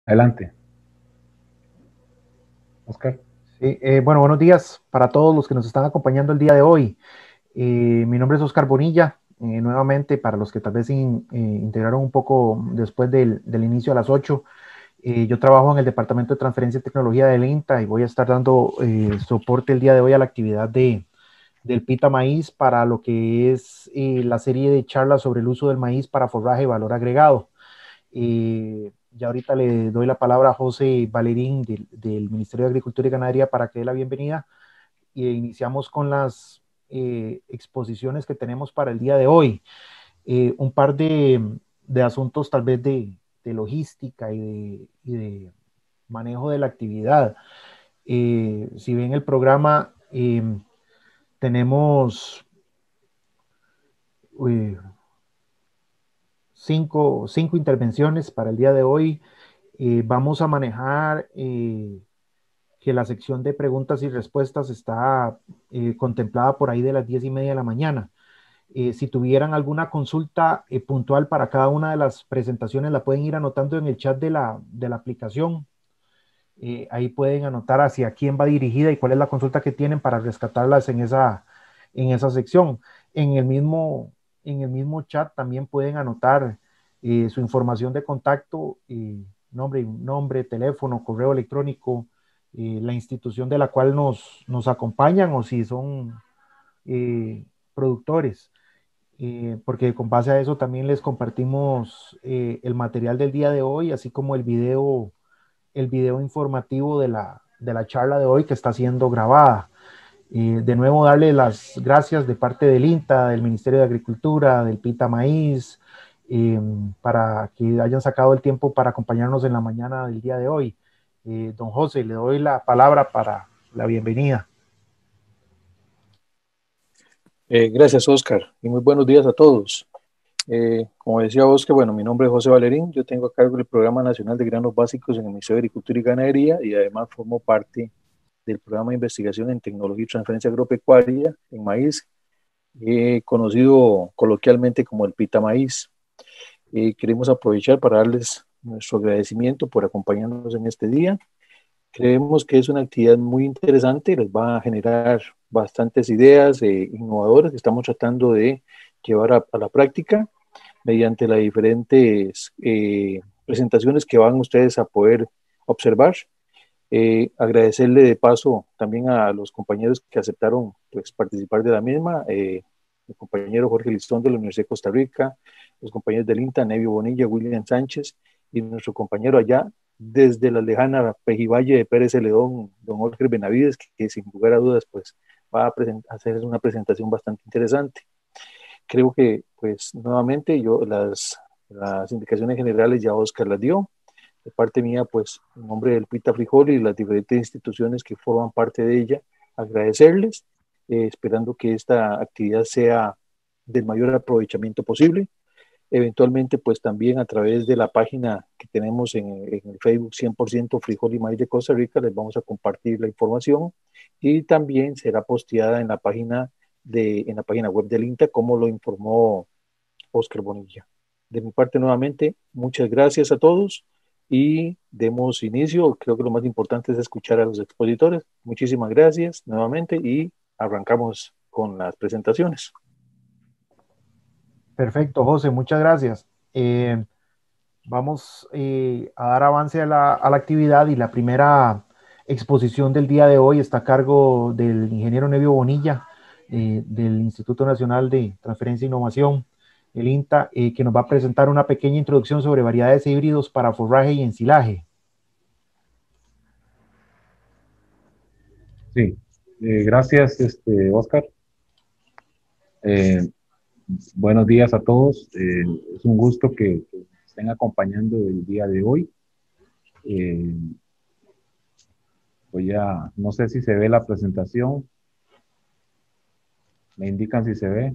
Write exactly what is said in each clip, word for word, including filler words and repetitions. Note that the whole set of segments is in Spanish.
Adelante, Oscar. Sí, eh, bueno, buenos días para todos los que nos están acompañando el día de hoy. Eh, mi nombre es Oscar Bonilla. Eh, nuevamente, para los que tal vez in, eh, integraron un poco después del, del inicio a las ocho, eh, yo trabajo en el Departamento de Transferencia y Tecnología del INTA y voy a estar dando eh, soporte el día de hoy a la actividad de, del Pita Maíz para lo que es eh, la serie de charlas sobre el uso del maíz para forraje y valor agregado. Eh, ya ahorita le doy la palabra a José Valerín del, del Ministerio de Agricultura y Ganadería para que dé la bienvenida y iniciamos con las eh, exposiciones que tenemos para el día de hoy. Eh, un par de, de, asuntos tal vez de, de logística y de, y de, manejo de la actividad. Eh, si ven el programa, eh, tenemos eh, cinco, cinco intervenciones para el día de hoy. Eh, vamos a manejar eh, que la sección de preguntas y respuestas está eh, contemplada por ahí de las diez y media de la mañana. Eh, si tuvieran alguna consulta eh, puntual para cada una de las presentaciones, la pueden ir anotando en el chat de la, de la aplicación. Eh, ahí pueden anotar hacia quién va dirigida y cuál es la consulta que tienen para rescatarlas en esa, en esa sección. En el mismo, en el mismo chat también pueden anotar eh, su información de contacto, eh, nombre, nombre, teléfono, correo electrónico, eh, la institución de la cual nos, nos acompañan o si son eh, productores, eh, porque con base a eso también les compartimos eh, el material del día de hoy, así como el video, el video informativo de la, de la charla de hoy que está siendo grabada. Eh, de nuevo, darle las gracias de parte del INTA, del Ministerio de Agricultura, del Pita Maíz, eh, para que hayan sacado el tiempo para acompañarnos en la mañana del día de hoy. Eh, don José, le doy la palabra para la bienvenida. Eh, gracias, Oscar, y muy buenos días a todos. Eh, como decía Oscar, bueno, mi nombre es José Valerín, yo tengo a cargo el Programa Nacional de Granos Básicos en el Ministerio de Agricultura y Ganadería y además formo parte del Programa de Investigación en Tecnología y Transferencia Agropecuaria en maíz, eh, conocido coloquialmente como el Pita Maíz. Eh, queremos aprovechar para darles nuestro agradecimiento por acompañarnos en este día. Creemos que es una actividad muy interesante, les va a generar bastantes ideas eh, innovadoras que estamos tratando de llevar a, a la práctica mediante las diferentes eh, presentaciones que van ustedes a poder observar. Eh, agradecerle de paso también a los compañeros que aceptaron pues, participar de la misma, eh, el compañero Jorge Listón de la Universidad de Costa Rica, los compañeros del INTA, Nevio Bonilla, William Sánchez y nuestro compañero allá desde la lejana Pejivalle de Pérez Celedón, don Jorge Benavides, que, que sin lugar a dudas pues, va a hacer una presentación bastante interesante. Creo que pues nuevamente yo las, las indicaciones generales ya Oscar las dio. De parte mía, pues, en nombre del Pita Frijol y las diferentes instituciones que forman parte de ella, agradecerles, eh, esperando que esta actividad sea del mayor aprovechamiento posible. Eventualmente, pues también a través de la página que tenemos en, en el Facebook cien por ciento Frijol y Maíz de Costa Rica, les vamos a compartir la información y también será posteada en la página, de, en la página web del INTA, como lo informó Oscar Bonilla. De mi parte, nuevamente, muchas gracias a todos y demos inicio. Creo que lo más importante es escuchar a los expositores. Muchísimas gracias nuevamente y arrancamos con las presentaciones. Perfecto, José, muchas gracias. Eh, vamos eh, a dar avance a la, a la actividad y la primera exposición del día de hoy está a cargo del ingeniero Nevio Bonilla, eh, del Instituto Nacional de Transferencia e Innovación, el INTA, eh, que nos va a presentar una pequeña introducción sobre variedades e híbridos para forraje y ensilaje. Sí, eh, gracias, este, Oscar. Eh, buenos días a todos. Eh, es un gusto que, que estén acompañando el día de hoy. Eh, voy a, no sé si se ve la presentación. Me indican si se ve.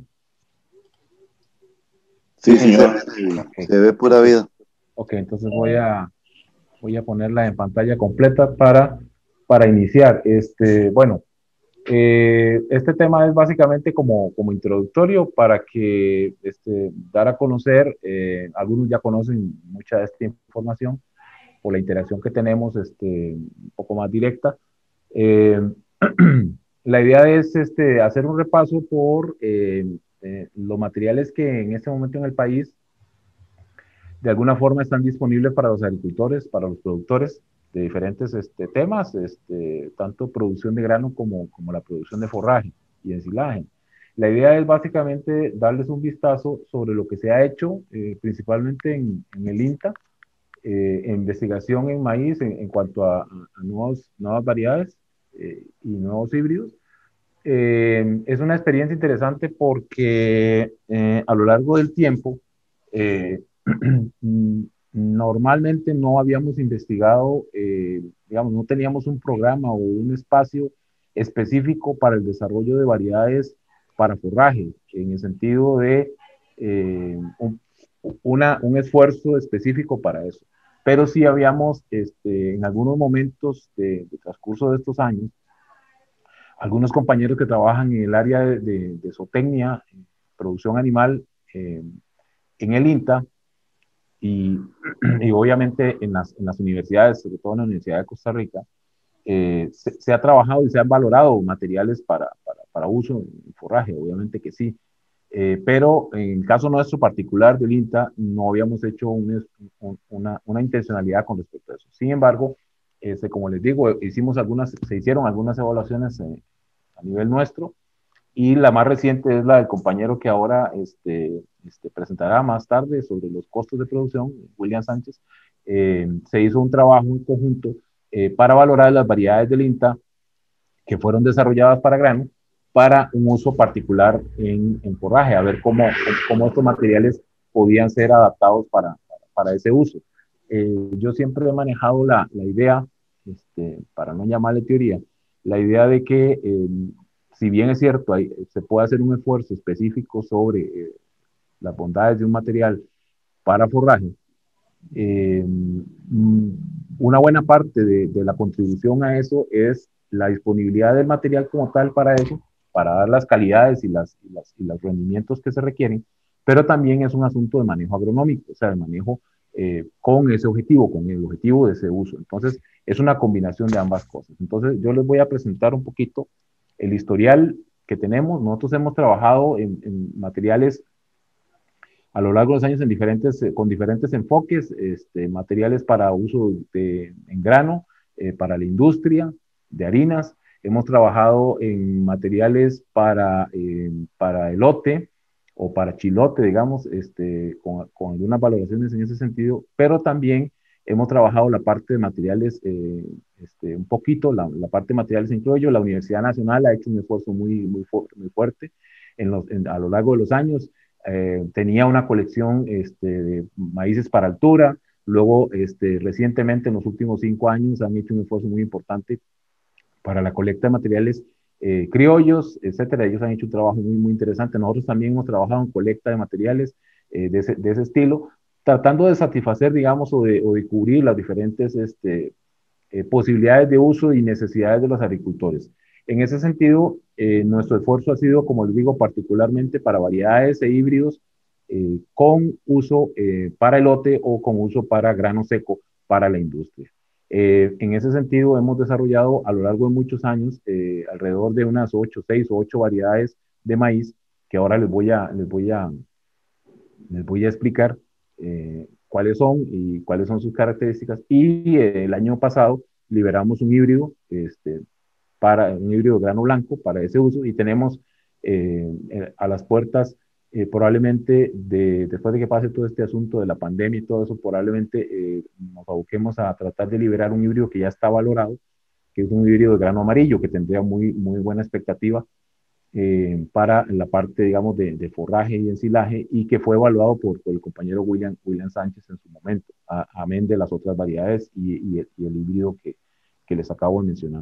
Sí, sí, se, okay. Se ve pura vida. Ok, entonces voy a, voy a ponerla en pantalla completa para, para iniciar. Este, bueno, eh, este tema es básicamente como, como introductorio para que este, dar a conocer, eh, algunos ya conocen mucha de esta información, por la interacción que tenemos este, un poco más directa. Eh, la idea es este, hacer un repaso por eh, eh, los materiales que en este momento en el país de alguna forma están disponibles para los agricultores, para los productores de diferentes este, temas, este, tanto producción de grano como, como la producción de forraje y ensilaje. La idea es básicamente darles un vistazo sobre lo que se ha hecho, eh, principalmente en, en el INTA, eh, investigación en maíz en, en cuanto a, a nuevos, nuevas variedades eh, y nuevos híbridos. Eh, es una experiencia interesante porque eh, a lo largo del tiempo, eh, normalmente no habíamos investigado, eh, digamos, no teníamos un programa o un espacio específico para el desarrollo de variedades para forraje, en el sentido de eh, un, una, un esfuerzo específico para eso. Pero sí habíamos, este, en algunos momentos de, de transcurso de estos años, algunos compañeros que trabajan en el área de, de, de zootecnia, producción animal, eh, en el INTA, y, y obviamente en las, en las, universidades, sobre todo en la Universidad de Costa Rica, eh, se, se, ha trabajado y se han valorado materiales para, para, para uso en forraje, obviamente que sí. Eh, pero en el caso nuestro particular del INTA, no habíamos hecho un, un, una, una intencionalidad con respecto a eso. Sin embargo, este, como les digo, hicimos algunas, se hicieron algunas evaluaciones eh, a nivel nuestro, y la más reciente es la del compañero que ahora este, este, presentará más tarde sobre los costos de producción, William Sánchez. Eh, se hizo un trabajo en conjunto eh, para valorar las variedades del INTA que fueron desarrolladas para grano para un uso particular en, en forraje, a ver cómo, cómo estos materiales podían ser adaptados para, para, para ese uso. Eh, yo siempre he manejado la, la idea, este, para no llamarle teoría, la idea de que eh, si bien es cierto, hay, se puede hacer un esfuerzo específico sobre eh, las bondades de un material para forraje, eh, una buena parte de, de, la contribución a eso es la disponibilidad del material como tal para eso, para dar las calidades y, las, y, las, y los rendimientos que se requieren, pero también es un asunto de manejo agronómico, o sea, de manejo eh, con ese objetivo, con el objetivo de ese uso. Entonces, es una combinación de ambas cosas. Entonces, yo les voy a presentar un poquito el historial que tenemos. Nosotros hemos trabajado en, en materiales a lo largo de los años en diferentes, eh, con diferentes enfoques, este, materiales para uso de, en grano, eh, para la industria de harinas. Hemos trabajado en materiales para, eh, para elote o para chilote, digamos, este, con, con algunas valoraciones en ese sentido, pero también hemos trabajado la parte de materiales, eh, este, un poquito, la, la, parte de materiales en criollo. La Universidad Nacional ha hecho un esfuerzo muy, muy, fu muy fuerte en los, en, a lo largo de los años. Eh, tenía una colección este, de maíces para altura. Luego, este, recientemente, en los últimos cinco años, han hecho un esfuerzo muy importante para la colecta de materiales eh, criollos, etcétera. Ellos han hecho un trabajo muy, muy interesante. Nosotros también hemos trabajado en colecta de materiales eh, de, ese, de, ese, estilo, tratando de satisfacer, digamos, o de, o de cubrir las diferentes este, eh, posibilidades de uso y necesidades de los agricultores. En ese sentido, eh, nuestro esfuerzo ha sido, como les digo, particularmente para variedades e híbridos eh, con uso eh, para elote o con uso para grano seco para la industria. Eh, en ese sentido, hemos desarrollado a lo largo de muchos años eh, alrededor de unas ocho, seis o ocho variedades de maíz que ahora les voy a, les voy a, les voy a explicar eh, cuáles son y cuáles son sus características. Y eh, el año pasado liberamos un híbrido, este, para un híbrido grano blanco para ese uso, y tenemos eh, a las puertas eh, probablemente de, después de que pase todo este asunto de la pandemia y todo eso, probablemente eh, nos aboquemos a tratar de liberar un híbrido que ya está valorado, que es un híbrido de grano amarillo, que tendría muy, muy buena expectativa eh, para la parte, digamos, de, de forraje y ensilaje, y que fue evaluado por, por el compañero William, William Sánchez en su momento, a, amén de las otras variedades y, y, el, y el híbrido que, que les acabo de mencionar.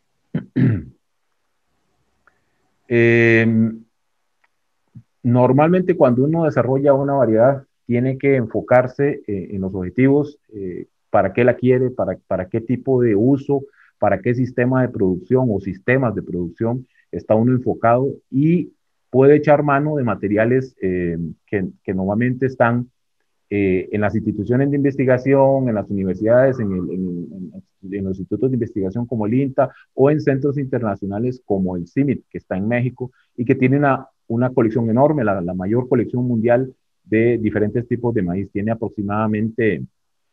eh, normalmente cuando uno desarrolla una variedad, tiene que enfocarse eh, en los objetivos, eh, para qué la quiere, para, para qué tipo de uso, para qué sistema de producción o sistemas de producción está uno enfocado, y puede echar mano de materiales eh, que, que normalmente están eh, en las instituciones de investigación, en las universidades, en, el, en, en, en, los institutos de investigación como el INTA o en centros internacionales como el CIMIT, que está en México y que tiene una, una colección enorme, la, la mayor colección mundial de diferentes tipos de maíz. Tiene aproximadamente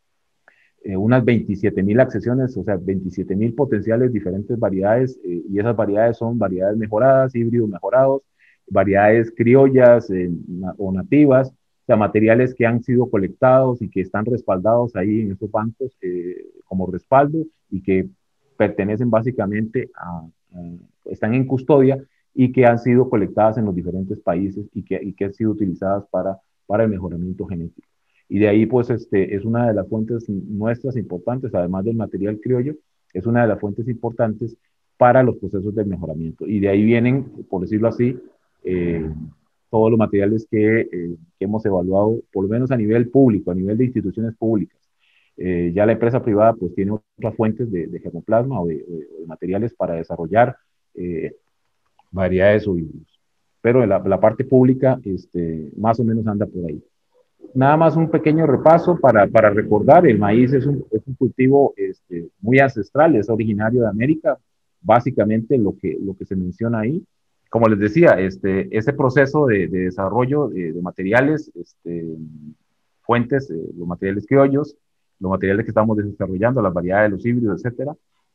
eh, unas veintisiete mil accesiones, o sea, veintisiete mil potenciales diferentes variedades, eh, y esas variedades son variedades mejoradas, híbridos mejorados, variedades criollas eh, na o nativas, o sea, materiales que han sido colectados y que están respaldados ahí en estos bancos eh, como respaldo y que pertenecen básicamente a, a, están en custodia y que han sido colectadas en los diferentes países y que, y que han sido utilizadas para, para el mejoramiento genético. Y de ahí, pues, este, es una de las fuentes nuestras importantes, además del material criollo, es una de las fuentes importantes para los procesos de mejoramiento. Y de ahí vienen, por decirlo así, eh, todos los materiales que, eh, que, hemos evaluado, por lo menos a nivel público, a nivel de instituciones públicas. Eh, ya la empresa privada, pues, tiene otras fuentes de, de germoplasma o de, de, de materiales para desarrollar eh, variedades o híbridos. Pero la, la parte pública, este, más o menos anda por ahí. Nada más un pequeño repaso para, para recordar, el maíz es un, es un cultivo este, muy ancestral, es originario de América, básicamente lo que, lo que se menciona ahí. Como les decía, este, este proceso de, de desarrollo de, de materiales, este, fuentes, eh, los materiales criollos, los materiales que estamos desarrollando, las variedades, los híbridos, etcétera,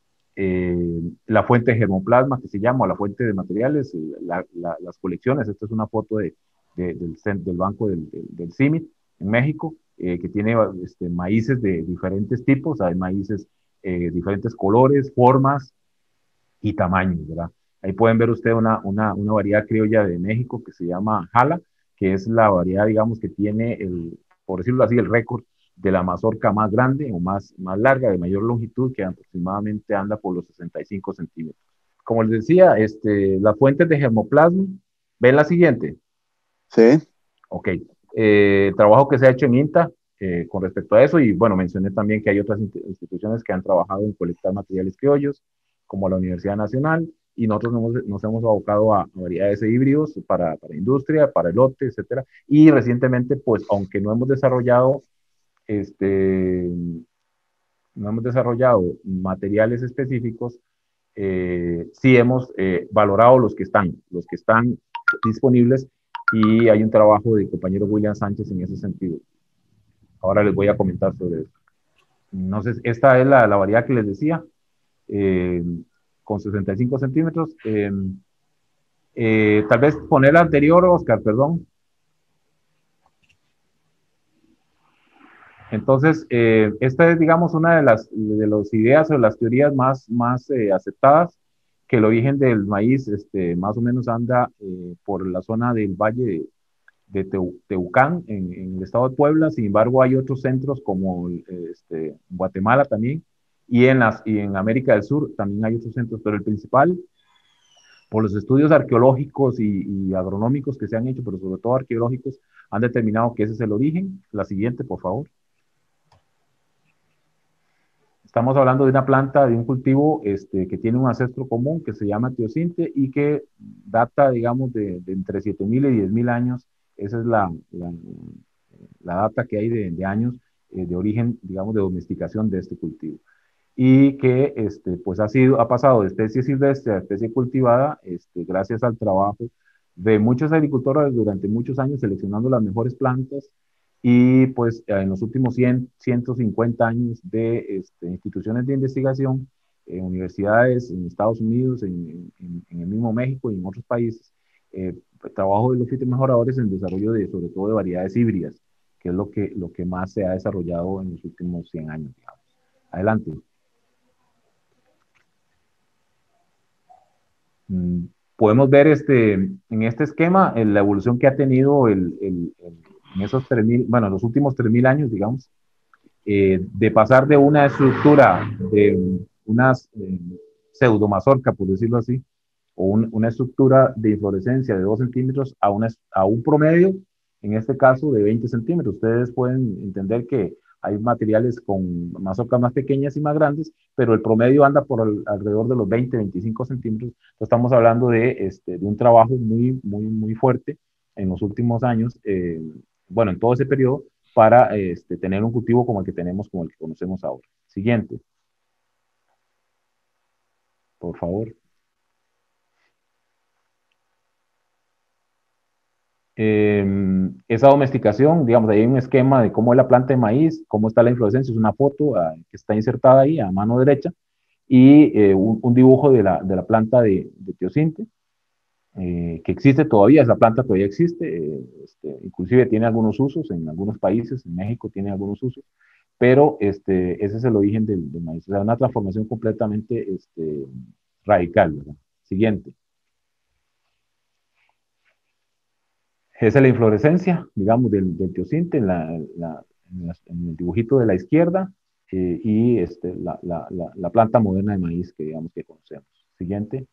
eh, la fuente de germoplasma que se llama, la fuente de materiales, la, la, las colecciones, esta es una foto de, de, del, del banco del, del, del CIMIT en México, eh, que tiene este, maíces de diferentes tipos, hay maíces eh, diferentes colores, formas y tamaños, ¿verdad? Ahí pueden ver usted una, una, una variedad criolla de México que se llama Jala, que es la variedad, digamos, que tiene, el, por decirlo así, el récord de la mazorca más grande o más, más larga, de mayor longitud, que aproximadamente anda por los sesenta y cinco centímetros. Como les decía, este, las fuentes de germoplasma, ¿ven la siguiente? Sí. Ok. Eh, el trabajo que se ha hecho en INTA eh, con respecto a eso, y bueno, mencioné también que hay otras instituciones que han trabajado en colectar materiales criollos, como la Universidad Nacional, y nosotros nos, nos hemos abocado a, a variedades de híbridos para, para industria, para elote, etcétera. Y recientemente, pues, aunque no hemos desarrollado este, no hemos desarrollado materiales específicos, eh, sí hemos eh, valorado los que están, los que están disponibles, y hay un trabajo del compañero William Sánchez en ese sentido. Ahora les voy a comentar sobre eso. Entonces, esta es la, la variedad que les decía, eh, con sesenta y cinco centímetros. Eh, eh, tal vez poner la anterior, Oscar, perdón. Entonces, eh, esta es, digamos, una de las, de las ideas o las teorías más, más eh, aceptadas, que el origen del maíz este, más o menos anda eh, por la zona del valle de, de Teu, Teucán, en, en, el estado de Puebla. Sin embargo, hay otros centros como este, Guatemala también, y en, las, y en América del Sur también hay otros centros, pero el principal, por los estudios arqueológicos y, y agronómicos que se han hecho, pero sobre todo arqueológicos, han determinado que ese es el origen. La siguiente, por favor. Estamos hablando de una planta, de un cultivo este, que tiene un ancestro común que se llama teosinte y que data, digamos, de, de entre siete mil y diez mil años. Esa es la, la, la data que hay de, de años eh, de origen, digamos, de domesticación de este cultivo. Y que, este, pues, ha, sido, ha pasado de especie silvestre a especie cultivada este, gracias al trabajo de muchos agricultores durante muchos años seleccionando las mejores plantas. Y pues en los últimos cien, ciento cincuenta años de este, instituciones de investigación, en universidades en Estados Unidos, en, en, en el mismo México y en otros países, eh, trabajo de los fitomejoradores en desarrollo de, sobre todo, de variedades híbridas, que es lo que, lo que más se ha desarrollado en los últimos cien años, digamos. Adelante. Mm, podemos ver este, en este esquema la evolución que ha tenido el, el, el en esos tres mil, bueno, los últimos tres mil años, digamos, eh, de pasar de una estructura, de una eh, pseudomazorca, por decirlo así, o un, una estructura de inflorescencia de dos centímetros a, una, a un promedio, en este caso, de veinte centímetros. Ustedes pueden entender que hay materiales con mazorcas más pequeñas y más grandes, pero el promedio anda por el, alrededor de los veinte, veinticinco centímetros. Entonces estamos hablando de, este, de un trabajo muy, muy, muy fuerte en los últimos años, eh, bueno, en todo ese periodo, para este, tener un cultivo como el que tenemos, como el que conocemos ahora. Siguiente. Por favor. Eh, esa domesticación, digamos, ahí hay un esquema de cómo es la planta de maíz, cómo está la inflorescencia, es una foto uh, que está insertada ahí a mano derecha, y eh, un, un, dibujo de la, de la planta de, de teosinte, eh, que existe todavía, esa planta todavía existe, eh, este, inclusive tiene algunos usos en algunos países, en México tiene algunos usos, pero este, ese es el origen del, del maíz, o sea, una transformación completamente este, radical, ¿verdad? Siguiente. Esa es la inflorescencia, digamos, del, del teosinte en, la, la, en, la, en el dibujito de la izquierda, eh, y este, la, la, la, la planta moderna de maíz que digamos que conocemos. Siguiente.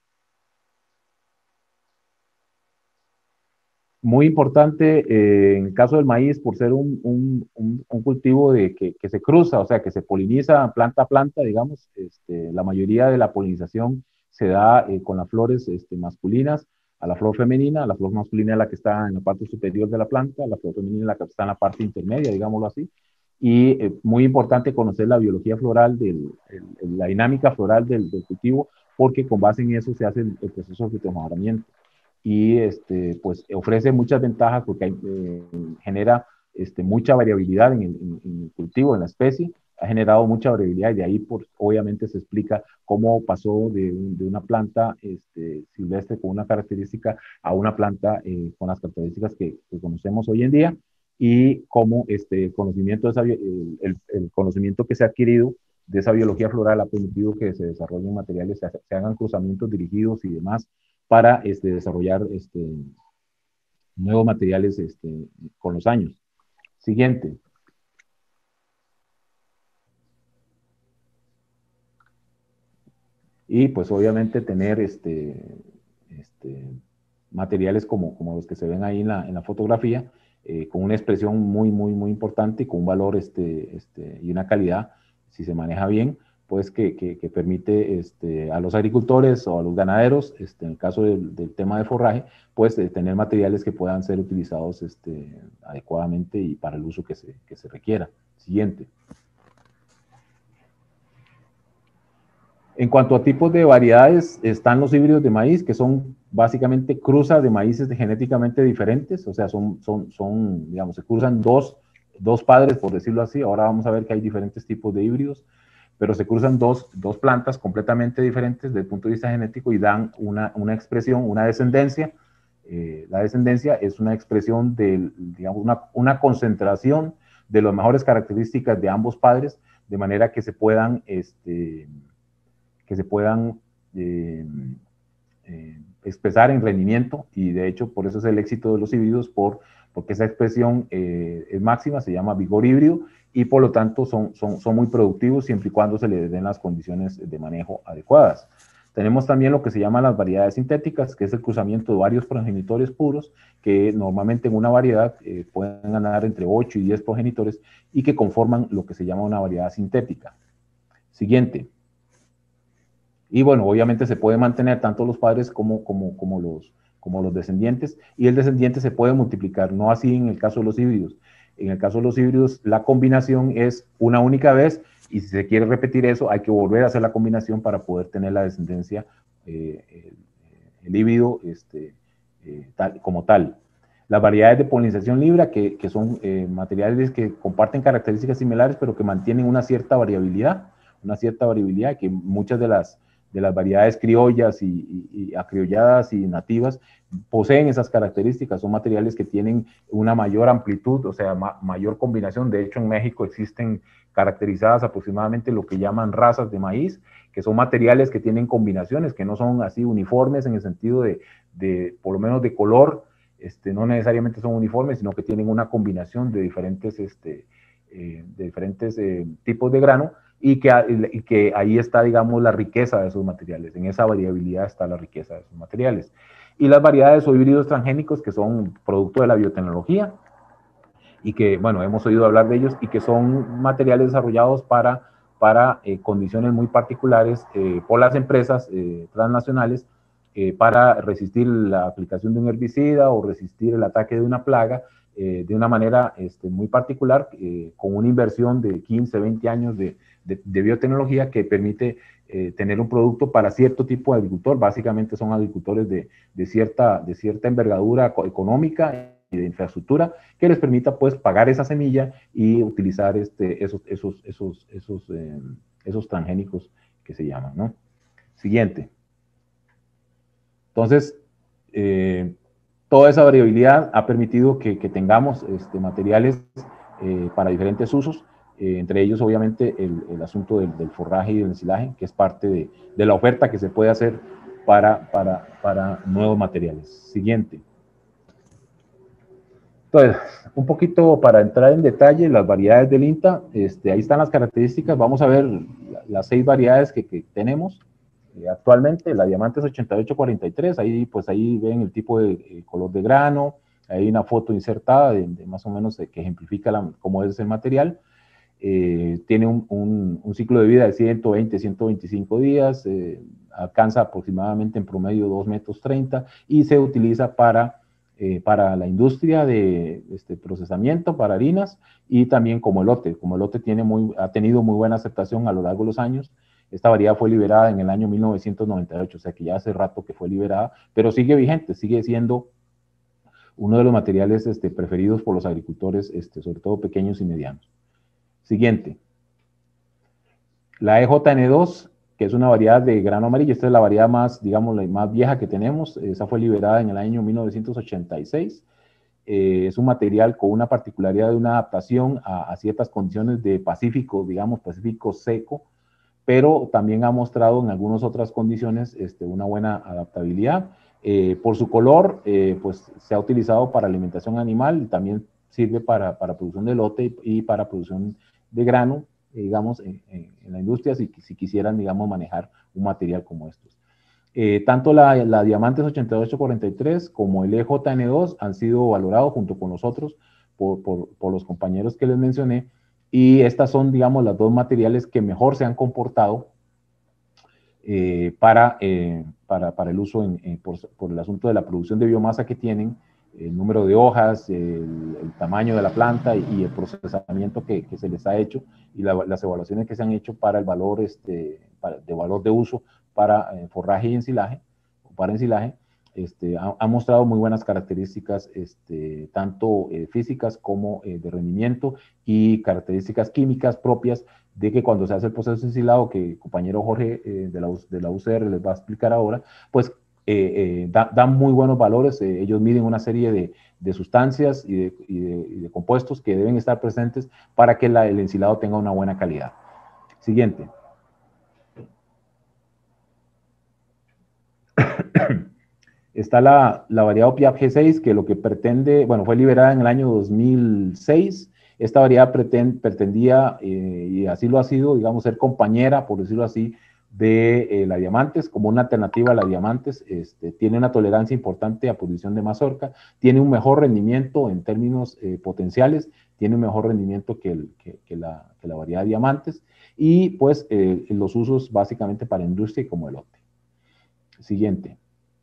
Muy importante eh, en el caso del maíz, por ser un, un, un, un cultivo de que, que, se cruza, o sea, que se poliniza planta a planta, digamos, este, la mayoría de la polinización se da eh, con las flores este, masculinas, a la flor femenina, la flor masculina es la que está en la parte superior de la planta, la flor femenina es la que está en la parte intermedia, digámoslo así, y eh, muy importante conocer la biología floral, del, el, la dinámica floral del, del cultivo, porque con base en eso se hace el, el proceso de fitomejoramiento. Y este, pues ofrece muchas ventajas porque hay, eh, genera este, mucha variabilidad en el, en, en el cultivo, en la especie, ha generado mucha variabilidad y de ahí por, obviamente se explica cómo pasó de, de una planta este, silvestre con una característica a una planta eh, con las características que, que, conocemos hoy en día, y cómo este, el, conocimiento de esa, el, el, el conocimiento que se ha adquirido de esa biología floral ha permitido que se desarrollen materiales, se, se hagan cruzamientos dirigidos y demás para este, desarrollar este, nuevos materiales este, con los años. Siguiente. Y pues obviamente tener este, este, materiales como, como los que se ven ahí en la, en la fotografía, eh, con una expresión muy, muy, muy importante y con un valor este, este, y una calidad, si se maneja bien, pues que, que, que permite este, a los agricultores o a los ganaderos, este, en el caso del, del tema de forraje, pues eh, tener materiales que puedan ser utilizados este, adecuadamente y para el uso que se, que se requiera. Siguiente. En cuanto a tipos de variedades, están los híbridos de maíz, que son básicamente cruzas de maíces de genéticamente diferentes, o sea, son, son, son digamos, se cruzan dos, dos padres, por decirlo así. Ahora vamos a ver que hay diferentes tipos de híbridos, pero se cruzan dos, dos plantas completamente diferentes desde el punto de vista genético y dan una, una expresión, una descendencia. Eh, la descendencia es una expresión de, digamos, una, una concentración de las mejores características de ambos padres, de manera que se puedan, este, que se puedan eh, eh, expresar en rendimiento, y de hecho por eso es el éxito de los híbridos, por, porque esa expresión eh, es máxima, se llama vigor híbrido, y por lo tanto son, son, son muy productivos siempre y cuando se les den las condiciones de manejo adecuadas. Tenemos también lo que se llaman las variedades sintéticas, que es el cruzamiento de varios progenitores puros, que normalmente en una variedad eh, pueden ganar entre ocho y diez progenitores, y que conforman lo que se llama una variedad sintética. Siguiente. Y bueno, obviamente se puede mantener tanto los padres como, como, como, los, como los descendientes, y el descendiente se puede multiplicar, no así en el caso de los híbridos. En el caso de los híbridos, la combinación es una única vez, y si se quiere repetir eso, hay que volver a hacer la combinación para poder tener la descendencia, eh, el, el híbrido este, eh, tal, como tal. Las variedades de polinización libre, que, que son eh, materiales que comparten características similares, pero que mantienen una cierta variabilidad, una cierta variabilidad, que muchas de las de las variedades criollas y, y, y acriolladas y nativas poseen esas características, son materiales que tienen una mayor amplitud, o sea, ma mayor combinación. De hecho, en México existen caracterizadas aproximadamente lo que llaman razas de maíz, que son materiales que tienen combinaciones, que no son así uniformes en el sentido de, de por lo menos de color, este, no necesariamente son uniformes, sino que tienen una combinación de diferentes, este, eh, de diferentes eh, tipos de grano, y que, y que ahí está, digamos, la riqueza de esos materiales. En esa variabilidad está la riqueza de esos materiales. Y las variedades o híbridos transgénicos, que son producto de la biotecnología, y que, bueno, hemos oído hablar de ellos, y que son materiales desarrollados para, para eh, condiciones muy particulares eh, por las empresas eh, transnacionales, eh, para resistir la aplicación de un herbicida o resistir el ataque de una plaga, eh, de una manera este, muy particular, eh, con una inversión de quince, veinte años de, de, de biotecnología que permite eh, tener un producto para cierto tipo de agricultor. Básicamente son agricultores de, de, cierta, de cierta envergadura económica y de infraestructura que les permita pues pagar esa semilla y utilizar este, esos, esos, esos, esos, eh, esos transgénicos que se llaman, ¿no? Siguiente. Entonces, eh, toda esa variabilidad ha permitido que, que tengamos este, materiales eh, para diferentes usos, eh, entre ellos obviamente el, el asunto del, del forraje y del ensilaje, que es parte de, de la oferta que se puede hacer para, para, para nuevos materiales. Siguiente. Entonces, un poquito para entrar en detalle, las variedades del INTA, este, ahí están las características, vamos a ver las seis variedades que, que tenemos. Eh, actualmente, la Diamantes ochenta y ocho cuarenta y tres, ahí pues ahí ven el tipo de eh, color de grano, hay una foto insertada de, de más o menos de, que ejemplifica la, cómo es el material. Eh, tiene un, un, un, ciclo de vida de ciento veinte, ciento veinticinco días, eh, alcanza aproximadamente en promedio dos metros treinta y se utiliza para, eh, para la industria de este, procesamiento, para harinas y también como elote. Como elote tiene muy, ha tenido muy buena aceptación a lo largo de los años. Esta variedad fue liberada en el año mil novecientos noventa y ocho, o sea que ya hace rato que fue liberada, pero sigue vigente, sigue siendo uno de los materiales este, preferidos por los agricultores, este, sobre todo pequeños y medianos. Siguiente. La E J N dos, que es una variedad de grano amarillo, esta es la variedad más, digamos, la más vieja que tenemos, esa fue liberada en el año mil novecientos ochenta y seis. Eh, es un material con una particularidad de una adaptación a, a ciertas condiciones de Pacífico, digamos, Pacífico seco, pero también ha mostrado en algunas otras condiciones este, una buena adaptabilidad. Eh, por su color, eh, pues se ha utilizado para alimentación animal y también sirve para, para producción de lote y, y para producción de grano, eh, digamos, en, en, en, la industria, si, si quisieran, digamos, manejar un material como estos. Eh, tanto la, la Diamantes ochenta y ocho cuarenta y tres como el E J N dos han sido valorados junto con los otros por, por, por los compañeros que les mencioné, y estas son, digamos, los dos materiales que mejor se han comportado eh, para, eh, para, para el uso en, en, por, por el asunto de la producción de biomasa que tienen, el número de hojas, el, el tamaño de la planta y, y el procesamiento que, que, se les ha hecho y la, las evaluaciones que se han hecho para el valor este, para, de valor de uso para eh, forraje y ensilaje, para ensilaje, este, ha, ha, mostrado muy buenas características, este, tanto eh, físicas como eh, de rendimiento y características químicas propias de que cuando se hace el proceso ensilado, que el compañero Jorge eh, de, la, de la U C R les va a explicar ahora, pues eh, eh, da, dan muy buenos valores. Eh, ellos miden una serie de, de sustancias y de, y, de, y de compuestos que deben estar presentes para que la, el ensilado tenga una buena calidad. Siguiente. Está la, la variedad OPIAP G seis, que lo que pretende, bueno, fue liberada en el año dos mil seis. Esta variedad pretend, pretendía, eh, y así lo ha sido, digamos, ser compañera, por decirlo así, de eh, la Diamantes, como una alternativa a la Diamantes. Este, tiene una tolerancia importante a posición de mazorca, tiene un mejor rendimiento en términos eh, potenciales, tiene un mejor rendimiento que, el, que, que, la, que la variedad Diamantes, y pues eh, los usos básicamente para industria y como elote. Siguiente.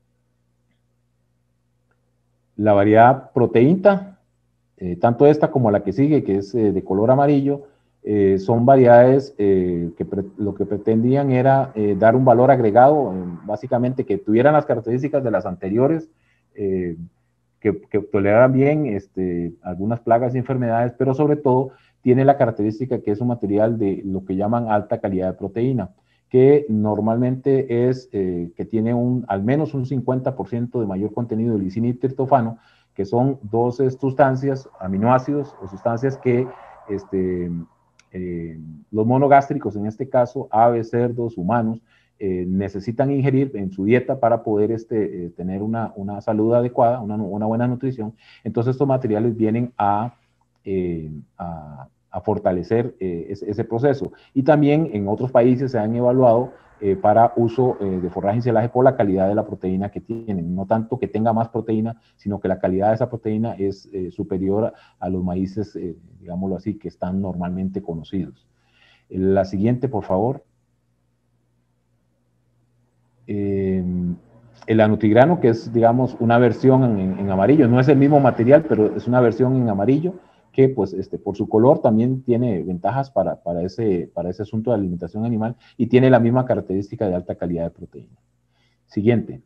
La variedad Proteinta, eh, tanto esta como la que sigue, que es eh, de color amarillo, eh, son variedades eh, que lo que pretendían era eh, dar un valor agregado, eh, básicamente que tuvieran las características de las anteriores, eh, que, que toleraran bien este, algunas plagas y enfermedades, pero sobre todo tiene la característica que es un material de lo que llaman alta calidad de proteína, que normalmente es eh, que tiene un, al menos un cincuenta por ciento de mayor contenido de lisina y triptófano, que son dos sustancias, aminoácidos o sustancias que este, eh, los monogástricos, en este caso, aves, cerdos, humanos, eh, necesitan ingerir en su dieta para poder este, eh, tener una, una salud adecuada, una, una buena nutrición. Entonces estos materiales vienen a, eh, a a fortalecer eh, ese, ese proceso. Y también en otros países se han evaluado eh, para uso eh, de forraje y ensilaje por la calidad de la proteína que tienen. No tanto que tenga más proteína, sino que la calidad de esa proteína es eh, superior a los maíces, eh, digámoslo así, que están normalmente conocidos. La siguiente, por favor. Eh, el anutigrano, que es, digamos, una versión en, en amarillo, no es el mismo material, pero es una versión en amarillo, que pues este, por su color también tiene ventajas para, para, ese, para ese asunto de alimentación animal y tiene la misma característica de alta calidad de proteína. Siguiente.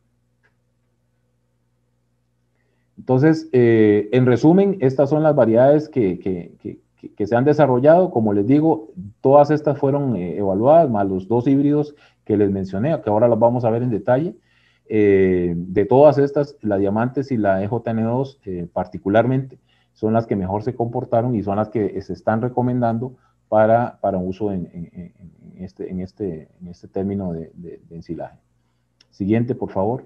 Entonces, eh, en resumen, estas son las variedades que, que, que, que se han desarrollado. Como les digo, todas estas fueron eh, evaluadas, más los dos híbridos que les mencioné, que ahora los vamos a ver en detalle. Eh, de todas estas, la Diamantes y la E J N dos eh, particularmente, son las que mejor se comportaron y son las que se están recomendando para, para uso en, en, en, este, en, este, en este término de, de, de ensilaje. Siguiente, por favor.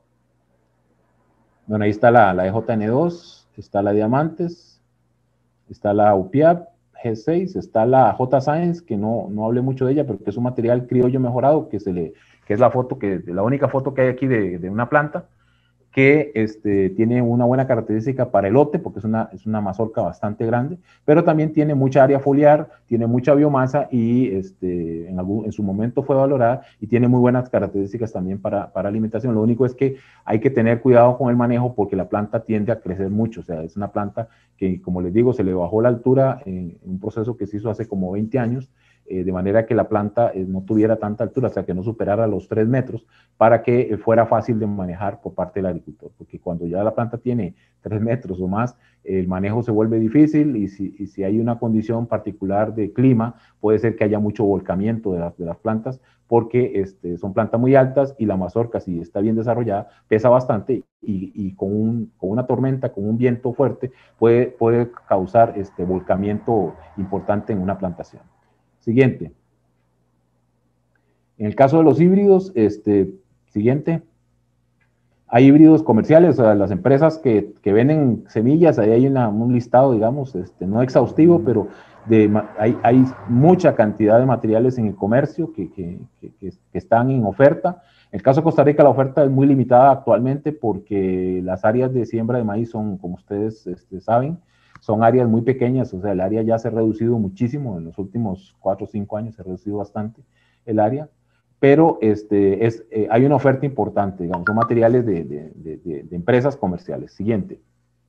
Bueno, ahí está la, la E J N dos, está la Diamantes, está la U P I A P G seis, está la J Science, que no, no hablé mucho de ella, pero que es un material criollo mejorado, que, se le, que es la foto que, la única foto que hay aquí de, de una planta, que este, tiene una buena característica para elote, porque es una, es una mazorca bastante grande, pero también tiene mucha área foliar, tiene mucha biomasa y este, en, algún, en su momento fue valorada y tiene muy buenas características también para, para alimentación. Lo único es que hay que tener cuidado con el manejo porque la planta tiende a crecer mucho, o sea, es una planta que, como les digo, se le bajó la altura en, en un proceso que se hizo hace como veinte años, eh, de manera que la planta eh, no tuviera tanta altura, o sea, que no superara los tres metros, para que eh, fuera fácil de manejar por parte del agricultor, porque cuando ya la planta tiene tres metros o más, el manejo se vuelve difícil y si, y si hay una condición particular de clima, puede ser que haya mucho volcamiento de las, de las plantas, porque este, son plantas muy altas y la mazorca, si está bien desarrollada, pesa bastante y, y con, un, con una tormenta, con un viento fuerte, puede, puede causar este, volcamiento importante en una plantación. Siguiente. En el caso de los híbridos, este, siguiente. Hay híbridos comerciales, o sea, las empresas que, que venden semillas, ahí hay una, un listado, digamos, este, no exhaustivo, pero de, hay, hay mucha cantidad de materiales en el comercio que, que, que, que están en oferta. En el caso de Costa Rica, la oferta es muy limitada actualmente porque las áreas de siembra de maíz son, como ustedes este, saben, son áreas muy pequeñas, o sea, el área ya se ha reducido muchísimo, en los últimos cuatro o cinco años se ha reducido bastante el área, pero este, es, eh, hay una oferta importante, digamos, son materiales de, de, de, de empresas comerciales. Siguiente.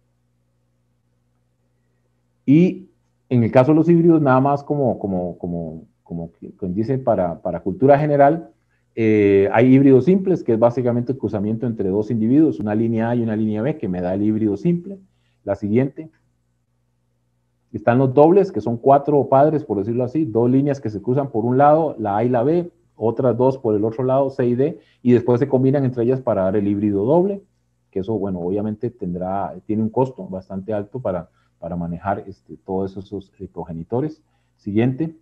Y en el caso de los híbridos, nada más como, como, como, como quien dice, para, para cultura general, eh, hay híbridos simples, que es básicamente el cruzamiento entre dos individuos, una línea A y una línea B, que me da el híbrido simple. La siguiente. Están los dobles, que son cuatro padres, por decirlo así, dos líneas que se cruzan por un lado, la A y la B, otras dos por el otro lado, C y D, y después se combinan entre ellas para dar el híbrido doble, que eso, bueno, obviamente tendrá, tiene un costo bastante alto para, para manejar este, todos esos eh, progenitores. Siguiente.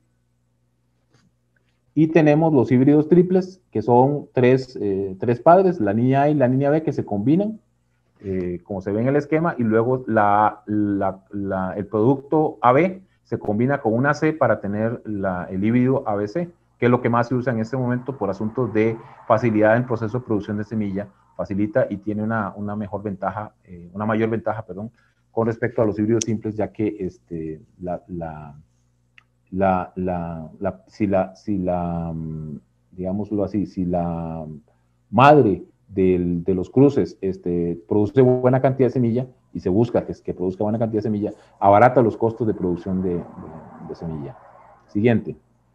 Y tenemos los híbridos triples, que son tres, eh, tres padres, la línea A y la línea B, que se combinan, eh, como se ve en el esquema, y luego la, la, la, el producto A B se combina con una C para tener la, el híbrido A B C, que es lo que más se usa en este momento por asuntos de facilidad en el proceso de producción de semilla, facilita y tiene una, una mejor ventaja, eh, una mayor ventaja, perdón, con respecto a los híbridos simples, ya que este, la, la, la, la, la, si la, si la, digámoslo así, si la madre del, de los cruces este, produce buena cantidad de semilla y se busca que, que produzca buena cantidad de semilla, abarata los costos de producción de, de, de semilla. Siguiente.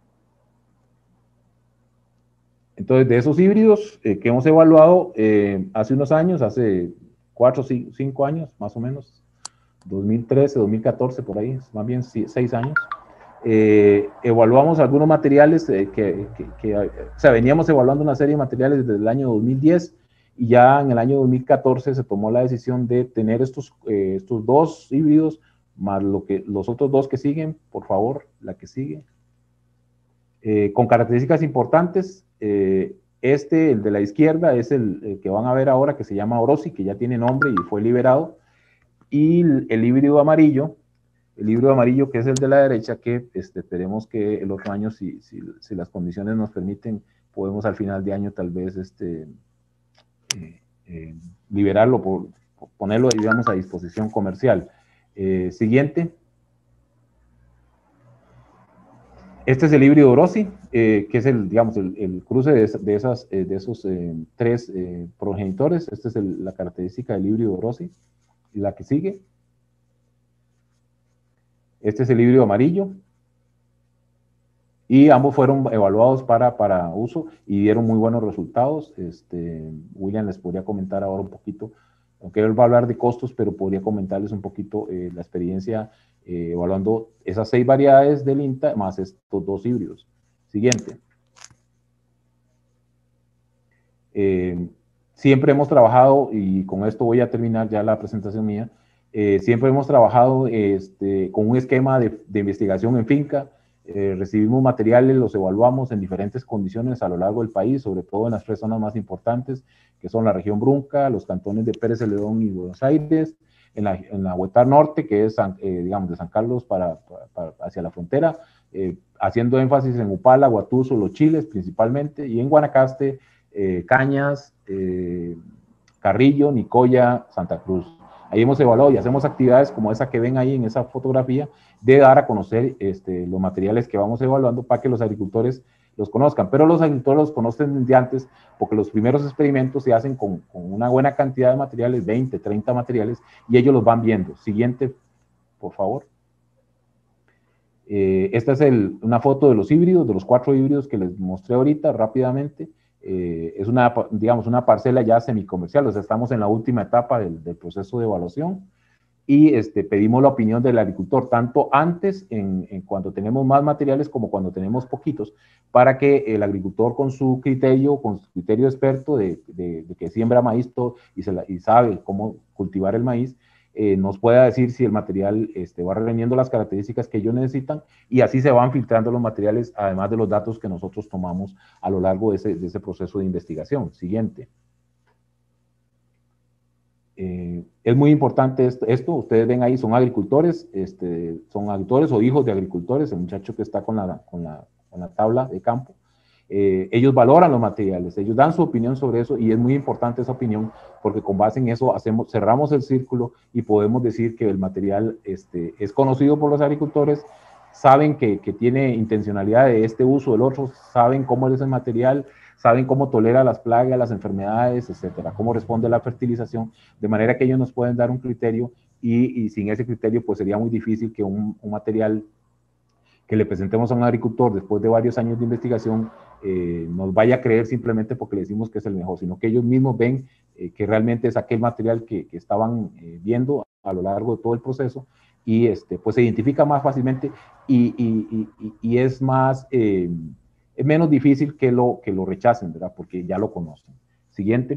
Entonces, de esos híbridos eh, que hemos evaluado eh, hace unos años, hace cuatro o cinco años más o menos, dos mil trece, dos mil catorce, por ahí, más bien seis años, eh, evaluamos algunos materiales eh, que, que, que, o sea, veníamos evaluando una serie de materiales desde el año dos mil diez y ya en el año dos mil catorce se tomó la decisión de tener estos, eh, estos dos híbridos más lo que, los otros dos que siguen, por favor, la que sigue, eh, con características importantes. Eh, este, el de la izquierda, es el, el que van a ver ahora, que se llama Orosi, que ya tiene nombre y fue liberado, y el, el híbrido amarillo, el híbrido amarillo, que es el de la derecha, que este, esperemos que el otro año, si, si, si las condiciones nos permiten, podemos al final de año tal vez este, eh, eh, liberarlo, por, por ponerlo, digamos, a disposición comercial. Eh, siguiente. Este es el híbrido Orosi, eh, que es el, digamos, el, el cruce de, de, esas, eh, de esos eh, tres eh, progenitores. Esta es el, la característica del híbrido Orosi. Y la que sigue. Este es el híbrido amarillo. Y ambos fueron evaluados para, para uso y dieron muy buenos resultados. Este, William les podría comentar ahora un poquito, aunque él va a hablar de costos, pero podría comentarles un poquito eh, la experiencia eh, evaluando esas seis variedades del INTA más estos dos híbridos. Siguiente. Eh, siempre hemos trabajado, y con esto voy a terminar ya la presentación mía, eh, siempre hemos trabajado este, con un esquema de, de investigación en finca. Eh, recibimos materiales, los evaluamos en diferentes condiciones a lo largo del país, sobre todo en las tres zonas más importantes, que son la región Brunca, los cantones de Pérez Celedón y Buenos Aires, en la, en la Huetar Norte, que es, eh, digamos, de San Carlos para, para, para hacia la frontera, eh, haciendo énfasis en Upala, Guatuso, Los Chiles principalmente, y en Guanacaste, eh, Cañas, eh, Carrillo, Nicoya, Santa Cruz. Ahí hemos evaluado y hacemos actividades como esa que ven ahí en esa fotografía, de dar a conocer este, los materiales que vamos evaluando para que los agricultores los conozcan, pero los agricultores los conocen desde antes porque los primeros experimentos se hacen con, con una buena cantidad de materiales, veinte, treinta materiales, y ellos los van viendo. Siguiente, por favor. Eh, esta es el, una foto de los híbridos, de los cuatro híbridos que les mostré ahorita rápidamente. Eh, es una, digamos, una parcela ya semicomercial, o sea, estamos en la última etapa del, del proceso de evaluación y este, pedimos la opinión del agricultor, tanto antes, en, en cuando tenemos más materiales, como cuando tenemos poquitos, para que el agricultor con su criterio, con su criterio experto de, de, de que siembra maíz todo, y, se la, y sabe cómo cultivar el maíz, eh, nos pueda decir si el material este, va reuniendo las características que ellos necesitan, y así se van filtrando los materiales, además de los datos que nosotros tomamos a lo largo de ese, de ese proceso de investigación. Siguiente. Eh, es muy importante esto, esto, ustedes ven ahí, son agricultores, este, son agricultores o hijos de agricultores, el muchacho que está con la, con la, con la tabla de campo. Eh, ellos valoran los materiales, ellos dan su opinión sobre eso y es muy importante esa opinión porque con base en eso hacemos, cerramos el círculo y podemos decir que el material este, es conocido por los agricultores, saben que, que tiene intencionalidad de este uso, del otro, saben cómo es el material, saben cómo tolera las plagas, las enfermedades, etcétera, cómo responde a la fertilización, de manera que ellos nos pueden dar un criterio y, y sin ese criterio pues sería muy difícil que un, un material que le presentemos a un agricultor después de varios años de investigación eh, nos vaya a creer simplemente porque le decimos que es el mejor, sino que ellos mismos ven eh, que realmente es aquel material que, que estaban eh, viendo a lo largo de todo el proceso y este, pues se identifica más fácilmente y, y, y, y es más, eh, es menos difícil que lo, que lo rechacen, ¿verdad? Porque ya lo conocen. Siguiente.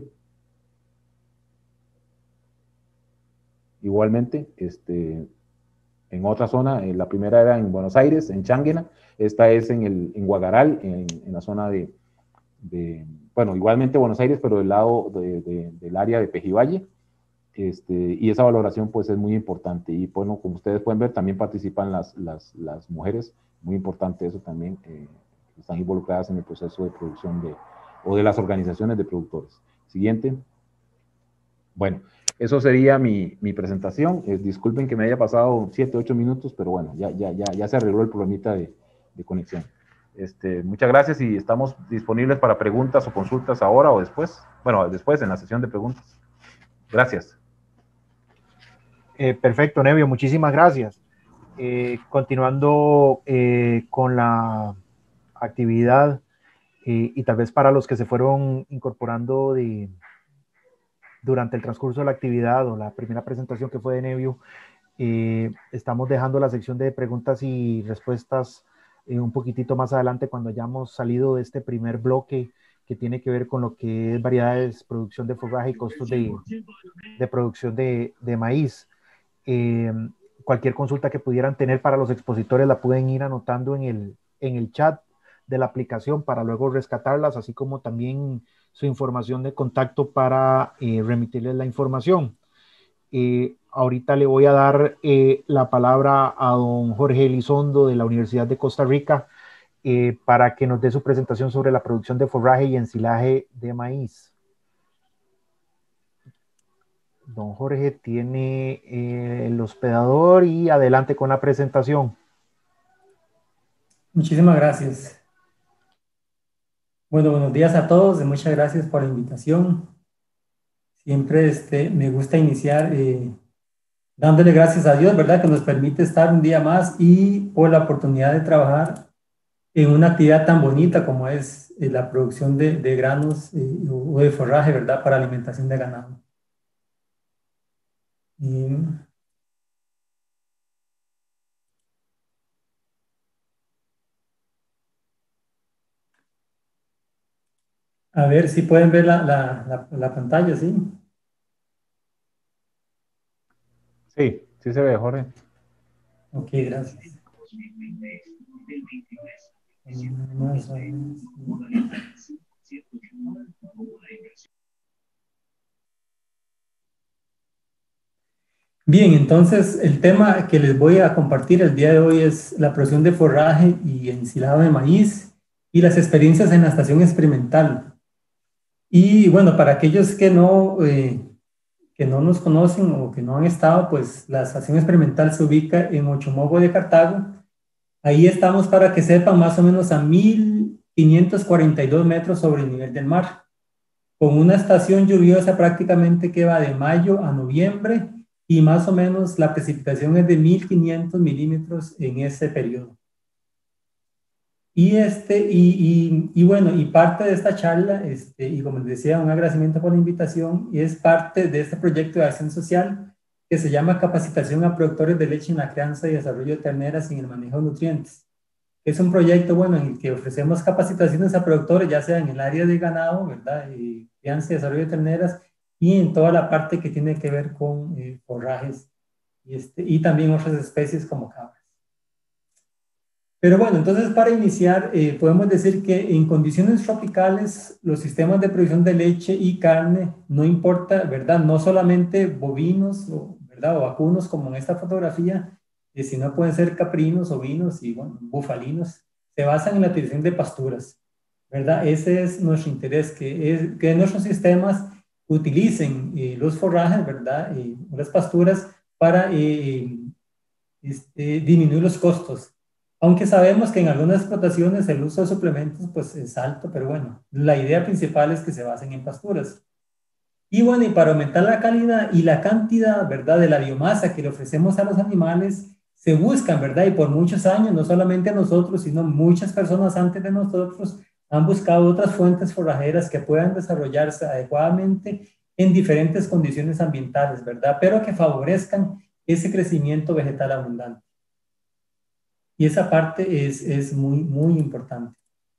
Igualmente, este, en otra zona, en la primera era en Buenos Aires, en Changuina, esta es en, el, en Guagaral, en, en la zona de, de, bueno, igualmente Buenos Aires, pero del lado de, de, del área de Pejivalle, este, y esa valoración pues es muy importante, y bueno, como ustedes pueden ver, también participan las, las, las mujeres, muy importante eso también, eh, están involucradas en el proceso de producción de, o de las organizaciones de productores. Siguiente. Bueno, eso sería mi, mi presentación. Eh, disculpen que me haya pasado siete, ocho minutos, pero bueno, ya, ya, ya, ya se arregló el problemita de, de conexión. Este, muchas gracias y estamos disponibles para preguntas o consultas ahora o después. Bueno, después en la sesión de preguntas. Gracias. Eh, perfecto, Nevio, muchísimas gracias. Eh, continuando eh, con la actividad eh, y tal vez para los que se fueron incorporando de, durante el transcurso de la actividad o la primera presentación que fue de Nevio, eh, estamos dejando la sección de preguntas y respuestas eh, un poquitito más adelante cuando hayamos salido de este primer bloque que tiene que ver con lo que es variedades, producción de forraje y costos de, de producción de, de maíz. Eh, cualquier consulta que pudieran tener para los expositores la pueden ir anotando en el, en el chat de la aplicación para luego rescatarlas, así como también su información de contacto para eh, remitirles la información. Eh, ahorita le voy a dar eh, la palabra a don Jorge Elizondo de la Universidad de Costa Rica eh, para que nos dé su presentación sobre la producción de forraje y ensilaje de maíz. Don Jorge tiene eh, el hospedador y adelante con la presentación. Muchísimas gracias. Bueno, buenos días a todos y muchas gracias por la invitación. Siempre este, me gusta iniciar eh, dándole gracias a Dios, ¿verdad? Que nos permite estar un día más y por la oportunidad de trabajar en una actividad tan bonita como es eh, la producción de, de granos eh, o de forraje, ¿verdad? Para alimentación de ganado. Y, a ver si pueden ver la, la, la, la pantalla, ¿sí? Sí, sí se ve, Jorge. Ok, gracias. Vamos a ver, sí. Bien, entonces el tema que les voy a compartir el día de hoy es la producción de forraje y ensilado de maíz y las experiencias en la estación experimental. Y bueno, para aquellos que no, eh, que no nos conocen o que no han estado, pues la estación experimental se ubica en Ochomogo de Cartago. Ahí estamos, para que sepan, más o menos a mil quinientos cuarenta y dos metros sobre el nivel del mar, con una estación lluviosa prácticamente que va de mayo a noviembre, y más o menos la precipitación es de mil quinientos milímetros en ese periodo. Y, este, y, y, y bueno, y parte de esta charla, este, y como les decía, un agradecimiento por la invitación, y es parte de este proyecto de acción social que se llama Capacitación a Productores de Leche en la Crianza y Desarrollo de Terneras y en el Manejo de Nutrientes. Es un proyecto, bueno, en el que ofrecemos capacitaciones a productores, ya sea en el área de ganado, ¿verdad? Y crianza y desarrollo de terneras, y en toda la parte que tiene que ver con eh, forrajes y, este, y también otras especies como cabras. Pero bueno, entonces para iniciar, eh, podemos decir que en condiciones tropicales, los sistemas de producción de leche y carne, no importa, ¿verdad? No solamente bovinos, o, ¿verdad? O vacunos, como en esta fotografía, eh, sino pueden ser caprinos, ovinos y, bueno, bufalinos, se basan en la utilización de pasturas, ¿verdad? Ese es nuestro interés, que, es, que nuestros sistemas utilicen eh, los forrajes, ¿verdad? Eh, las pasturas para eh, este, disminuir los costos. Aunque sabemos que en algunas explotaciones el uso de suplementos pues es alto, pero bueno, la idea principal es que se basen en pasturas. Y bueno, y para aumentar la calidad y la cantidad, ¿verdad?, de la biomasa que le ofrecemos a los animales, se buscan, ¿verdad? Y por muchos años, no solamente nosotros, sino muchas personas antes de nosotros han buscado otras fuentes forrajeras que puedan desarrollarse adecuadamente en diferentes condiciones ambientales, ¿verdad? Pero que favorezcan ese crecimiento vegetal abundante. Y esa parte es, es muy, muy importante.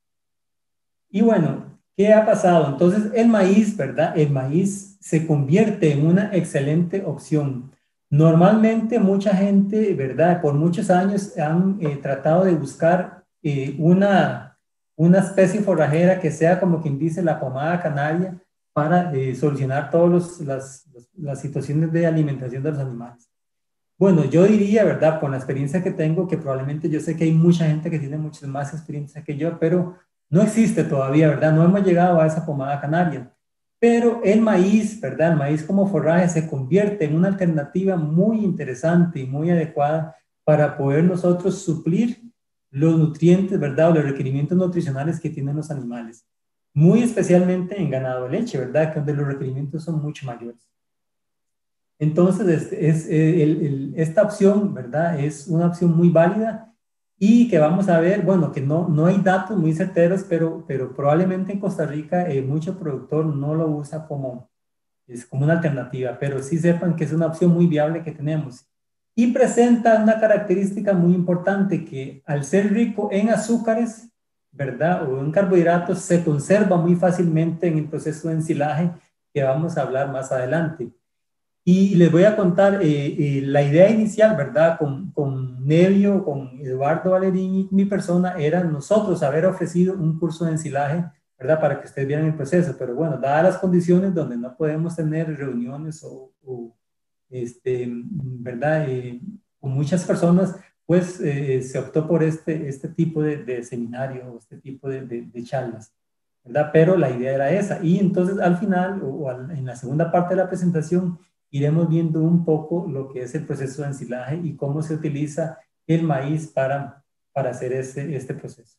Y bueno, ¿qué ha pasado? Entonces el maíz, ¿verdad? El maíz se convierte en una excelente opción. Normalmente mucha gente, ¿verdad? Por muchos años han eh, tratado de buscar eh, una, una especie forrajera que sea, como quien dice, la pomada canaria para eh, solucionar todas las, las situaciones de alimentación de los animales. Bueno, yo diría, ¿verdad? Con la experiencia que tengo, que probablemente yo sé que hay mucha gente que tiene muchas más experiencia que yo, pero no existe todavía, ¿verdad? No hemos llegado a esa pomada canaria. Pero el maíz, ¿verdad? El maíz como forraje se convierte en una alternativa muy interesante y muy adecuada para poder nosotros suplir los nutrientes, ¿verdad? O los requerimientos nutricionales que tienen los animales. Muy especialmente en ganado de leche, ¿verdad? Que donde los requerimientos son mucho mayores. Entonces, es, es, el, el, esta opción, ¿verdad? Es una opción muy válida y que vamos a ver, bueno, que no, no hay datos muy certeros, pero, pero probablemente en Costa Rica eh, mucho productor no lo usa como, es como una alternativa, pero sí sepan que es una opción muy viable que tenemos. Y presenta una característica muy importante, que al ser rico en azúcares, ¿verdad? O en carbohidratos, se conserva muy fácilmente en el proceso de ensilaje, que vamos a hablar más adelante. Y les voy a contar eh, eh, la idea inicial, ¿verdad? Con, con Nevio, con Eduardo Valerín y mi persona, era nosotros haber ofrecido un curso de ensilaje, ¿verdad? Para que ustedes vieran el proceso. Pero bueno, dadas las condiciones donde no podemos tener reuniones o, o este, ¿verdad? Eh, con muchas personas, pues eh, se optó por este, este tipo de, de seminario, este tipo de, de, de charlas, ¿verdad? Pero la idea era esa. Y entonces al final, o, o al, en la segunda parte de la presentación, iremos viendo un poco lo que es el proceso de ensilaje y cómo se utiliza el maíz para para hacer este, este proceso.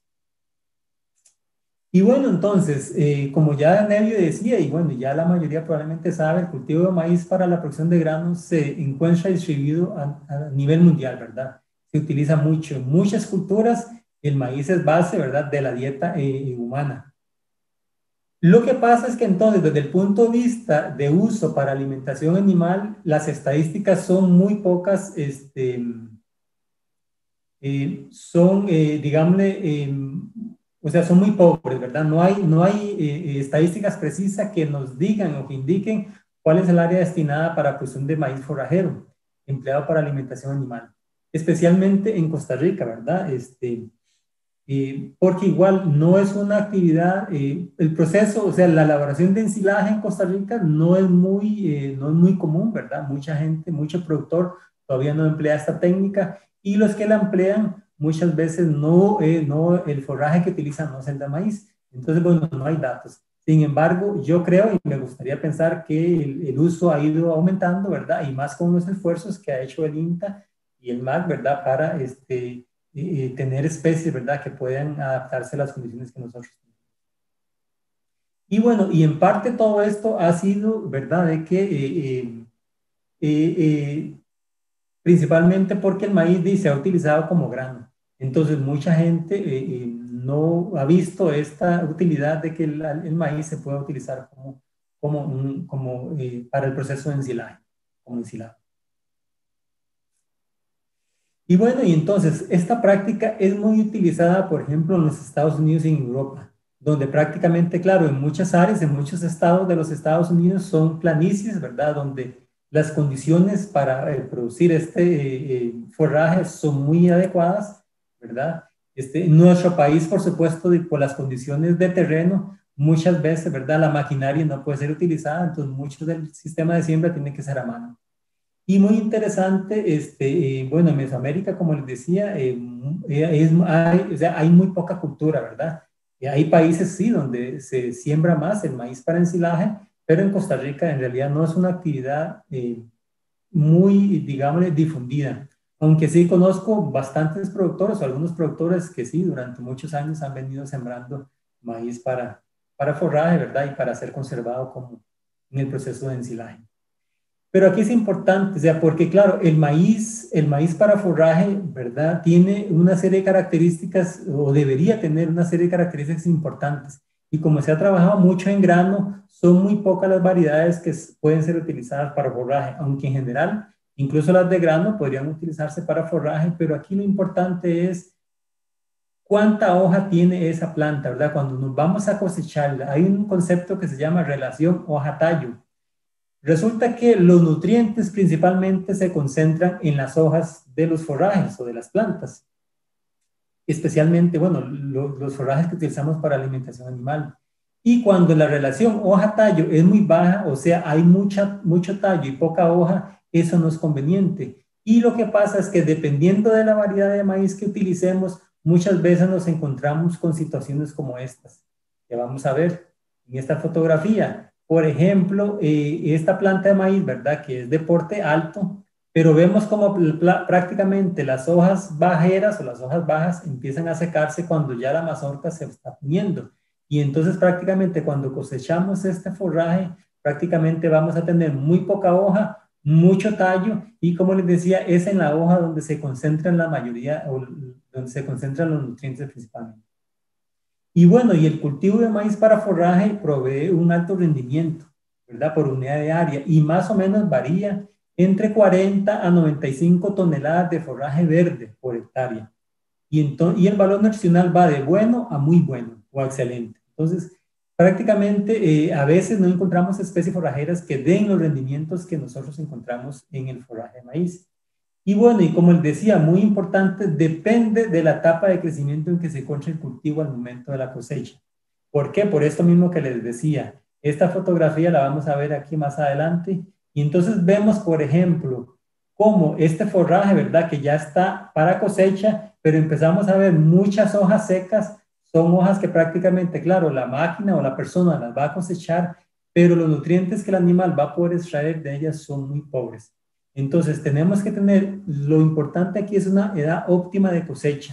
Y bueno, entonces, eh, como ya Nevio decía, y bueno, ya la mayoría probablemente sabe, el cultivo de maíz para la producción de granos se encuentra distribuido a, a nivel mundial, ¿verdad? Se utiliza mucho en muchas culturas, el maíz es base, ¿verdad?, de la dieta eh, humana. Lo que pasa es que entonces, desde el punto de vista de uso para alimentación animal, las estadísticas son muy pocas, este, eh, son, eh, digámosle, eh, o sea, son muy pobres, ¿verdad? No hay, no hay eh, estadísticas precisas que nos digan o que indiquen cuál es el área destinada para producción de maíz forrajero, empleado para alimentación animal, especialmente en Costa Rica, ¿verdad? Este, eh, porque igual no es una actividad, eh, el proceso, o sea, la elaboración de ensilaje en Costa Rica no es muy, eh, no es muy común, ¿verdad? Mucha gente, mucho productor todavía no emplea esta técnica y los que la emplean muchas veces no, eh, no, el forraje que utilizan no es el de maíz. Entonces, bueno, no hay datos. Sin embargo, yo creo y me gustaría pensar que el, el uso ha ido aumentando, ¿verdad? Y más con los esfuerzos que ha hecho el INTA y el M A C, ¿verdad? Para este, eh, tener especies, ¿verdad? Que puedan adaptarse a las condiciones que nosotros tenemos. Y bueno, y en parte todo esto ha sido, ¿verdad? De que eh, eh, eh, eh, principalmente porque el maíz se ha utilizado como grano. Entonces, mucha gente eh, eh, no ha visto esta utilidad de que el, el maíz se pueda utilizar como, como, un, como eh, para el proceso de ensilaje, como ensilado. Y bueno, y entonces, esta práctica es muy utilizada, por ejemplo, en los Estados Unidos y en Europa, donde prácticamente, claro, en muchas áreas, en muchos estados de los Estados Unidos son planicies, ¿verdad?, donde las condiciones para eh, producir este eh, eh, forraje son muy adecuadas, ¿verdad? Este, en nuestro país, por supuesto, de, por las condiciones de terreno, muchas veces, ¿verdad?, la maquinaria no puede ser utilizada, entonces mucho del sistema de siembra tiene que ser a mano. Y muy interesante, este, eh, bueno, en Mesoamérica, como les decía, eh, es, hay, o sea, hay muy poca cultura, ¿verdad? Y hay países, sí, donde se siembra más el maíz para ensilaje, pero en Costa Rica en realidad no es una actividad eh, muy, digamos, difundida. Aunque sí conozco bastantes productores o algunos productores que sí, durante muchos años han venido sembrando maíz para, para forraje, ¿verdad? Y para ser conservado como en el proceso de ensilaje. Pero aquí es importante, o sea, porque claro, el maíz, el maíz para forraje, ¿verdad?, tiene una serie de características, o debería tener una serie de características importantes. Y como se ha trabajado mucho en grano, son muy pocas las variedades que pueden ser utilizadas para forraje, aunque en general, incluso las de grano podrían utilizarse para forraje, pero aquí lo importante es cuánta hoja tiene esa planta, ¿verdad? Cuando nos vamos a cosecharla, hay un concepto que se llama relación hoja-tallo. Resulta que los nutrientes principalmente se concentran en las hojas de los forrajes o de las plantas, especialmente, bueno, lo, los forrajes que utilizamos para alimentación animal. Y cuando la relación hoja-tallo es muy baja, o sea, hay mucha, mucho tallo y poca hoja, eso no es conveniente. Y lo que pasa es que dependiendo de la variedad de maíz que utilicemos, muchas veces nos encontramos con situaciones como estas, que vamos a ver en esta fotografía. Por ejemplo, eh, esta planta de maíz, ¿verdad?, que es de porte alto, pero vemos como prácticamente las hojas bajeras o las hojas bajas empiezan a secarse cuando ya la mazorca se está poniendo. Y entonces prácticamente cuando cosechamos este forraje, prácticamente vamos a tener muy poca hoja, mucho tallo, y como les decía, es en la hoja donde se concentran la mayoría, o donde se concentran los nutrientes principalmente. Y bueno, y el cultivo de maíz para forraje provee un alto rendimiento, ¿verdad?, por unidad de área, y más o menos varía entre cuarenta a noventa y cinco toneladas de forraje verde por hectárea. Y, entonces, y el valor nutricional va de bueno a muy bueno o a excelente. Entonces, prácticamente eh, a veces no encontramos especies forrajeras que den los rendimientos que nosotros encontramos en el forraje de maíz. Y bueno, y como les decía, muy importante, depende de la etapa de crecimiento en que se encuentra el cultivo al momento de la cosecha. ¿Por qué? Por esto mismo que les decía. Esta fotografía la vamos a ver aquí más adelante. Y entonces vemos, por ejemplo, cómo este forraje, ¿verdad?, que ya está para cosecha, pero empezamos a ver muchas hojas secas. Son hojas que prácticamente, claro, la máquina o la persona las va a cosechar, pero los nutrientes que el animal va a poder extraer de ellas son muy pobres. Entonces tenemos que tener, lo importante aquí es una edad óptima de cosecha.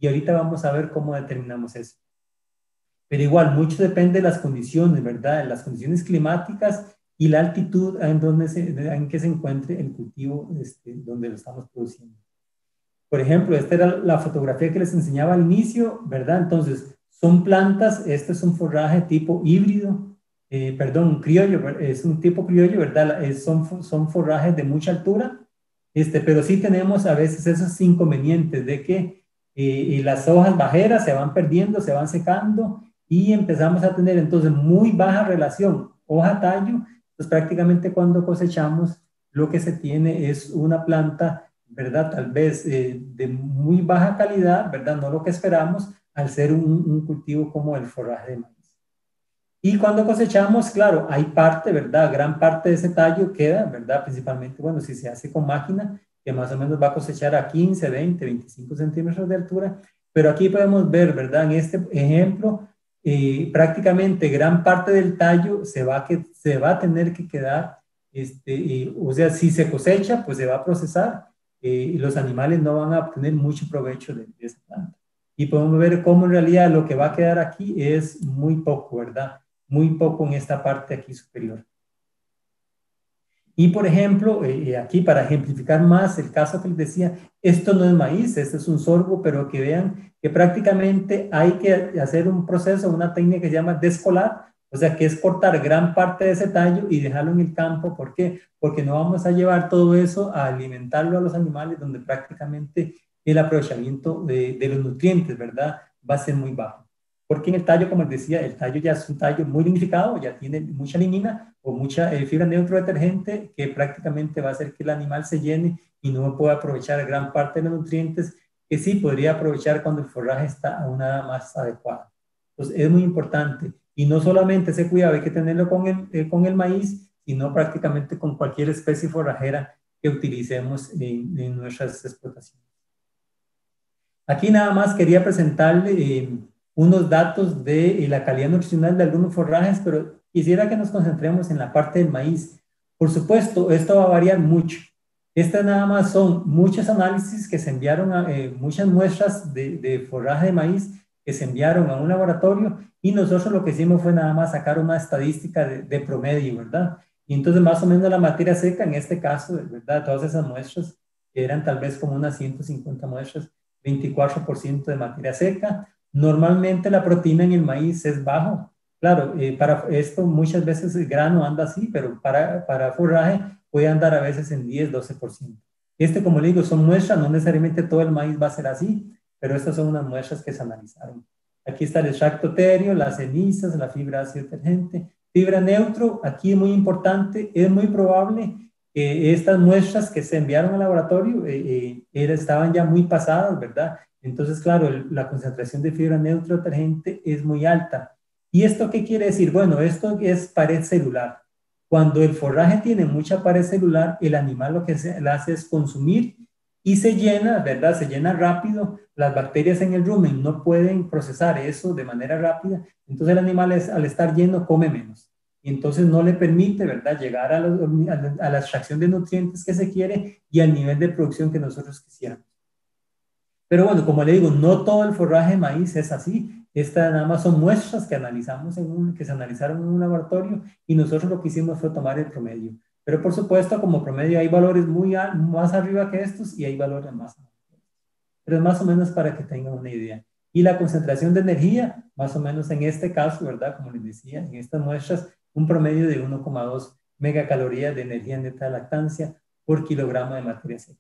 y ahorita vamos a ver cómo determinamos eso. Pero igual, mucho depende de las condiciones, ¿verdad? Las condiciones climáticas y la altitud en, donde se, en que se encuentre el cultivo este, donde lo estamos produciendo. Por ejemplo, esta era la fotografía que les enseñaba al inicio, ¿verdad? Entonces, son plantas, este es un forraje tipo híbrido, eh, perdón, criollo, es un tipo criollo, ¿verdad? Es, son, son forrajes de mucha altura, este, pero sí tenemos a veces esos inconvenientes de que eh, las hojas bajeras se van perdiendo, se van secando, y empezamos a tener entonces muy baja relación hoja-tallo. Pues prácticamente cuando cosechamos lo que se tiene es una planta, ¿verdad? Tal vez eh, de muy baja calidad, ¿verdad? No lo que esperamos al ser un, un cultivo como el forraje de maíz. Y cuando cosechamos, claro, hay parte, ¿verdad? Gran parte de ese tallo queda, ¿verdad? Principalmente, bueno, si se hace con máquina, que más o menos va a cosechar a quince, veinte, veinticinco centímetros de altura. Pero aquí podemos ver, ¿verdad? En este ejemplo, Eh, prácticamente gran parte del tallo se va, que, se va a tener que quedar, este, eh, o sea, si se cosecha, pues se va a procesar eh, y los animales no van a obtener mucho provecho de, de esa planta. Y podemos ver cómo en realidad lo que va a quedar aquí es muy poco, ¿verdad? Muy poco en esta parte aquí superior. Y por ejemplo, eh, aquí para ejemplificar más el caso que les decía, esto no es maíz, este es un sorgo, pero que vean que prácticamente hay que hacer un proceso, una técnica que se llama descolar, o sea, que es cortar gran parte de ese tallo y dejarlo en el campo. ¿Por qué? Porque no vamos a llevar todo eso a alimentarlo a los animales, donde prácticamente el aprovechamiento de, de los nutrientes, ¿verdad? Va a ser muy bajo. Porque en el tallo, como les decía, el tallo ya es un tallo muy lignificado, ya tiene mucha lignina o mucha eh, fibra neutrodetergente que prácticamente va a hacer que el animal se llene y no pueda aprovechar gran parte de los nutrientes que sí podría aprovechar cuando el forraje está a una edad más adecuada. Entonces es muy importante. Y no solamente ese cuidado hay que tenerlo con el, eh, con el maíz, sino prácticamente con cualquier especie forrajera que utilicemos en, en nuestras explotaciones. Aquí nada más quería presentarle eh, unos datos de eh, la calidad nutricional de algunos forrajes, pero quisiera que nos concentremos en la parte del maíz. Por supuesto, esto va a variar mucho. Estas nada más son muchos análisis que se enviaron, a, eh, muchas muestras de, de forraje de maíz que se enviaron a un laboratorio y nosotros lo que hicimos fue nada más sacar una estadística de, de promedio, ¿verdad? Y entonces más o menos la materia seca, en este caso, ¿verdad? Todas esas muestras, que eran tal vez como unas ciento cincuenta muestras, veinticuatro por ciento de materia seca. Normalmente la proteína en el maíz es bajo. Claro, eh, para esto muchas veces el grano anda así, pero para, para forraje puede andar a veces en diez, doce por ciento. Este, como le digo, son muestras, no necesariamente todo el maíz va a ser así, pero estas son unas muestras que se analizaron. Aquí está el extracto téreo, las cenizas, la fibra ácido detergente, fibra neutro. Aquí es muy importante, es muy probable que estas muestras que se enviaron al laboratorio eh, eh, estaban ya muy pasadas, ¿verdad? Entonces, claro, el, la concentración de fibra neutro detergente es muy alta. ¿Y esto qué quiere decir? Bueno, esto es pared celular. Cuando el forraje tiene mucha pared celular, el animal lo que se le hace es consumir y se llena, ¿verdad? Se llena rápido. Las bacterias en el rumen no pueden procesar eso de manera rápida. Entonces el animal es, al estar lleno come menos. Y entonces no le permite, ¿verdad?, llegar a, los, a la extracción de nutrientes que se quiere y al nivel de producción que nosotros quisiéramos. Pero bueno, como le digo, no todo el forraje de maíz es así. Estas nada más son muestras que, analizamos en un, que se analizaron en un laboratorio y nosotros lo que hicimos fue tomar el promedio. Pero por supuesto, como promedio hay valores muy a, más arriba que estos y hay valores más abajo. Pero es más o menos para que tengan una idea. Y la concentración de energía, más o menos en este caso, ¿verdad? Como les decía, en estas muestras, un promedio de uno coma dos megacalorías de energía neta de lactancia por kilogramo de materia seca.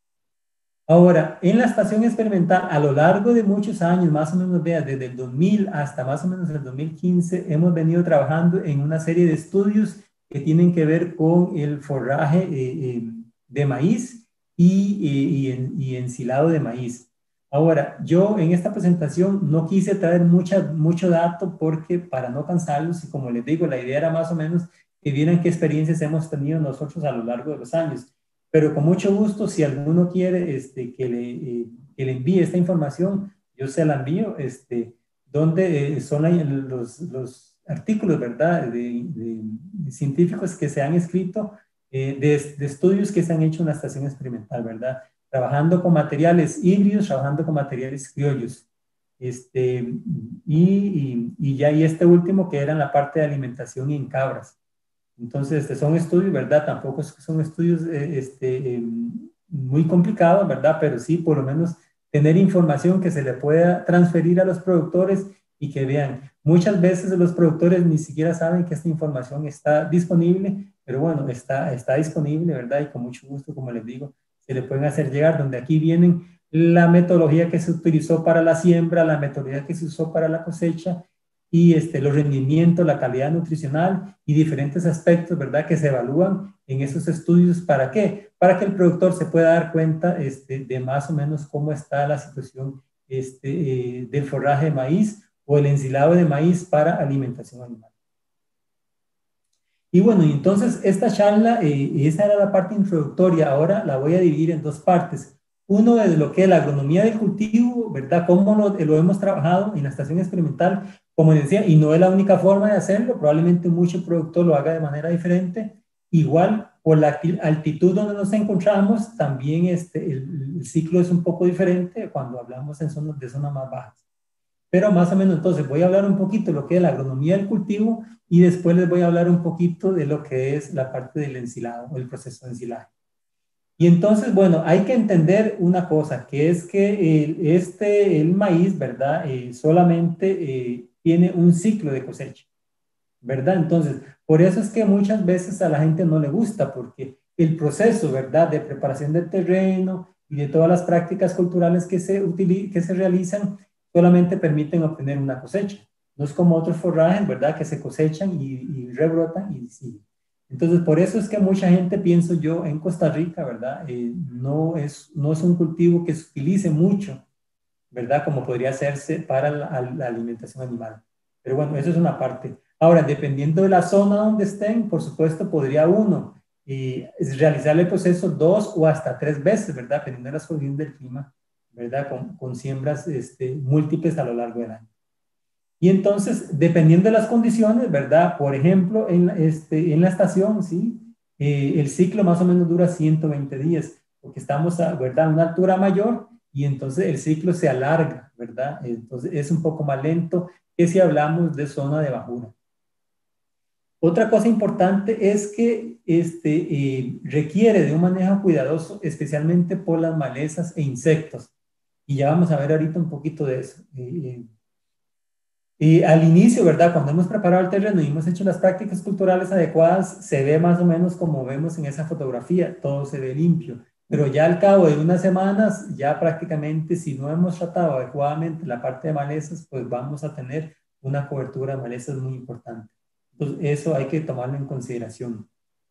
Ahora, en la estación experimental, a lo largo de muchos años, más o menos, vea, desde el dos mil hasta más o menos el dos mil quince, hemos venido trabajando en una serie de estudios que tienen que ver con el forraje eh, eh, de maíz y, y, y, y ensilado de maíz. Ahora, yo en esta presentación no quise traer mucha, mucho dato porque para no cansarlos, y como les digo, la idea era más o menos que vieran qué experiencias hemos tenido nosotros a lo largo de los años. Pero con mucho gusto, si alguno quiere este, que, le, eh, que le envíe esta información, yo se la envío, este, donde eh, son los, los artículos, ¿verdad?, de, de, de científicos que se han escrito, eh, de, de estudios que se han hecho en la estación experimental, ¿verdad?, trabajando con materiales híbridos, trabajando con materiales criollos. Este, y, y, y ya y este último que era en la parte de alimentación en cabras. Entonces, este, son estudios, ¿verdad? Tampoco son estudios eh, este, eh, muy complicados, ¿verdad? Pero sí, por lo menos, tener información que se le pueda transferir a los productores y que vean. Muchas veces los productores ni siquiera saben que esta información está disponible, pero bueno, está, está disponible, ¿verdad? Y con mucho gusto, como les digo, se le pueden hacer llegar, donde aquí vienen la metodología que se utilizó para la siembra, la metodología que se usó para la cosecha, y este, los rendimientos, la calidad nutricional y diferentes aspectos, ¿verdad?, que se evalúan en esos estudios. ¿Para qué? Para que el productor se pueda dar cuenta este, de más o menos cómo está la situación este, eh, del forraje de maíz o el ensilado de maíz para alimentación animal. Y bueno, entonces esta charla, eh, esa era la parte introductoria, ahora la voy a dividir en dos partes. Uno es lo que es la agronomía del cultivo, ¿verdad? Cómo lo, lo hemos trabajado en la estación experimental, como decía, y no es la única forma de hacerlo, probablemente mucho productor lo haga de manera diferente. Igual, por la altitud donde nos encontramos, también este, el, el ciclo es un poco diferente cuando hablamos en zonas, de zonas más bajas. Pero más o menos, entonces, voy a hablar un poquito de lo que es la agronomía del cultivo y después les voy a hablar un poquito de lo que es la parte del ensilado o el proceso de ensilaje. Y entonces, bueno, hay que entender una cosa, que es que el, este, el maíz, ¿verdad? Eh, solamente eh, tiene un ciclo de cosecha, ¿verdad? Entonces, por eso es que muchas veces a la gente no le gusta, porque el proceso, ¿verdad?, de preparación del terreno y de todas las prácticas culturales que se, que se realizan, solamente permiten obtener una cosecha. No es como otros forrajes, ¿verdad?, que se cosechan y, y rebrotan y siguen. Entonces, por eso es que mucha gente, pienso yo, en Costa Rica, ¿verdad?, eh, no, es, no es un cultivo que se utilice mucho, ¿verdad?, como podría hacerse para la, la alimentación animal. Pero bueno, eso es una parte. Ahora, dependiendo de la zona donde estén, por supuesto, podría uno eh, realizar el proceso dos o hasta tres veces, ¿verdad?, dependiendo de las condiciones del clima, ¿verdad?, con, con siembras este, múltiples a lo largo del año. Y entonces, dependiendo de las condiciones, ¿verdad? Por ejemplo, en, este, en la estación, ¿sí? Eh, el ciclo más o menos dura ciento veinte días, porque estamos a, ¿verdad?, a una altura mayor y entonces el ciclo se alarga, ¿verdad? Entonces es un poco más lento que si hablamos de zona de bajura. Otra cosa importante es que este, eh, requiere de un manejo cuidadoso, especialmente por las malezas e insectos. Y ya vamos a ver ahorita un poquito de eso. Eh, Y al inicio, ¿verdad?, cuando hemos preparado el terreno y hemos hecho las prácticas culturales adecuadas, se ve más o menos como vemos en esa fotografía, todo se ve limpio. Pero ya al cabo de unas semanas, ya prácticamente, si no hemos tratado adecuadamente la parte de malezas, pues vamos a tener una cobertura de malezas muy importante. Entonces, eso hay que tomarlo en consideración.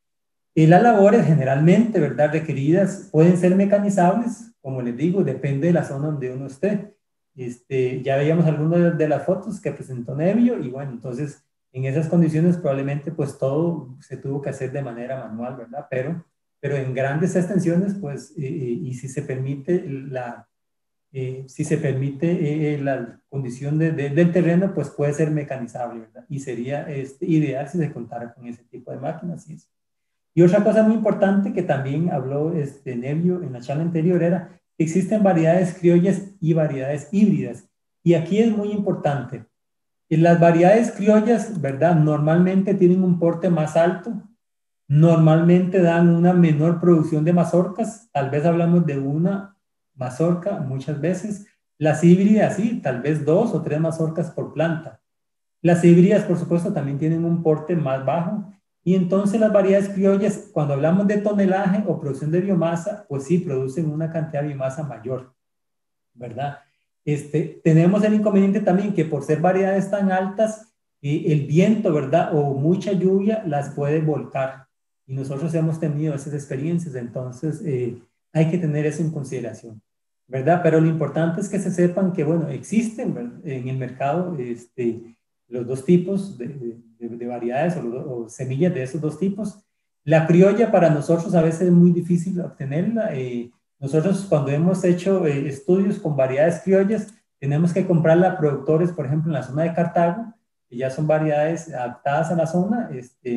Y las labores generalmente, ¿verdad?, requeridas pueden ser mecanizables, como les digo, depende de la zona donde uno esté. Este, ya veíamos algunas de las fotos que presentó Nevio y bueno, entonces en esas condiciones probablemente pues todo se tuvo que hacer de manera manual, ¿verdad? Pero, pero en grandes extensiones pues eh, y si se permite la, eh, si se permite eh, la condición de, de, del terreno pues puede ser mecanizable, ¿verdad? Y sería este, ideal si se contara con ese tipo de máquinas y eso. Y otra cosa muy importante que también habló este, Nevio en la charla anterior era existen variedades criollas y variedades híbridas. Y aquí es muy importante. Las variedades criollas, ¿verdad?, normalmente tienen un porte más alto, normalmente dan una menor producción de mazorcas, tal vez hablamos de una mazorca muchas veces. Las híbridas, sí, tal vez dos o tres mazorcas por planta. Las híbridas, por supuesto, también tienen un porte más bajo. Y entonces las variedades criollas, cuando hablamos de tonelaje o producción de biomasa, pues sí, producen una cantidad de biomasa mayor, ¿verdad? Este, tenemos el inconveniente también que por ser variedades tan altas, eh, el viento, ¿verdad?, o mucha lluvia las puede volcar. Y nosotros hemos tenido esas experiencias, entonces eh, hay que tener eso en consideración, ¿verdad? Pero lo importante es que se sepan que, bueno, existen, ¿verdad?, en el mercado este, los dos tipos de, de, de variedades o, o semillas de esos dos tipos. La criolla para nosotros a veces es muy difícil obtenerla. Eh, nosotros cuando hemos hecho eh, estudios con variedades criollas, tenemos que comprarla a productores, por ejemplo, en la zona de Cartago, que ya son variedades adaptadas a la zona, este,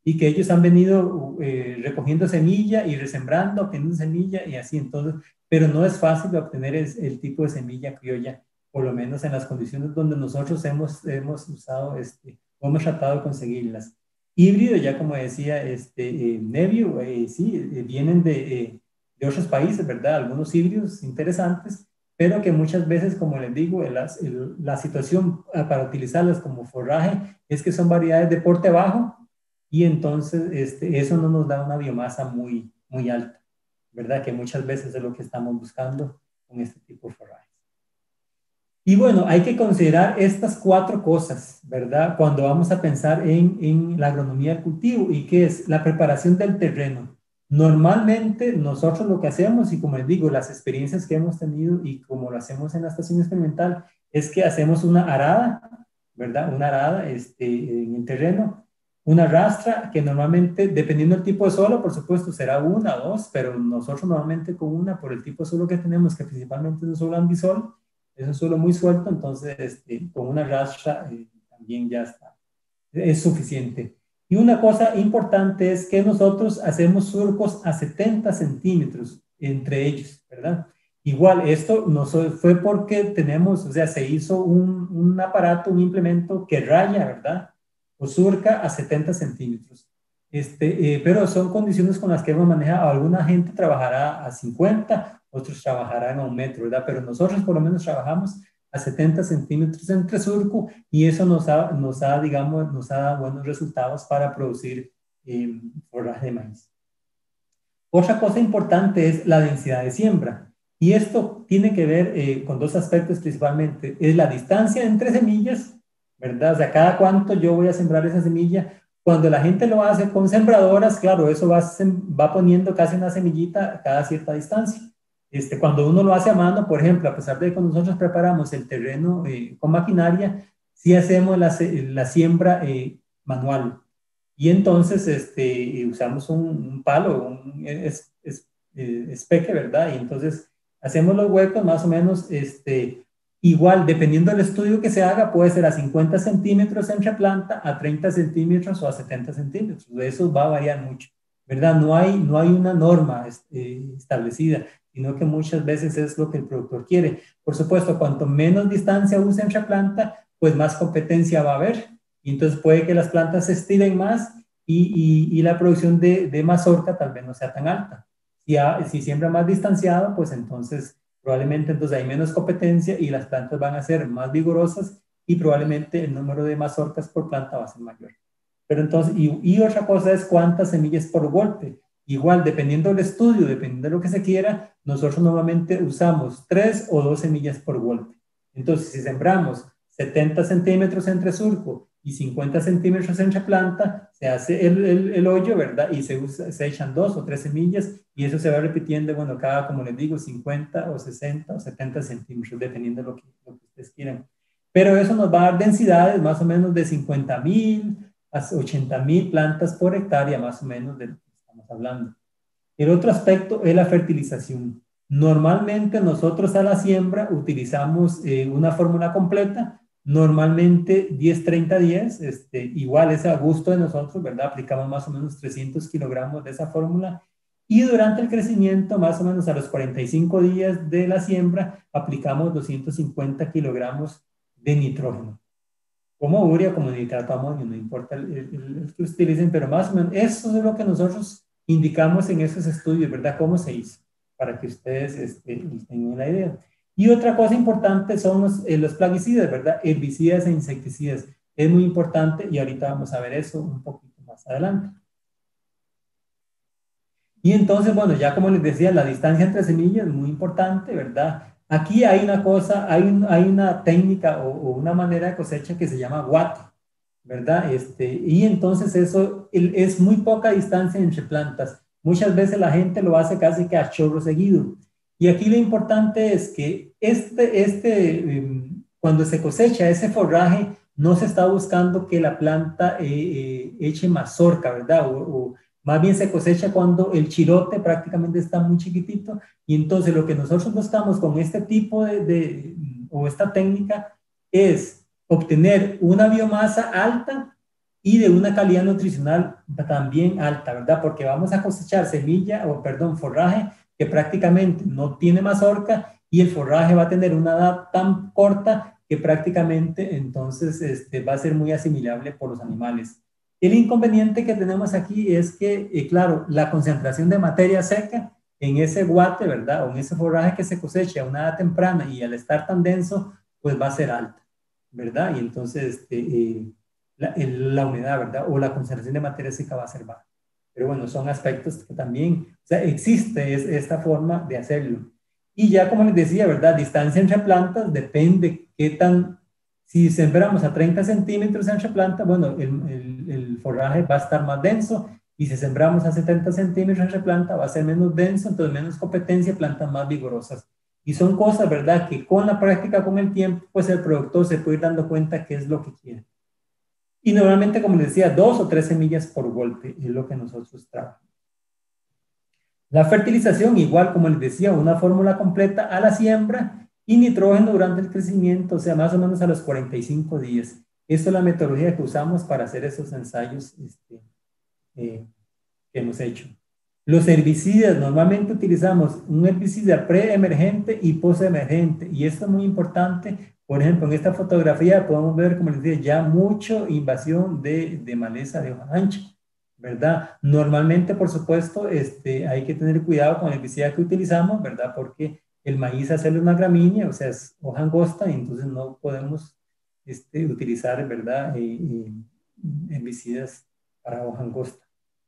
y que ellos han venido eh, recogiendo semilla y resembrando, obteniendo semilla y así, entonces, pero no es fácil obtener el, el tipo de semilla criolla, por lo menos en las condiciones donde nosotros hemos, hemos usado, este, o hemos tratado de conseguirlas. Híbrido, ya como decía este, eh, Nevio, eh, sí, eh, vienen de, eh, de otros países, ¿verdad? Algunos híbridos interesantes, pero que muchas veces, como les digo, el, el, la situación para utilizarlas como forraje es que son variedades de porte bajo y entonces este, eso no nos da una biomasa muy, muy alta, ¿verdad? Que muchas veces es lo que estamos buscando con este tipo de forraje. Y bueno, hay que considerar estas cuatro cosas, ¿verdad? Cuando vamos a pensar en, en la agronomía del cultivo, y que es la preparación del terreno. Normalmente nosotros lo que hacemos, y como les digo, las experiencias que hemos tenido y como lo hacemos en la estación experimental, es que hacemos una arada, ¿verdad? Una arada este, en el terreno, una rastra que normalmente, dependiendo del tipo de suelo, por supuesto, será una o dos, pero nosotros normalmente con una, por el tipo de suelo que tenemos, que principalmente es un suelo ambisol, es un suelo muy suelto, entonces este, con una rastra eh, también ya está, es suficiente. Y una cosa importante es que nosotros hacemos surcos a setenta centímetros entre ellos, ¿verdad? Igual, esto no fue porque tenemos, o sea, se hizo un, un aparato, un implemento que raya, ¿verdad? O surca a setenta centímetros. Este, eh, pero son condiciones con las que hemos manejado. Alguna gente trabajará a cincuenta, otros trabajarán a un metro, ¿verdad? Pero nosotros por lo menos trabajamos a setenta centímetros entre surco y eso nos ha, nos ha digamos, nos ha dado buenos resultados para producir eh, forraje de maíz. Otra cosa importante es la densidad de siembra y esto tiene que ver eh, con dos aspectos principalmente. Es la distancia entre semillas, ¿verdad? O sea, cada cuánto yo voy a sembrar esa semilla. Cuando la gente lo hace con sembradoras, claro, eso va, va poniendo casi una semillita a cada cierta distancia. Este, cuando uno lo hace a mano, por ejemplo, a pesar de que nosotros preparamos el terreno eh, con maquinaria, sí hacemos la, la siembra eh, manual. Y entonces este, usamos un, un palo, un es, es, es, espeque, ¿verdad? Y entonces hacemos los huecos más o menos este, igual, dependiendo del estudio que se haga, puede ser a cincuenta centímetros entre planta, a treinta centímetros o a setenta centímetros. Eso va a variar mucho, ¿verdad? No hay, no hay una norma este, establecida, sino que muchas veces es lo que el productor quiere. Por supuesto, cuanto menos distancia use entre planta, pues más competencia va a haber. Y entonces puede que las plantas se estiren más y, y, y la producción de, de mazorca tal vez no sea tan alta. Si, ha, si siembra más distanciado, pues entonces probablemente entonces hay menos competencia y las plantas van a ser más vigorosas y probablemente el número de mazorcas por planta va a ser mayor. Pero entonces, y, y otra cosa es cuántas semillas por golpe. Igual, dependiendo del estudio, dependiendo de lo que se quiera, nosotros normalmente usamos tres o dos semillas por golpe. Entonces, si sembramos setenta centímetros entre surco y cincuenta centímetros entre planta, se hace el, el, el hoyo, ¿verdad? Y se, usa, se echan dos o tres semillas y eso se va repitiendo, bueno, cada, como les digo, cincuenta o sesenta o setenta centímetros, dependiendo de lo que, lo que ustedes quieran. Pero eso nos va a dar densidades más o menos de cincuenta mil a ochenta mil plantas por hectárea, más o menos de lo que estamos hablando. El otro aspecto es la fertilización. Normalmente nosotros a la siembra utilizamos eh, una fórmula completa, normalmente diez treinta diez, este, igual es a gusto de nosotros, ¿verdad? Aplicamos más o menos trescientos kilogramos de esa fórmula y durante el crecimiento, más o menos a los cuarenta y cinco días de la siembra, aplicamos doscientos cincuenta kilogramos de nitrógeno. Como urea, como nitrato de amonio, no importa el, el, el que utilicen, pero más o menos eso es lo que nosotros indicamos en esos estudios, ¿verdad? ¿Cómo se hizo? Para que ustedes este, tengan la idea. Y otra cosa importante son los, eh, los plaguicidas, ¿verdad? Herbicidas e insecticidas. Es muy importante y ahorita vamos a ver eso un poquito más adelante. Y entonces, bueno, ya como les decía, la distancia entre semillas es muy importante, ¿verdad? Aquí hay una cosa, hay, un, hay una técnica o, o una manera de cosecha que se llama guate, ¿verdad? Este, y entonces eso el, es muy poca distancia entre plantas. Muchas veces la gente lo hace casi que a chorro seguido. Y aquí lo importante es que este, este, um, cuando se cosecha ese forraje, no se está buscando que la planta eh, eh, eche mazorca, ¿verdad? O, o más bien se cosecha cuando el chirote prácticamente está muy chiquitito. Y entonces lo que nosotros buscamos con este tipo de, de o esta técnica es obtener una biomasa alta y de una calidad nutricional también alta, ¿verdad? Porque vamos a cosechar semilla, o perdón, forraje que prácticamente no tiene mazorca, y el forraje va a tener una edad tan corta que prácticamente entonces este, va a ser muy asimilable por los animales. El inconveniente que tenemos aquí es que, eh, claro, la concentración de materia seca en ese guate, ¿verdad? O en ese forraje que se cosecha a una edad temprana y al estar tan denso, pues va a ser alta, ¿verdad? Y entonces este, eh, la, el, la humedad, ¿verdad? O la concentración de materia seca va a ser baja. Pero bueno, son aspectos que también, o sea, existe es, esta forma de hacerlo. Y ya como les decía, ¿verdad? Distancia entre plantas depende qué tan, si sembramos a treinta centímetros entre plantas, bueno, el, el, el forraje va a estar más denso, y si sembramos a setenta centímetros entre planta va a ser menos denso, entonces menos competencia, plantas más vigorosas. Y son cosas, ¿verdad? Que con la práctica, con el tiempo, pues el productor se puede ir dando cuenta qué es lo que quiere. Y normalmente, como les decía, dos o tres semillas por golpe es lo que nosotros trabajamos. La fertilización, igual como les decía, una fórmula completa a la siembra y nitrógeno durante el crecimiento, o sea, más o menos a los cuarenta y cinco días. Esta es la metodología que usamos para hacer esos ensayos este, eh, que hemos hecho. Los herbicidas, normalmente utilizamos un herbicida preemergente y postemergente, y esto es muy importante. Por ejemplo, en esta fotografía podemos ver, como les decía, ya mucha invasión de, de maleza de hoja ancha, ¿verdad? Normalmente, por supuesto, este, hay que tener cuidado con el herbicida que utilizamos, ¿verdad? Porque el maíz hace una gramínea, o sea, es hoja angosta, y entonces no podemos este, utilizar, ¿verdad? Eh, eh, herbicidas para hoja angosta.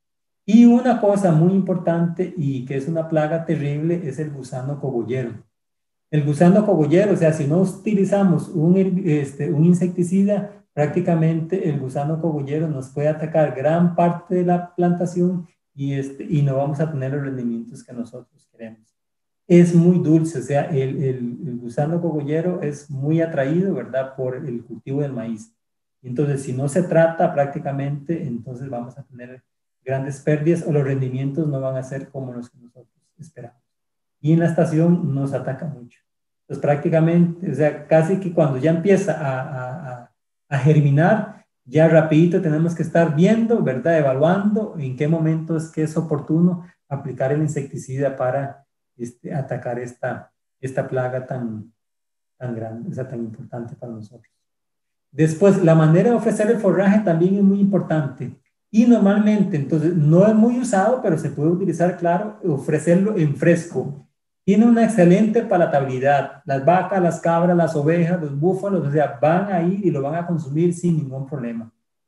Y una cosa muy importante y que es una plaga terrible es el gusano cogollero. El gusano cogollero, o sea, si no utilizamos un, este, un insecticida, prácticamente el gusano cogollero nos puede atacar gran parte de la plantación y, este, y no vamos a tener los rendimientos que nosotros queremos. Es muy dulce, o sea, el, el, el gusano cogollero es muy atraído, ¿verdad?, por el cultivo del maíz. Entonces, si no se trata prácticamente, entonces vamos a tener grandes pérdidas o los rendimientos no van a ser como los que nosotros esperamos. Y en la estación nos ataca mucho. Entonces, prácticamente, o sea, casi que cuando ya empieza a, a, a germinar, ya rapidito tenemos que estar viendo, ¿verdad? Evaluando en qué momento es que es oportuno aplicar el insecticida para este, atacar esta, esta plaga tan, tan grande, o sea, tan importante para nosotros. Después, la manera de ofrecer el forraje también es muy importante. Y normalmente, entonces, no es muy usado, pero se puede utilizar, claro, ofrecerlo en fresco. Tiene una excelente palatabilidad. Las vacas, las cabras, las ovejas, los búfalos, o sea, van a ir y lo van a consumir sin ningún problema.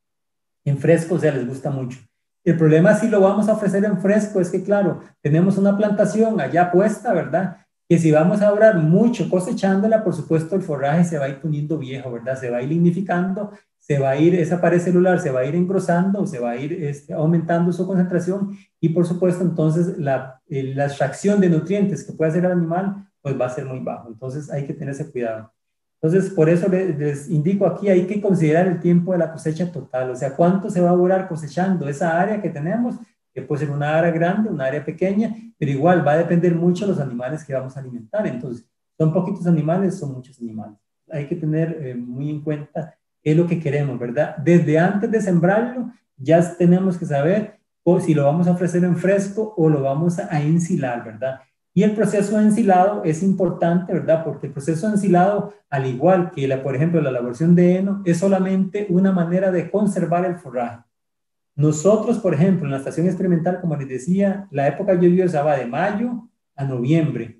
En fresco, o sea, les gusta mucho. El problema si lo vamos a ofrecer en fresco es que, claro, tenemos una plantación allá puesta, ¿verdad? Que si vamos a durar mucho cosechándola, por supuesto, el forraje se va a ir poniendo viejo, ¿verdad? Se va a ir lignificando, se va a ir, esa pared celular se va a ir engrosando, se va a ir este, aumentando su concentración y, por supuesto, entonces la, eh, la extracción de nutrientes que puede hacer el animal, pues va a ser muy bajo. Entonces hay que tener ese cuidado. Entonces, por eso les, les indico aquí, hay que considerar el tiempo de la cosecha total, o sea, cuánto se va a durar cosechando esa área que tenemos, que puede ser una área grande, una área pequeña, pero igual va a depender mucho de los animales que vamos a alimentar. Entonces, son poquitos animales, son muchos animales. Hay que tener eh, muy en cuenta qué es lo que queremos, ¿verdad? Desde antes de sembrarlo, ya tenemos que saber o si lo vamos a ofrecer en fresco o lo vamos a ensilar, ¿verdad? Y el proceso de ensilado es importante, ¿verdad? Porque el proceso de ensilado, al igual que, la, por ejemplo, la elaboración de heno, es solamente una manera de conservar el forraje. Nosotros, por ejemplo, en la estación experimental, como les decía, la época lluviosa va de mayo a noviembre.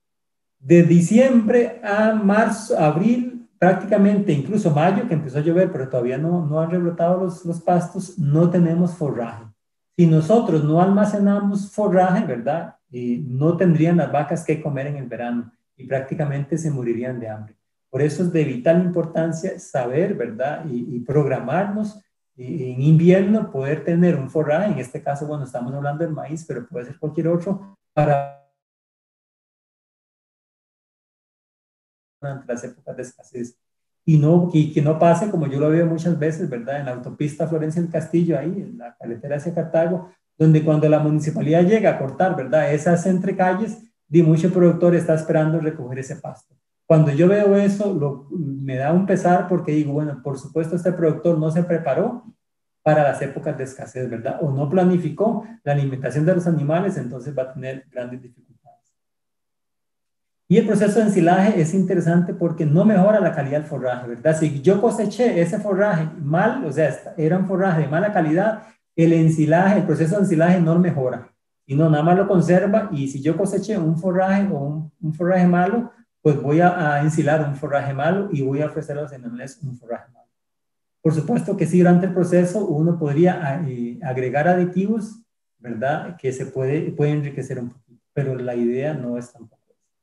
De diciembre a marzo, abril, prácticamente, incluso mayo, que empezó a llover, pero todavía no, no han rebrotado los, los pastos, no tenemos forraje. Si nosotros no almacenamos forraje, ¿verdad? Y no tendrían las vacas que comer en el verano y prácticamente se morirían de hambre. Por eso es de vital importancia saber, ¿verdad? Y, y programarnos y en invierno, poder tener un forraje, en este caso, bueno, estamos hablando del maíz, pero puede ser cualquier otro, para durante las épocas de escasez. Y no, y que no pase, como yo lo veo muchas veces, ¿verdad? En la autopista Florencia del Castillo, ahí, en la carretera hacia Cartago, donde cuando la municipalidad llega a cortar, ¿verdad? Esas entrecalles, de mucho productor está esperando recoger ese pasto. Cuando yo veo eso, lo, me da un pesar porque digo, bueno, por supuesto este productor no se preparó para las épocas de escasez, ¿verdad? O no planificó la alimentación de los animales, entonces va a tener grandes dificultades. Y el proceso de ensilaje es interesante porque no mejora la calidad del forraje, ¿verdad? Si yo coseché ese forraje mal, o sea, era un forraje de mala calidad, el ensilaje, el proceso de ensilaje no lo mejora, sino nada más lo conserva, y si yo coseché un forraje o un, un forraje malo, pues voy a, a ensilar un forraje malo y voy a ofrecer a los animales un forraje malo. Por supuesto que sí, durante el proceso uno podría eh, agregar aditivos, ¿verdad? Que se puede, puede enriquecer un poquito, pero la idea no es tampoco.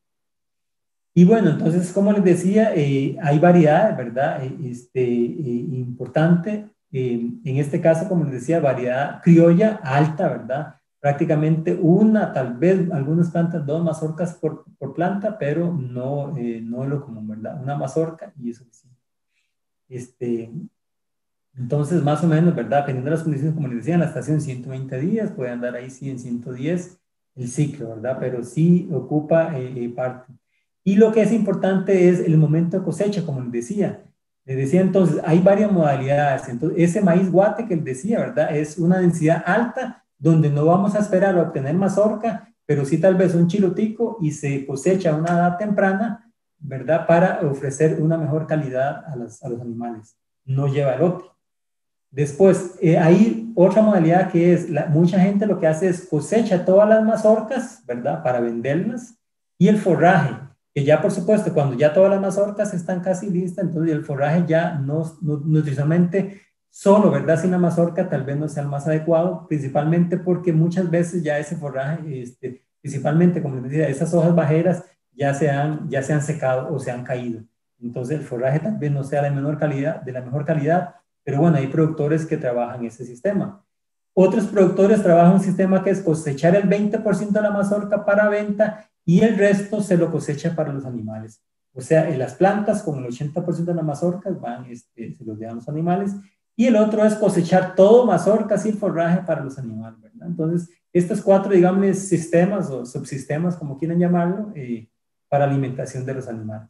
Y bueno, entonces, como les decía, eh, hay variedades, ¿verdad? Eh, este, eh, importante, eh, en este caso, como les decía, variedad criolla alta, ¿verdad? Prácticamente una, tal vez algunas plantas, dos mazorcas por, por planta, pero no, eh, no es lo común, ¿verdad? Una mazorca y eso sí. Este, entonces, más o menos, ¿verdad? Dependiendo de las condiciones, como les decía, en la estación ciento veinte días, puede andar ahí sí en ciento diez el ciclo, ¿verdad? Pero sí ocupa eh, parte. Y lo que es importante es el momento de cosecha, como les decía. Les decía entonces, hay varias modalidades. Entonces, ese maíz guate que les decía, ¿verdad? Es una densidad alta, donde no vamos a esperar a obtener mazorca, pero sí tal vez un chilotico y se cosecha a una edad temprana, ¿verdad? Para ofrecer una mejor calidad a los, a los animales. No lleva elote. Después, eh, hay otra modalidad que es, la, mucha gente lo que hace es cosecha todas las mazorcas, ¿verdad? Para venderlas, y el forraje, que ya por supuesto, cuando ya todas las mazorcas están casi listas, entonces el forraje ya no, no nutricionalmente solo, ¿verdad? Sin la mazorca tal vez no sea el más adecuado, principalmente porque muchas veces ya ese forraje, este, principalmente, como les decía, esas hojas bajeras ya se han, ya se han secado o se han caído. Entonces el forraje tal vez no sea de, menor calidad, de la mejor calidad, pero bueno, hay productores que trabajan ese sistema. Otros productores trabajan un sistema que es cosechar el veinte por ciento de la mazorca para venta y el resto se lo cosecha para los animales. O sea, en las plantas, con el ochenta por ciento de las mazorcas, van, este, se los llevan los animales. Y el otro es cosechar todo mazorcas y forraje para los animales, ¿verdad? Entonces, estos cuatro, digamos, sistemas o subsistemas, como quieran llamarlo, eh, para alimentación de los animales.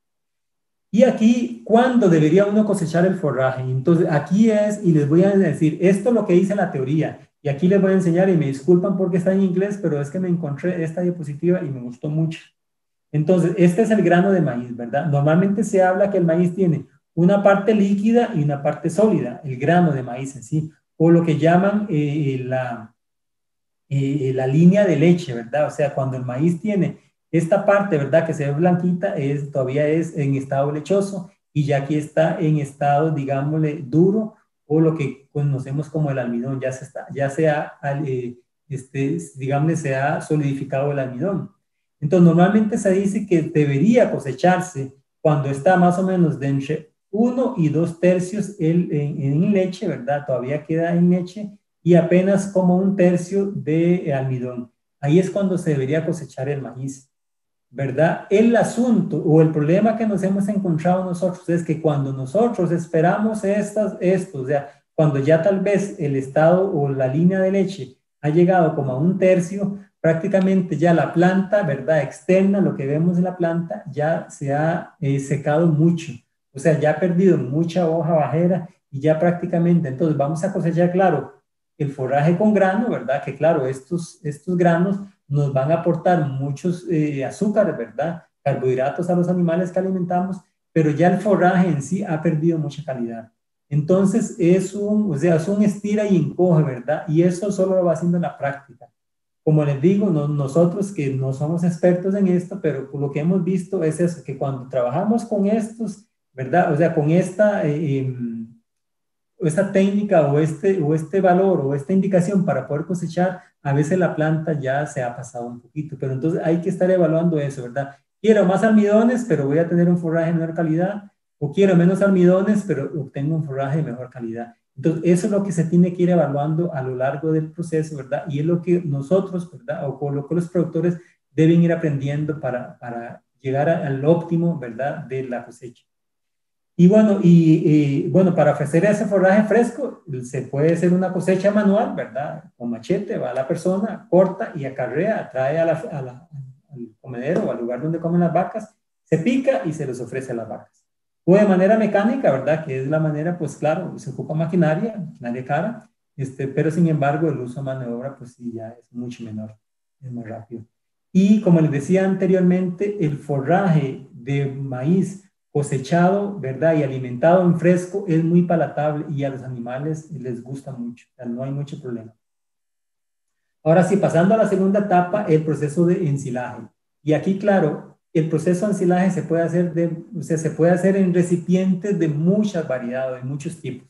Y aquí, ¿cuándo debería uno cosechar el forraje? Entonces, aquí es, y les voy a decir, esto es lo que dice la teoría, y aquí les voy a enseñar, y me disculpan porque está en inglés, pero es que me encontré esta diapositiva y me gustó mucho. Entonces, este es el grano de maíz, ¿verdad? Normalmente se habla que el maíz tiene una parte líquida y una parte sólida, el grano de maíz en sí, o lo que llaman eh, la, eh, la línea de leche, ¿verdad? O sea, cuando el maíz tiene esta parte, ¿verdad? Que se ve blanquita, es, todavía es en estado lechoso, y ya aquí está en estado, digámosle, duro, o lo que conocemos como el almidón, ya se, está, ya se ha, eh, este, digámosle, se ha solidificado el almidón. Entonces, normalmente se dice que debería cosecharse cuando está más o menos de entre uno y dos tercios el, en, en leche, ¿verdad? Todavía queda en leche, y apenas como un tercio de almidón. Ahí es cuando se debería cosechar el maíz, ¿verdad? El asunto o el problema que nos hemos encontrado nosotros es que cuando nosotros esperamos estas, esto, o sea, cuando ya tal vez el estado o la línea de leche ha llegado como a un tercio, prácticamente ya la planta, ¿verdad? Externa, lo que vemos en la planta, ya se ha eh, secado mucho. O sea, ya ha perdido mucha hoja bajera y ya prácticamente, entonces vamos a cosechar, claro, el forraje con grano, ¿verdad? Que claro, estos, estos granos nos van a aportar muchos eh, azúcares, ¿verdad? Carbohidratos a los animales que alimentamos, pero ya el forraje en sí ha perdido mucha calidad. Entonces es un, o sea, es un estira y encoge, ¿verdad? Y eso solo lo va haciendo en la práctica. Como les digo, no, nosotros que no somos expertos en esto, pero lo que hemos visto es eso, que cuando trabajamos con estos, ¿verdad? O sea, con esta... Eh, esta técnica o este, o este valor o esta indicación para poder cosechar, a veces la planta ya se ha pasado un poquito, pero entonces hay que estar evaluando eso, ¿verdad? Quiero más almidones, pero voy a tener un forraje de menor calidad, o quiero menos almidones, pero obtengo un forraje de mejor calidad. Entonces, eso es lo que se tiene que ir evaluando a lo largo del proceso, ¿verdad? Y es lo que nosotros, ¿verdad? O con lo que los productores deben ir aprendiendo para, para llegar al óptimo, ¿verdad? De la cosecha. Y bueno, y, y bueno, para ofrecer ese forraje fresco, se puede hacer una cosecha manual, ¿verdad? Con machete, va la persona, corta y acarrea, trae a la, a la, al comedero o al lugar donde comen las vacas, se pica y se les ofrece a las vacas. o de manera mecánica, ¿verdad? Que es la manera, pues claro, se ocupa maquinaria, maquinaria cara, este, pero sin embargo el uso de mano de obra, pues sí, ya es mucho menor, es más rápido. Y como les decía anteriormente, el forraje de maíz cosechado, ¿verdad? Y alimentado en fresco es muy palatable y a los animales les gusta mucho, o sea, no hay mucho problema. Ahora sí, pasando a la segunda etapa, el proceso de ensilaje. Y aquí, claro, el proceso de ensilaje se puede hacer, de, o sea, se puede hacer en recipientes de muchas variedades, de muchos tipos.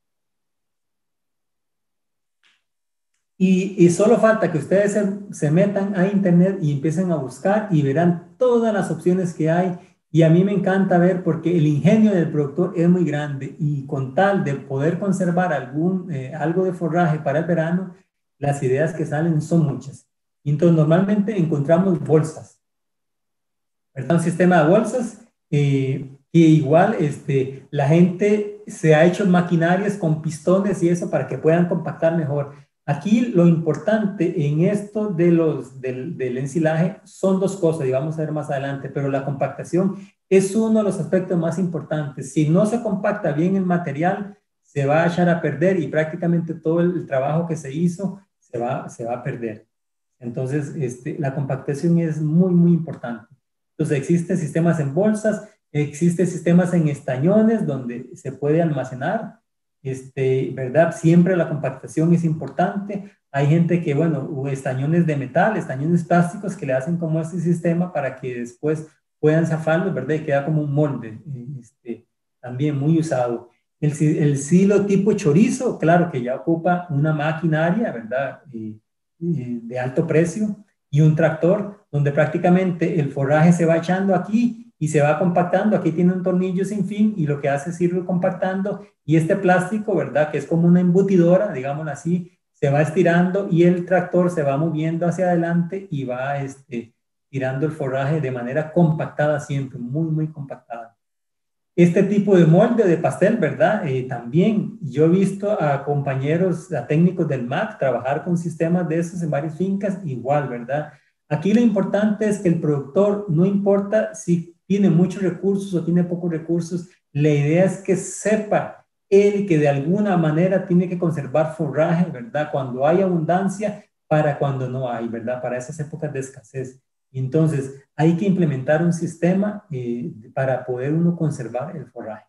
Y, y solo falta que ustedes se, se metan a internet y empiecen a buscar y verán todas las opciones que hay. Y a mí me encanta ver porque el ingenio del productor es muy grande y con tal de poder conservar algún, eh, algo de forraje para el verano, las ideas que salen son muchas. Entonces, normalmente encontramos bolsas, ¿verdad? Un sistema de bolsas eh, que igual este, la gente se ha hecho maquinarias con pistones y eso para que puedan compactar mejor. Aquí lo importante en esto de los, del, del ensilaje son dos cosas y vamos a ver más adelante, pero la compactación es uno de los aspectos más importantes. Si no se compacta bien el material, se va a echar a perder y prácticamente todo el, el trabajo que se hizo se va, se va a perder. Entonces, este, la compactación es muy, muy importante. Entonces, existen sistemas en bolsas, existen sistemas en estañones donde se puede almacenar. Este, ¿verdad? Siempre la compactación es importante. Hay gente que, bueno, estañones de metal, estañones plásticos que le hacen como este sistema para que después puedan zafarlos, ¿verdad? Y queda como un molde, este, también muy usado. El, el silo tipo chorizo, claro que ya ocupa una maquinaria, ¿verdad? Y, y de alto precio y un tractor donde prácticamente el forraje se va echando aquí y se va compactando. Aquí tiene un tornillo sin fin y lo que hace es irlo compactando y este plástico, ¿verdad? Que es como una embutidora, digámoslo así, se va estirando y el tractor se va moviendo hacia adelante y va este, tirando el forraje de manera compactada siempre, muy, muy compactada. Este tipo de molde de pastel, ¿verdad? Eh, también yo he visto a compañeros, a técnicos del M A C trabajar con sistemas de esos en varias fincas, igual, ¿verdad? Aquí lo importante es que el productor, no importa si tiene muchos recursos o tiene pocos recursos, la idea es que sepa él que de alguna manera tiene que conservar forraje, ¿verdad? Cuando hay abundancia, para cuando no hay, ¿verdad? Para esas épocas de escasez. Entonces, hay que implementar un sistema eh, para poder uno conservar el forraje.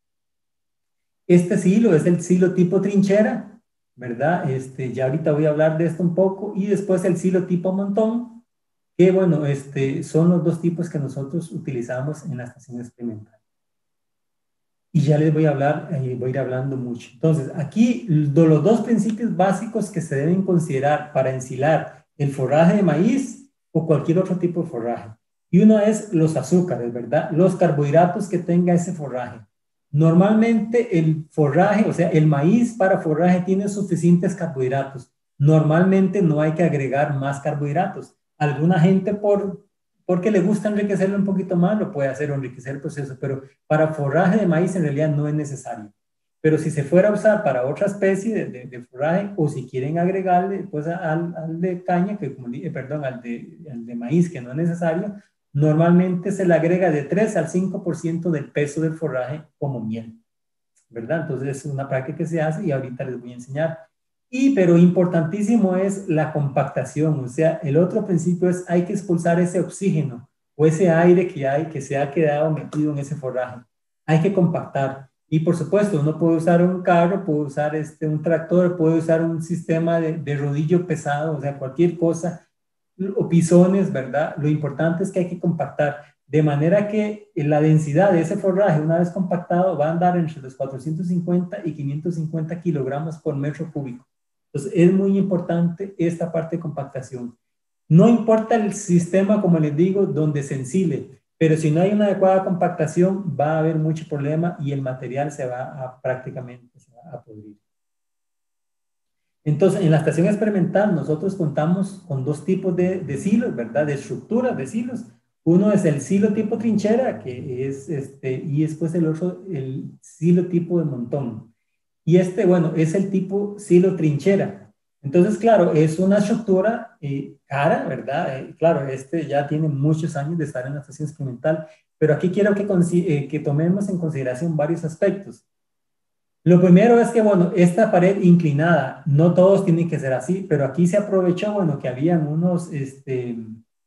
Este silo es el silo tipo trinchera, ¿verdad? Este, ya ahorita voy a hablar de esto un poco. Y después el silo tipo montón, que bueno, este, son los dos tipos que nosotros utilizamos en la estación experimental. Y ya les voy a hablar, eh, voy a ir hablando mucho. Entonces, aquí de los dos principios básicos que se deben considerar para ensilar el forraje de maíz o cualquier otro tipo de forraje. Y uno es los azúcares, ¿verdad? Los carbohidratos que tenga ese forraje. Normalmente el forraje, o sea, el maíz para forraje tiene suficientes carbohidratos. Normalmente no hay que agregar más carbohidratos. Alguna gente por, porque le gusta enriquecerlo un poquito más, lo puede hacer enriquecer el proceso, pero para forraje de maíz en realidad no es necesario. Pero si se fuera a usar para otra especie de, de, de forraje, o si quieren agregarle pues al, al de caña, que como dije, perdón, al de, al de maíz, que no es necesario, normalmente se le agrega de tres al cinco por ciento del peso del forraje como miel, ¿verdad? Entonces es una práctica que se hace y ahorita les voy a enseñar. Y, pero importantísimo es la compactación, o sea, el otro principio es hay que expulsar ese oxígeno o ese aire que hay, que se ha quedado metido en ese forraje. Hay que compactar. Y por supuesto, uno puede usar un carro, puede usar este, un tractor, puede usar un sistema de, de rodillo pesado, o sea, cualquier cosa, o pisones, ¿verdad? Lo importante es que hay que compactar, de manera que la densidad de ese forraje, una vez compactado, va a andar entre los cuatrocientos cincuenta y quinientos cincuenta kilogramos por metro cúbico. Entonces, es muy importante esta parte de compactación. No importa el sistema, como les digo, donde se ensile, pero si no hay una adecuada compactación, va a haber mucho problema y el material se va a prácticamente se va a podrir. Entonces, en la estación experimental, nosotros contamos con dos tipos de, de silos, ¿verdad? De estructuras de silos. Uno es el silo tipo trinchera, que es este, y después el otro, el silo tipo de montón. Y este, bueno, es el tipo silo trinchera. Entonces, claro, es una estructura eh, cara, ¿verdad? Eh, claro, este ya tiene muchos años de estar en la estación experimental, pero aquí quiero que, eh, que tomemos en consideración varios aspectos. Lo primero es que, bueno, esta pared inclinada, no todos tienen que ser así, pero aquí se aprovechó, bueno, que habían unos, este,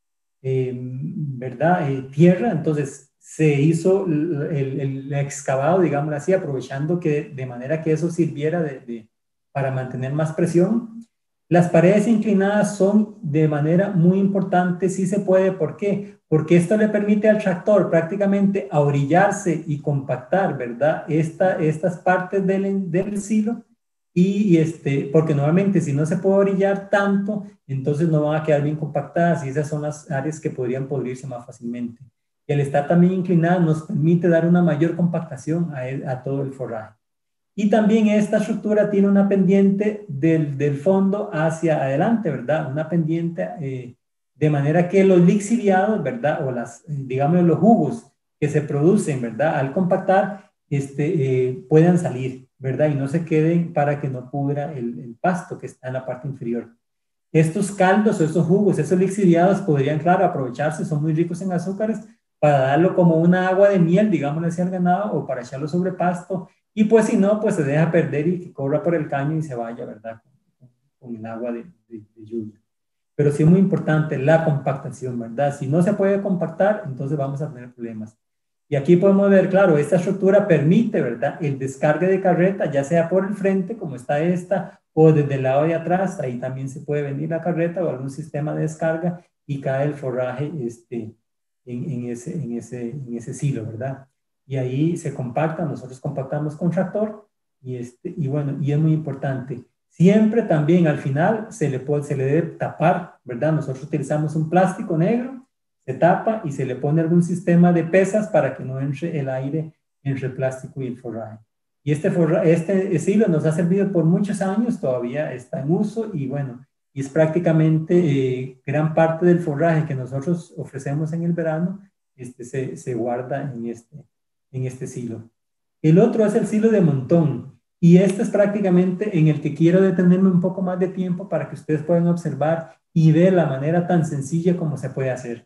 eh, ¿verdad? Eh, tierra, entonces se hizo el, el, el excavado, digamos así, aprovechando que de manera que eso sirviera de, de, para mantener más presión. Las paredes inclinadas son de manera muy importante, sí se puede, ¿por qué? Porque esto le permite al tractor prácticamente ahorillarse y compactar, ¿verdad? Esta, estas partes del, del silo, y, y este, porque normalmente si no se puede orillar tanto, entonces no van a quedar bien compactadas y esas son las áreas que podrían podrirse más fácilmente. Y al estar también inclinado nos permite dar una mayor compactación a, el, a todo el forraje. Y también esta estructura tiene una pendiente del, del fondo hacia adelante, ¿verdad? Una pendiente eh, de manera que los lixiviados, ¿verdad? O las, digamos, los jugos que se producen, ¿verdad? Al compactar, este, eh, puedan salir, ¿verdad? Y no se queden para que no cubra el, el pasto que está en la parte inferior. Estos caldos o estos jugos, esos lixiviados podrían, claro, aprovecharse, son muy ricos en azúcares, para darlo como una agua de miel, digámosle así al ganado, o para echarlo sobre pasto. Y pues si no, pues se deja perder y que corra por el caño y se vaya, ¿verdad? Con, con el agua de, de, de lluvia. Pero sí es muy importante la compactación, ¿verdad? Si no se puede compactar, entonces vamos a tener problemas. Y aquí podemos ver, claro, esta estructura permite, ¿verdad? El descargue de carreta, ya sea por el frente, como está esta, o desde el lado de atrás, ahí también se puede venir la carreta o algún sistema de descarga y cae el forraje este, en, en, ese, en, ese, en ese silo, ¿verdad? Y ahí se compacta, nosotros compactamos con tractor y, este, y bueno, y es muy importante. Siempre también al final se le, puede, se le debe tapar, ¿verdad? Nosotros utilizamos un plástico negro, se tapa y se le pone algún sistema de pesas para que no entre el aire entre el plástico y el forraje. Y este, forra, este silo nos ha servido por muchos años, todavía está en uso y bueno, y es prácticamente eh, gran parte del forraje que nosotros ofrecemos en el verano, este, se, se guarda en este, en este silo. El otro es el silo de montón. Y este es prácticamente en el que quiero detenerme un poco más de tiempo para que ustedes puedan observar y ver la manera tan sencilla como se puede hacer.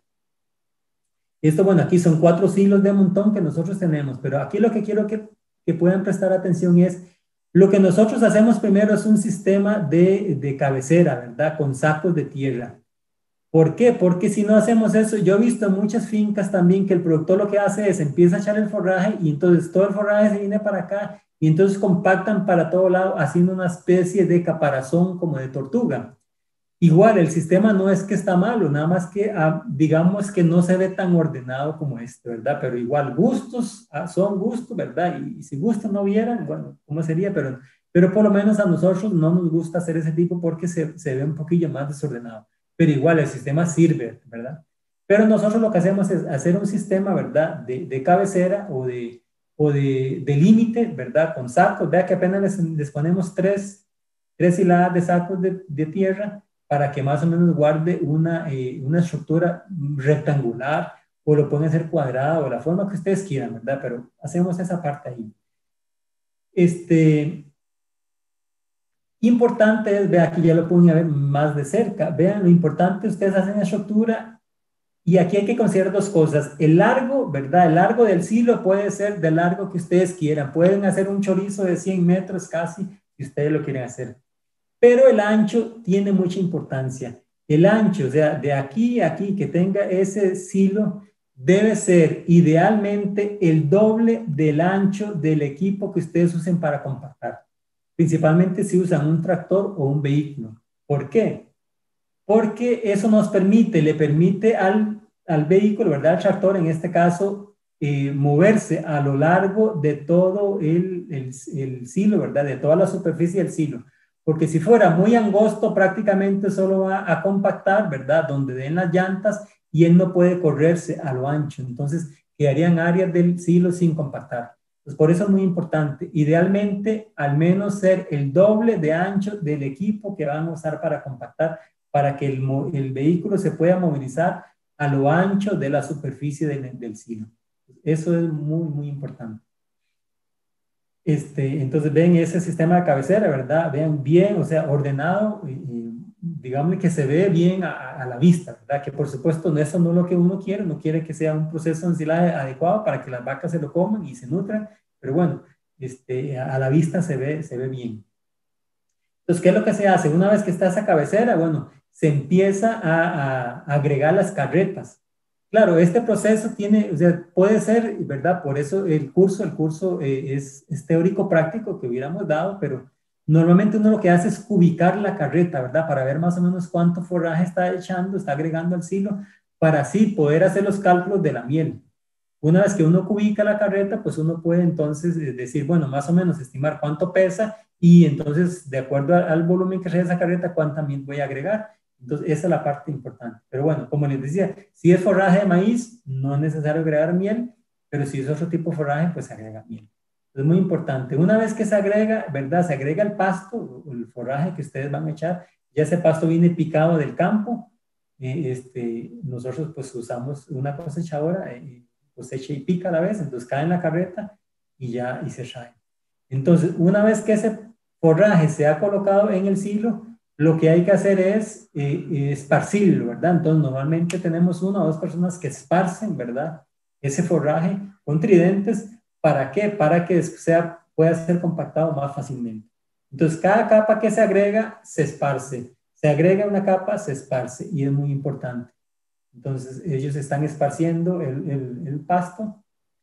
Esto, bueno, aquí son cuatro silos de montón que nosotros tenemos, pero aquí lo que quiero que, que puedan prestar atención es, lo que nosotros hacemos primero es un sistema de, de cabecera, ¿verdad? Con sacos de tierra. ¿Por qué? Porque si no hacemos eso, yo he visto en muchas fincas también que el productor lo que hace es empieza a echar el forraje y entonces todo el forraje se viene para acá y entonces compactan para todo lado haciendo una especie de caparazón como de tortuga. Igual, el sistema no es que está malo, nada más que ah, digamos que no se ve tan ordenado como este, ¿verdad? Pero igual, gustos ah, son gustos, ¿verdad? Y, y si gustos no vieran, bueno, ¿cómo sería? Pero, pero por lo menos a nosotros no nos gusta hacer ese tipo porque se, se ve un poquillo más desordenado. Pero igual el sistema sirve, ¿verdad? Pero nosotros lo que hacemos es hacer un sistema, ¿verdad? De, de cabecera o de, o de, de límite, ¿verdad? Con sacos. Vea que apenas les, les ponemos tres, tres hiladas de sacos de, de tierra para que más o menos guarde una, eh, una estructura rectangular o lo pueden hacer cuadrado o la forma que ustedes quieran, ¿verdad? Pero hacemos esa parte ahí. Este... Importante es, vean, aquí ya lo pueden ver más de cerca, vean lo importante, ustedes hacen la estructura y aquí hay que considerar dos cosas, el largo, ¿verdad? El largo del silo puede ser del largo que ustedes quieran, pueden hacer un chorizo de cien metros casi, si ustedes lo quieren hacer, pero el ancho tiene mucha importancia, el ancho, o sea, de aquí a aquí que tenga ese silo, debe ser idealmente el doble del ancho del equipo que ustedes usen para compactar. Principalmente si usan un tractor o un vehículo. ¿Por qué? Porque eso nos permite, le permite al, al vehículo, ¿verdad? Al tractor, en este caso, eh, moverse a lo largo de todo el, el, el silo, ¿verdad? De toda la superficie del silo. Porque si fuera muy angosto, prácticamente solo va a compactar, ¿verdad? Donde den las llantas y él no puede correrse a lo ancho. Entonces, quedarían áreas del silo sin compactar. Pues por eso es muy importante, idealmente al menos ser el doble de ancho del equipo que van a usar para compactar, para que el, el vehículo se pueda movilizar a lo ancho de la superficie del, del silo. Eso es muy, muy importante. Este, entonces ven ese sistema de cabecera, ¿verdad? Vean bien, o sea, ordenado y, y digamos que se ve bien a, a la vista, ¿verdad? Que por supuesto eso no es lo que uno quiere, no quiere que sea un proceso de ensilaje adecuado para que las vacas se lo coman y se nutran, pero bueno, este, a, a la vista se ve, se ve bien. Entonces, ¿qué es lo que se hace? Una vez que está esa cabecera, bueno, se empieza a, a agregar las carretas. Claro, este proceso tiene, o sea, puede ser, ¿verdad? Por eso el curso, el curso eh, es, es teórico práctico que hubiéramos dado, pero normalmente uno lo que hace es cubicar la carreta, ¿verdad? Para ver más o menos cuánto forraje está echando, está agregando al silo, para así poder hacer los cálculos de la miel. Una vez que uno cubica la carreta, pues uno puede entonces decir, bueno, más o menos estimar cuánto pesa y entonces, de acuerdo al volumen que trae esa carreta, cuánta miel voy a agregar. Entonces, esa es la parte importante. Pero bueno, como les decía, si es forraje de maíz, no es necesario agregar miel, pero si es otro tipo de forraje, pues se agrega miel. Es muy importante. Una vez que se agrega, ¿verdad? Se agrega el pasto, el forraje que ustedes van a echar, ya ese pasto viene picado del campo. Eh, este, nosotros pues usamos una cosechadora, eh, cosecha y pica a la vez, entonces cae en la carreta y ya y se trae. Entonces, una vez que ese forraje se ha colocado en el silo, lo que hay que hacer es eh, esparcirlo, ¿verdad? Entonces, normalmente tenemos una o dos personas que esparcen, ¿verdad? Ese forraje con tridentes. ¿Para qué? Para que sea, pueda ser compactado más fácilmente. Entonces, cada capa que se agrega, se esparce. Se agrega una capa, se esparce, y es muy importante. Entonces, ellos están esparciendo el, el, el pasto.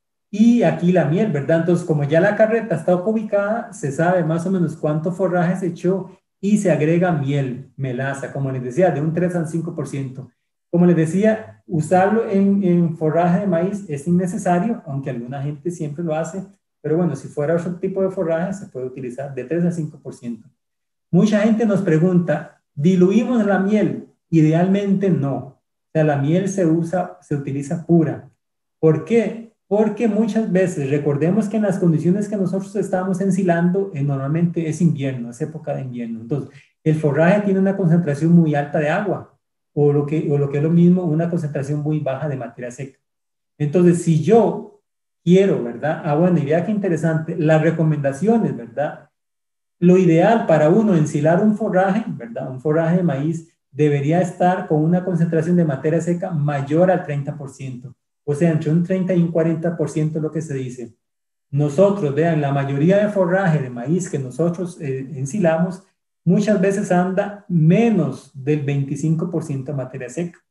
Y aquí la miel, ¿verdad? Entonces, como ya la carreta está ubicada, se sabe más o menos cuánto forraje se echó y se agrega miel, melaza, como les decía, de un tres al cinco por ciento. Como les decía, usarlo en, en forraje de maíz es innecesario, aunque alguna gente siempre lo hace, pero bueno, si fuera otro tipo de forraje, se puede utilizar de tres al cinco por ciento. Mucha gente nos pregunta, ¿diluimos la miel? Idealmente no. O sea, la miel se usa, se utiliza pura. ¿Por qué? Porque muchas veces, recordemos que en las condiciones que nosotros estamos ensilando, eh, normalmente es invierno, es época de invierno. Entonces, el forraje tiene una concentración muy alta de agua, o lo que, o lo que es lo mismo, una concentración muy baja de materia seca. Entonces, si yo quiero, ¿verdad? Ah, bueno, y vea qué interesante, las recomendaciones, ¿verdad? Lo ideal para uno ensilar un forraje, ¿verdad? Un forraje de maíz debería estar con una concentración de materia seca mayor al treinta por ciento. O sea, entre un treinta y un cuarenta por ciento es lo que se dice. Nosotros, vean, la mayoría de forraje de maíz que nosotros eh, ensilamos, muchas veces anda menos del veinticinco por ciento de materia seca.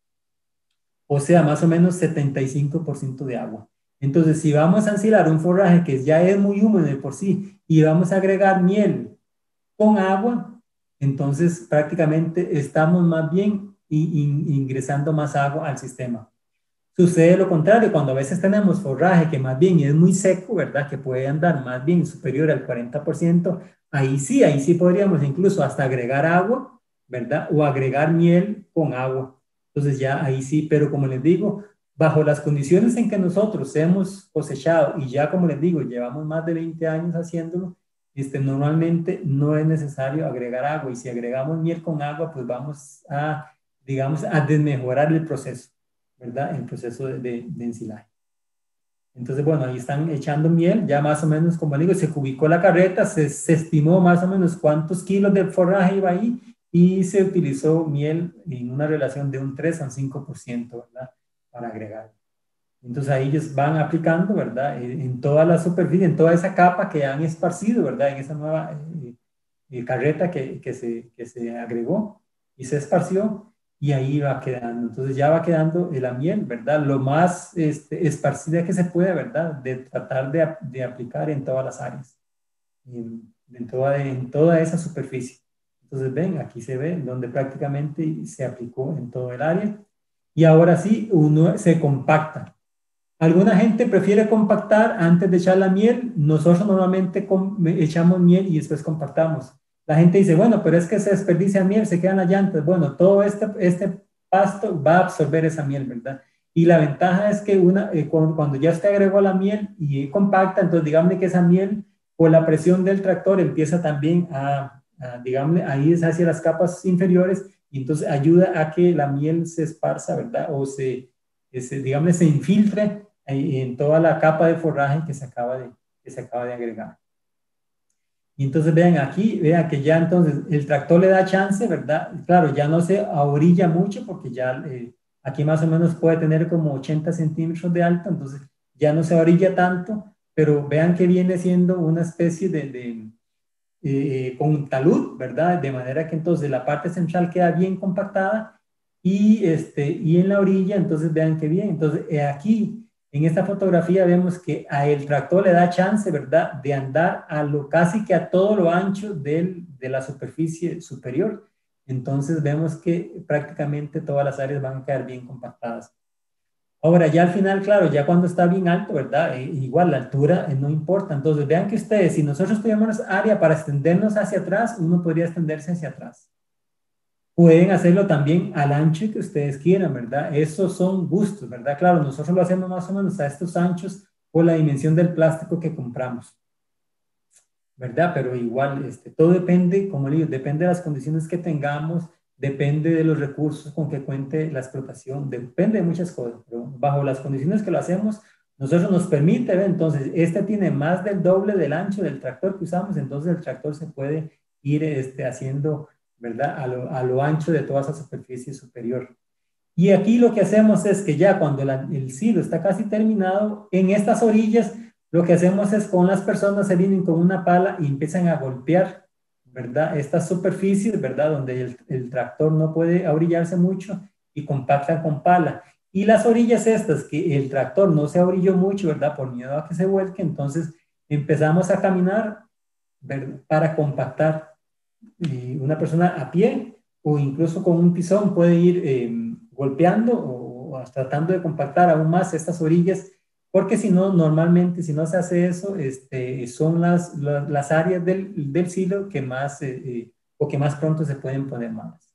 O sea, más o menos setenta y cinco por ciento de agua. Entonces, si vamos a ensilar un forraje que ya es muy húmedo de por sí y vamos a agregar miel con agua, entonces prácticamente estamos más bien ingresando más agua al sistema. Sucede lo contrario, cuando a veces tenemos forraje que más bien es muy seco, ¿verdad? Que puede andar más bien superior al cuarenta por ciento, ahí sí, ahí sí podríamos incluso hasta agregar agua, ¿verdad? O agregar miel con agua. Entonces ya ahí sí, pero como les digo, bajo las condiciones en que nosotros hemos cosechado, y ya como les digo, llevamos más de veinte años haciéndolo, este, normalmente no es necesario agregar agua, y si agregamos miel con agua, pues vamos a, digamos, a desmejorar el proceso, ¿verdad? El proceso de, de, de ensilaje. Entonces, bueno, ahí están echando miel, ya más o menos, como digo, se cubicó la carreta, se, se estimó más o menos cuántos kilos de forraje iba ahí, y se utilizó miel en una relación de un tres al cinco por ciento, ¿verdad? Para agregar. Entonces ahí ellos van aplicando, ¿verdad? En toda la superficie, en toda esa capa que han esparcido, ¿verdad? En esa nueva eh, eh, carreta que, que, se, que se agregó y se esparció, y ahí va quedando. Entonces ya va quedando la miel, ¿verdad? Lo más este, esparcida que se puede, ¿verdad? De tratar de, de aplicar en todas las áreas, en, en, toda, en toda esa superficie. Entonces ven, aquí se ve donde prácticamente se aplicó en todo el área. Y ahora sí, uno se compacta. Alguna gente prefiere compactar antes de echar la miel. Nosotros normalmente echamos miel y después compactamos. La gente dice, bueno, pero es que se desperdicia miel, se quedan las llantas. Bueno, todo este, este pasto va a absorber esa miel, ¿verdad? Y la ventaja es que una, eh, cuando, cuando ya usted agregó la miel y compacta, entonces digamos que esa miel, por la presión del tractor, empieza también a, a digamos, a ir hacia las capas inferiores, y entonces ayuda a que la miel se esparza, ¿verdad? O se, se digamos, se infiltre en toda la capa de forraje que se acaba de, que se acaba de agregar. Y entonces vean aquí, vean que ya entonces el tractor le da chance, ¿verdad? Claro, ya no se ahorilla mucho porque ya eh, aquí más o menos puede tener como ochenta centímetros de alto, entonces ya no se ahorilla tanto, pero vean que viene siendo una especie de, de eh, con talud, ¿verdad? De manera que entonces la parte central queda bien compactada y, este, y en la orilla, entonces vean que bien. Entonces eh, aquí, en esta fotografía vemos que a el tractor le da chance, ¿verdad? De andar a lo, casi que a todo lo ancho del, de la superficie superior. Entonces vemos que prácticamente todas las áreas van a quedar bien compactadas. Ahora, ya al final, claro, ya cuando está bien alto, ¿verdad? Eh, igual la altura eh, no importa. Entonces, vean que ustedes, si nosotros tuviéramos área para extendernos hacia atrás, uno podría extenderse hacia atrás. Pueden hacerlo también al ancho que ustedes quieran, ¿verdad? Esos son gustos, ¿verdad? Claro, nosotros lo hacemos más o menos a estos anchos por la dimensión del plástico que compramos, ¿verdad? Pero igual, este, todo depende, como le digo, depende de las condiciones que tengamos, depende de los recursos con que cuente la explotación, depende de muchas cosas, pero bajo las condiciones que lo hacemos, nosotros nos permite, ¿ve? Entonces, este tiene más del doble del ancho del tractor que usamos, entonces el tractor se puede ir este, haciendo, ¿verdad? A lo, a lo ancho de toda esa superficie superior. Y aquí lo que hacemos es que ya cuando la, el silo está casi terminado, en estas orillas, lo que hacemos es con las personas se vienen con una pala y empiezan a golpear, ¿verdad? Estas superficies, ¿verdad? Donde el, el tractor no puede ahorillarse mucho y compactan con pala. Y las orillas estas, que el tractor no se ahorilló mucho, ¿verdad? Por miedo a que se vuelque, entonces empezamos a caminar, ¿verdad? Para compactar. Y una persona a pie o incluso con un tizón puede ir eh, golpeando o, o tratando de compactar aún más estas orillas, porque si no, normalmente, si no se hace eso, este, son las, las, las áreas del, del silo que más, eh, eh, o que más pronto se pueden poner malas.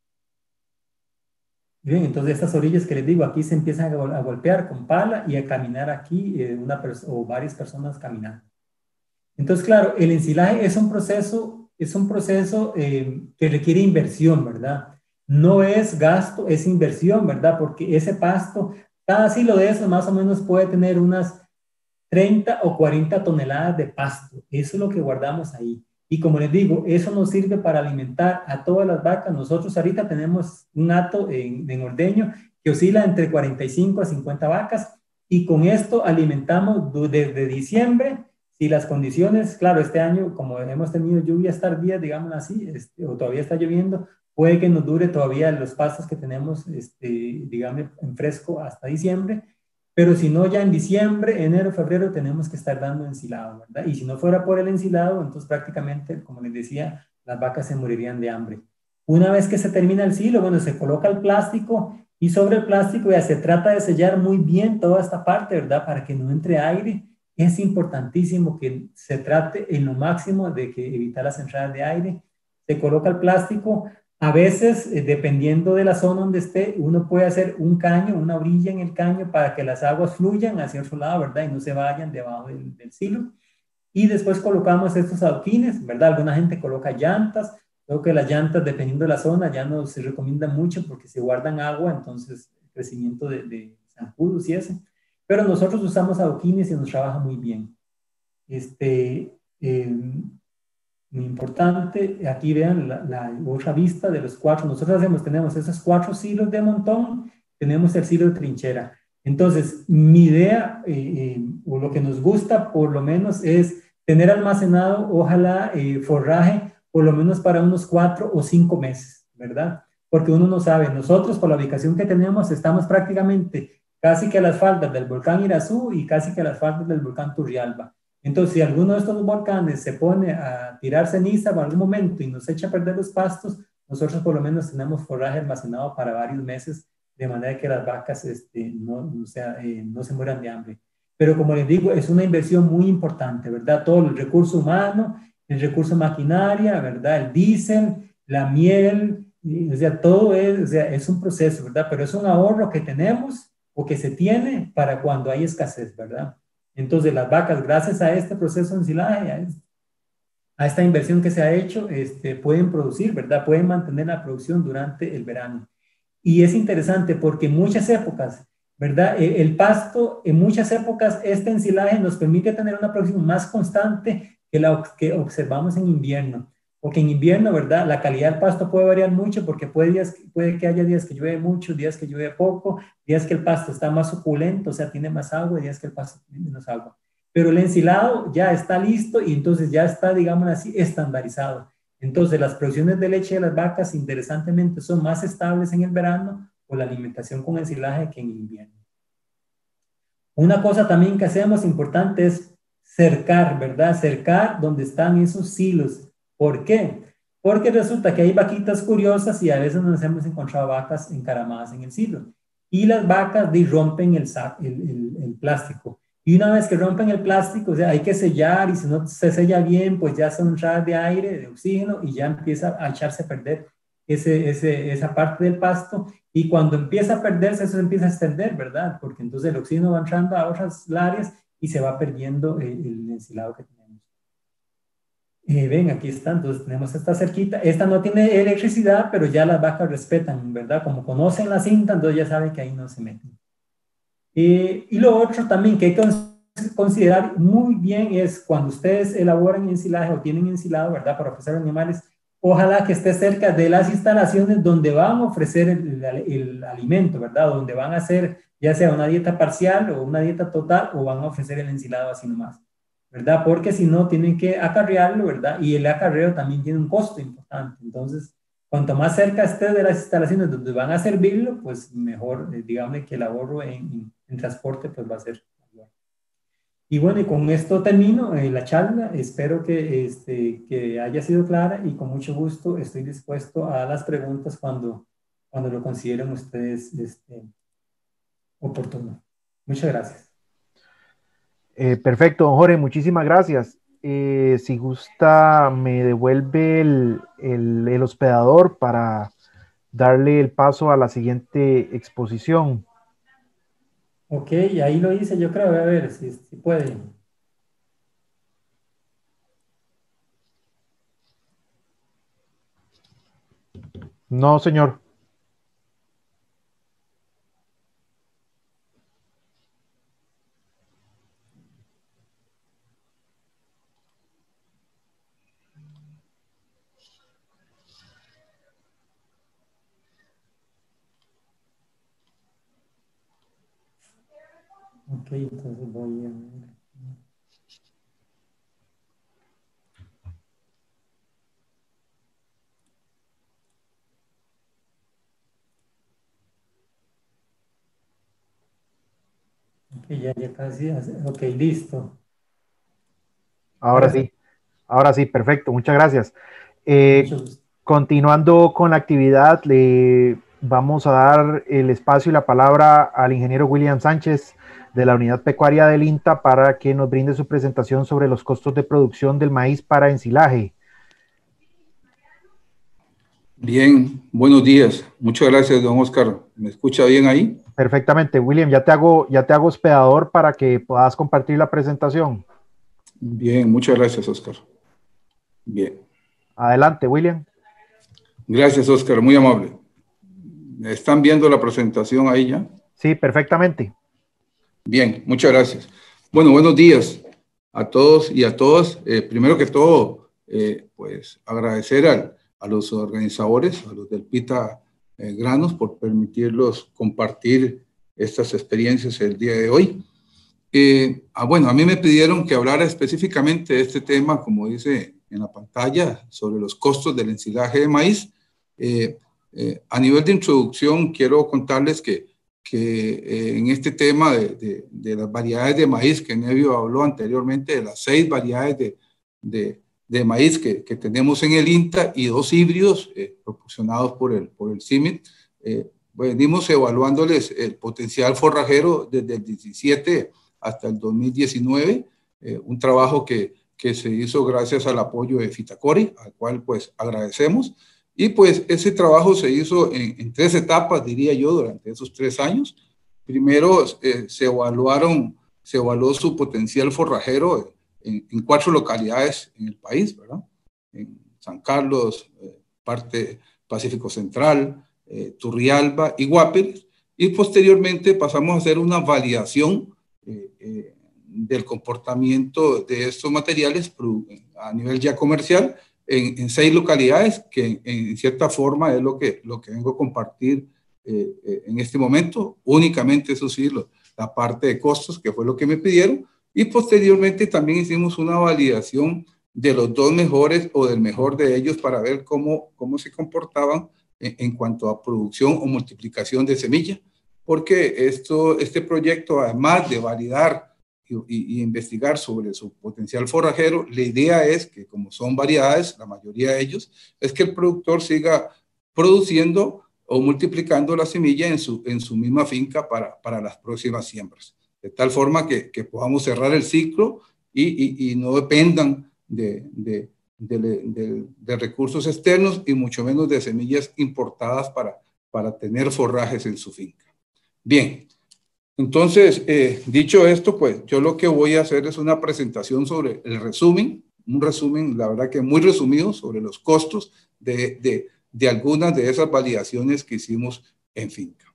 Bien, entonces estas orillas que les digo, aquí se empiezan a, gol a golpear con pala y a caminar aquí, eh, una o varias personas caminando. Entonces, claro, el ensilaje es un proceso, es un proceso eh, que requiere inversión, ¿verdad? No es gasto, es inversión, ¿verdad? Porque ese pasto, cada silo de esos más o menos puede tener unas treinta o cuarenta toneladas de pasto. Eso es lo que guardamos ahí. Y como les digo, eso nos sirve para alimentar a todas las vacas. Nosotros ahorita tenemos un hato en, en ordeño que oscila entre cuarenta y cinco a cincuenta vacas y con esto alimentamos desde diciembre. Si las condiciones, claro, este año, como hemos tenido lluvias tardías, digamos así, este, o todavía está lloviendo, puede que nos dure todavía los pastos que tenemos, este, digamos, en fresco hasta diciembre, pero si no, ya en diciembre, enero, febrero, tenemos que estar dando ensilado, ¿verdad? Y si no fuera por el ensilado, entonces prácticamente, como les decía, las vacas se morirían de hambre. Una vez que se termina el silo, bueno, se coloca el plástico y sobre el plástico ya se trata de sellar muy bien toda esta parte, ¿verdad? Para que no entre aire. Es importantísimo que se trate en lo máximo de que evitar las entradas de aire. Se coloca el plástico. A veces, eh, dependiendo de la zona donde esté, uno puede hacer un caño, una orilla en el caño para que las aguas fluyan hacia otro lado, ¿verdad? Y no se vayan debajo del, del silo. Y después colocamos estos adoquines, ¿verdad? Alguna gente coloca llantas. Creo que las llantas, dependiendo de la zona, ya no se recomienda mucho porque se guardan agua, entonces el crecimiento de, de zancudos y eso. Pero nosotros usamos adoquines y nos trabaja muy bien. Este, eh, muy importante, aquí vean la, la otra vista de los cuatro. Nosotros hacemos, tenemos esos cuatro silos de montón, tenemos el silo de trinchera. Entonces, mi idea, eh, eh, o lo que nos gusta por lo menos, es tener almacenado, ojalá, eh, forraje, por lo menos para unos cuatro o cinco meses, ¿verdad? Porque uno no sabe, nosotros por la ubicación que tenemos, estamos prácticamente casi que a las faldas del volcán Irazú y casi que a las faldas del volcán Turrialba. Entonces, si alguno de estos volcanes se pone a tirar ceniza en algún momento y nos echa a perder los pastos, nosotros por lo menos tenemos forraje almacenado para varios meses, de manera que las vacas este, no, o sea, eh, no se mueran de hambre. Pero como les digo, es una inversión muy importante, ¿verdad? Todo el recurso humano, el recurso maquinaria, ¿verdad? El diésel, la miel, y, o sea, todo es, o sea, es un proceso, ¿verdad? Pero es un ahorro que tenemos o que se tiene para cuando hay escasez, ¿verdad? Entonces las vacas, gracias a este proceso de ensilaje, a, este, a esta inversión que se ha hecho, este, pueden producir, ¿verdad? Pueden mantener la producción durante el verano. Y es interesante porque en muchas épocas, ¿verdad? El, el pasto, en muchas épocas, este ensilaje nos permite tener una producción más constante que la que observamos en invierno. Porque en invierno, ¿verdad? La calidad del pasto puede variar mucho porque puede, días, puede que haya días que llueve mucho, días que llueve poco, días que el pasto está más suculento, o sea, tiene más agua, y días que el pasto tiene menos agua. Pero el ensilado ya está listo y entonces ya está, digamos así, estandarizado. Entonces, las producciones de leche de las vacas, interesantemente, son más estables en el verano por la alimentación con ensilaje que en invierno. Una cosa también que hacemos importante es cercar, ¿verdad? Cercar donde están esos silos. ¿Por qué? Porque resulta que hay vaquitas curiosas y a veces nos hemos encontrado vacas encaramadas en el silo. Y las vacas rompen el, el, el, el plástico. Y una vez que rompen el plástico, o sea, hay que sellar, y si no se sella bien, pues ya son entradas de aire, de oxígeno, y ya empieza a echarse a perder ese, ese, esa parte del pasto. Y cuando empieza a perderse, eso se empieza a extender, ¿verdad? Porque entonces el oxígeno va entrando a otras áreas y se va perdiendo el, el ensilado que tenemos. Eh, ven, aquí está, entonces tenemos esta cerquita. Esta no tiene electricidad, pero ya las vacas respetan, ¿verdad? Como conocen la cinta, entonces ya saben que ahí no se meten. Eh, y lo otro también que hay que considerar muy bien es cuando ustedes elaboran ensilaje o tienen ensilado, ¿verdad? Para ofrecer animales, ojalá que esté cerca de las instalaciones donde van a ofrecer el, el, el alimento, ¿verdad? Donde van a hacer ya sea una dieta parcial o una dieta total, o van a ofrecer el ensilado así nomás, ¿verdad? Porque si no, tienen que acarrearlo, ¿verdad? Y el acarreo también tiene un costo importante. Entonces, cuanto más cerca esté de las instalaciones donde van a servirlo, pues mejor, eh, digamos que el ahorro en, en, en transporte pues va a ser mayor. Y bueno, y con esto termino eh, la charla. Espero que, este, que haya sido clara, y con mucho gusto estoy dispuesto a las preguntas cuando, cuando lo consideren ustedes este, oportuno. Muchas gracias. Eh, perfecto, don Jorge, muchísimas gracias. Eh, si gusta, me devuelve el, el, el hospedador para darle el paso a la siguiente exposición. Ok, ahí lo hice, yo creo, a ver si, si puede. No, señor. Ok, entonces voy a ver. Ok, ya, ya casi. Ok, listo. Ahora, ahora sí, ahora sí, perfecto, muchas gracias. Eh, continuando con la actividad, le vamos a dar el espacio y la palabra al ingeniero William Sánchez de la Unidad Pecuaria del INTA para que nos brinde su presentación sobre los costos de producción del maíz para ensilaje. Bien, buenos días. Muchas gracias, don Oscar. ¿Me escucha bien ahí? Perfectamente, William. Ya te hago, ya te hago hospedador para que puedas compartir la presentación. Bien, muchas gracias, Oscar. Bien. Adelante, William. Gracias, Oscar. Muy amable. ¿Están viendo la presentación ahí ya? Sí, perfectamente. Bien, muchas gracias. Bueno, buenos días a todos y a todas. Eh, primero que todo, eh, pues agradecer al, a los organizadores, a los del PITA eh, Granos, por permitirlos compartir estas experiencias el día de hoy. Eh, ah, bueno, a mí me pidieron que hablara específicamente de este tema, como dice en la pantalla, sobre los costos del ensilaje de maíz. Eh, eh, a nivel de introducción, quiero contarles que, que eh, en este tema de, de, de las variedades de maíz, que Nevio habló anteriormente, de las seis variedades de, de, de maíz que, que tenemos en el INTA y dos híbridos eh, proporcionados por el, por el CIMIT, eh, venimos evaluándoles el potencial forrajero desde el diecisiete hasta el dos mil diecinueve, eh, un trabajo que, que se hizo gracias al apoyo de Fitacori, al cual pues agradecemos, y pues ese trabajo se hizo en, en tres etapas, diría yo, durante esos tres años. Primero eh, se evaluaron, se evaluó su potencial forrajero en, en cuatro localidades en el país, ¿verdad? En San Carlos, eh, parte Pacífico Central, eh, Turrialba y Guápiles, y posteriormente pasamos a hacer una validación Eh, eh, del comportamiento de estos materiales a nivel ya comercial en, en seis localidades, que en cierta forma es lo que, lo que vengo a compartir eh, eh, en este momento. Únicamente, eso sí, lo, la parte de costos, que fue lo que me pidieron, y posteriormente también hicimos una validación de los dos mejores o del mejor de ellos para ver cómo, cómo se comportaban en, en cuanto a producción o multiplicación de semilla, porque esto, este proyecto, además de validar y, y, y investigar sobre su potencial forrajero, la idea es que, como son variedades, la mayoría de ellos, es que el productor siga produciendo o multiplicando la semilla en su, en su misma finca para, para las próximas siembras, de tal forma que, que podamos cerrar el ciclo y, y, y no dependan de, de, de, de, de recursos externos y mucho menos de semillas importadas para, para tener forrajes en su finca. Bien, entonces, eh, dicho esto, pues yo lo que voy a hacer es una presentación sobre el resumen, un resumen, la verdad que muy resumido, sobre los costos de, de, de algunas de esas validaciones que hicimos en finca.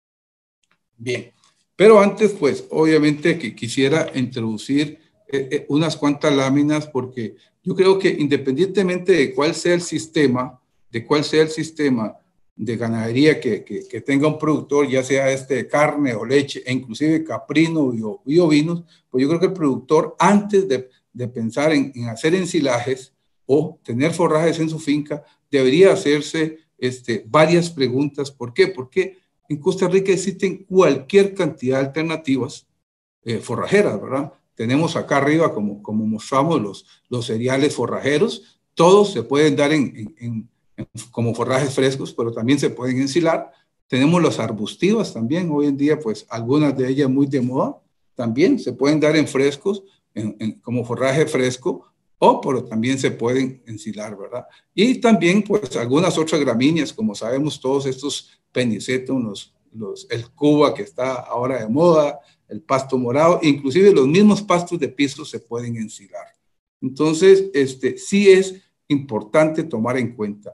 Bien, pero antes, pues obviamente que quisiera introducir eh, eh, unas cuantas láminas, porque yo creo que independientemente de cuál sea el sistema, de cuál sea el sistema de ganadería que, que, que tenga un productor, ya sea este de carne o leche, e inclusive caprino y, y ovinos, pues yo creo que el productor, antes de, de pensar en, en hacer ensilajes o tener forrajes en su finca, debería hacerse este, varias preguntas. ¿Por qué? Porque en Costa Rica existen cualquier cantidad de alternativas eh, forrajeras, ¿verdad? Tenemos acá arriba, como, como mostramos, los, los cereales forrajeros. Todos se pueden dar en, en, en, en, como forrajes frescos, pero también se pueden ensilar. Tenemos las arbustivas también. Hoy en día, pues, algunas de ellas muy de moda. También se pueden dar en frescos, en, en, como forraje fresco, o pero también se pueden ensilar, ¿verdad? Y también, pues, algunas otras gramíneas, como sabemos todos estos penicetum, los, los, el cuba que está ahora de moda, el pasto morado, inclusive los mismos pastos de piso se pueden ensilar. Entonces, este, sí es importante tomar en cuenta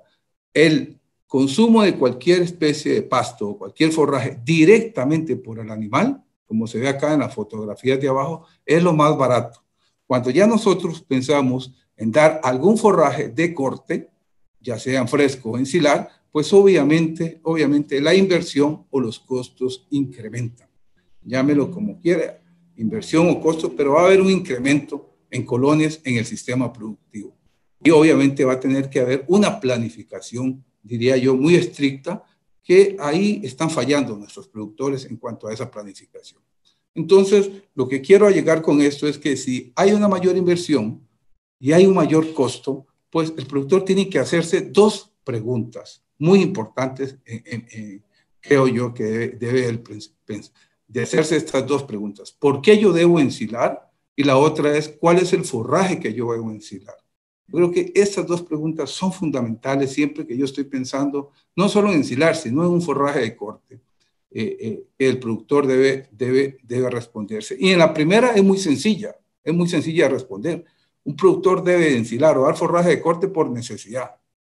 el consumo de cualquier especie de pasto o cualquier forraje directamente por el animal, como se ve acá en las fotografías de abajo, es lo más barato. Cuando ya nosotros pensamos en dar algún forraje de corte, ya sean fresco o ensilar, pues obviamente, obviamente la inversión o los costos incrementan. Llámelo como quiera, inversión o costo, pero va a haber un incremento en colonias en el sistema productivo. Y obviamente va a tener que haber una planificación, diría yo, muy estricta, que ahí están fallando nuestros productores en cuanto a esa planificación. Entonces, lo que quiero llegar con esto es que si hay una mayor inversión y hay un mayor costo, pues el productor tiene que hacerse dos preguntas muy importantes, en, en, en, creo yo que debe, debe el, de hacerse estas dos preguntas. ¿Por qué yo debo ensilar? Y la otra es, ¿cuál es el forraje que yo debo ensilar? Yo creo que estas dos preguntas son fundamentales siempre que yo estoy pensando, no solo en ensilar, sino en un forraje de corte. Eh, eh, el productor debe, debe, debe responderse. Y en la primera es muy sencilla, es muy sencilla de responder. Un productor debe ensilar o dar forraje de corte por necesidad.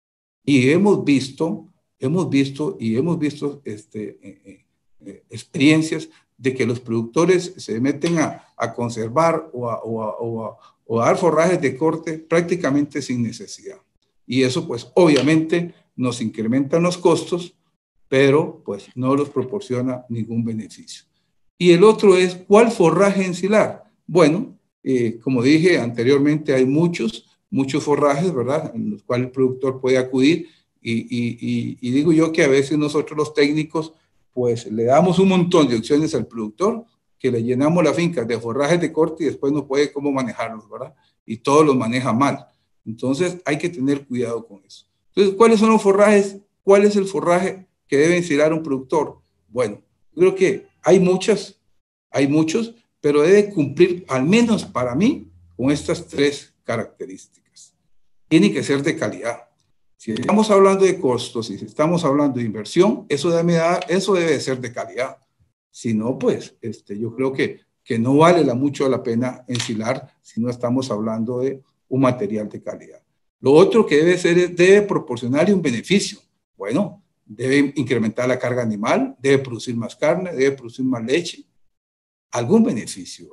Y hemos visto, hemos visto y hemos visto este, eh, eh, experiencias de que los productores se meten a, a conservar o a, o, a, o, a, o a dar forrajes de corte prácticamente sin necesidad. Y eso pues obviamente nos incrementa los costos, pero pues no los proporciona ningún beneficio. Y el otro es, ¿cuál forraje ensilar? Bueno, eh, como dije anteriormente, hay muchos, muchos forrajes, ¿verdad?, en los cuales el productor puede acudir y, y, y, y digo yo que a veces nosotros los técnicos, pues le damos un montón de opciones al productor, que le llenamos la finca de forrajes de corte y después no puede cómo manejarlos, ¿verdad? Y todos los maneja mal. Entonces hay que tener cuidado con eso. Entonces, ¿cuáles son los forrajes? ¿Cuál es el forraje que debe ensilar un productor? Bueno, creo que hay muchas, hay muchos, pero debe cumplir, al menos para mí, con estas tres características. Tiene que ser de calidad. Si estamos hablando de costos y si estamos hablando de inversión, eso debe, dar, eso debe ser de calidad. Si no, pues este, yo creo que, que no vale la, mucho la pena ensilar si no estamos hablando de un material de calidad. Lo otro que debe ser es, debe proporcionarle un beneficio. Bueno, debe incrementar la carga animal, debe producir más carne, debe producir más leche, algún beneficio, ¿verdad?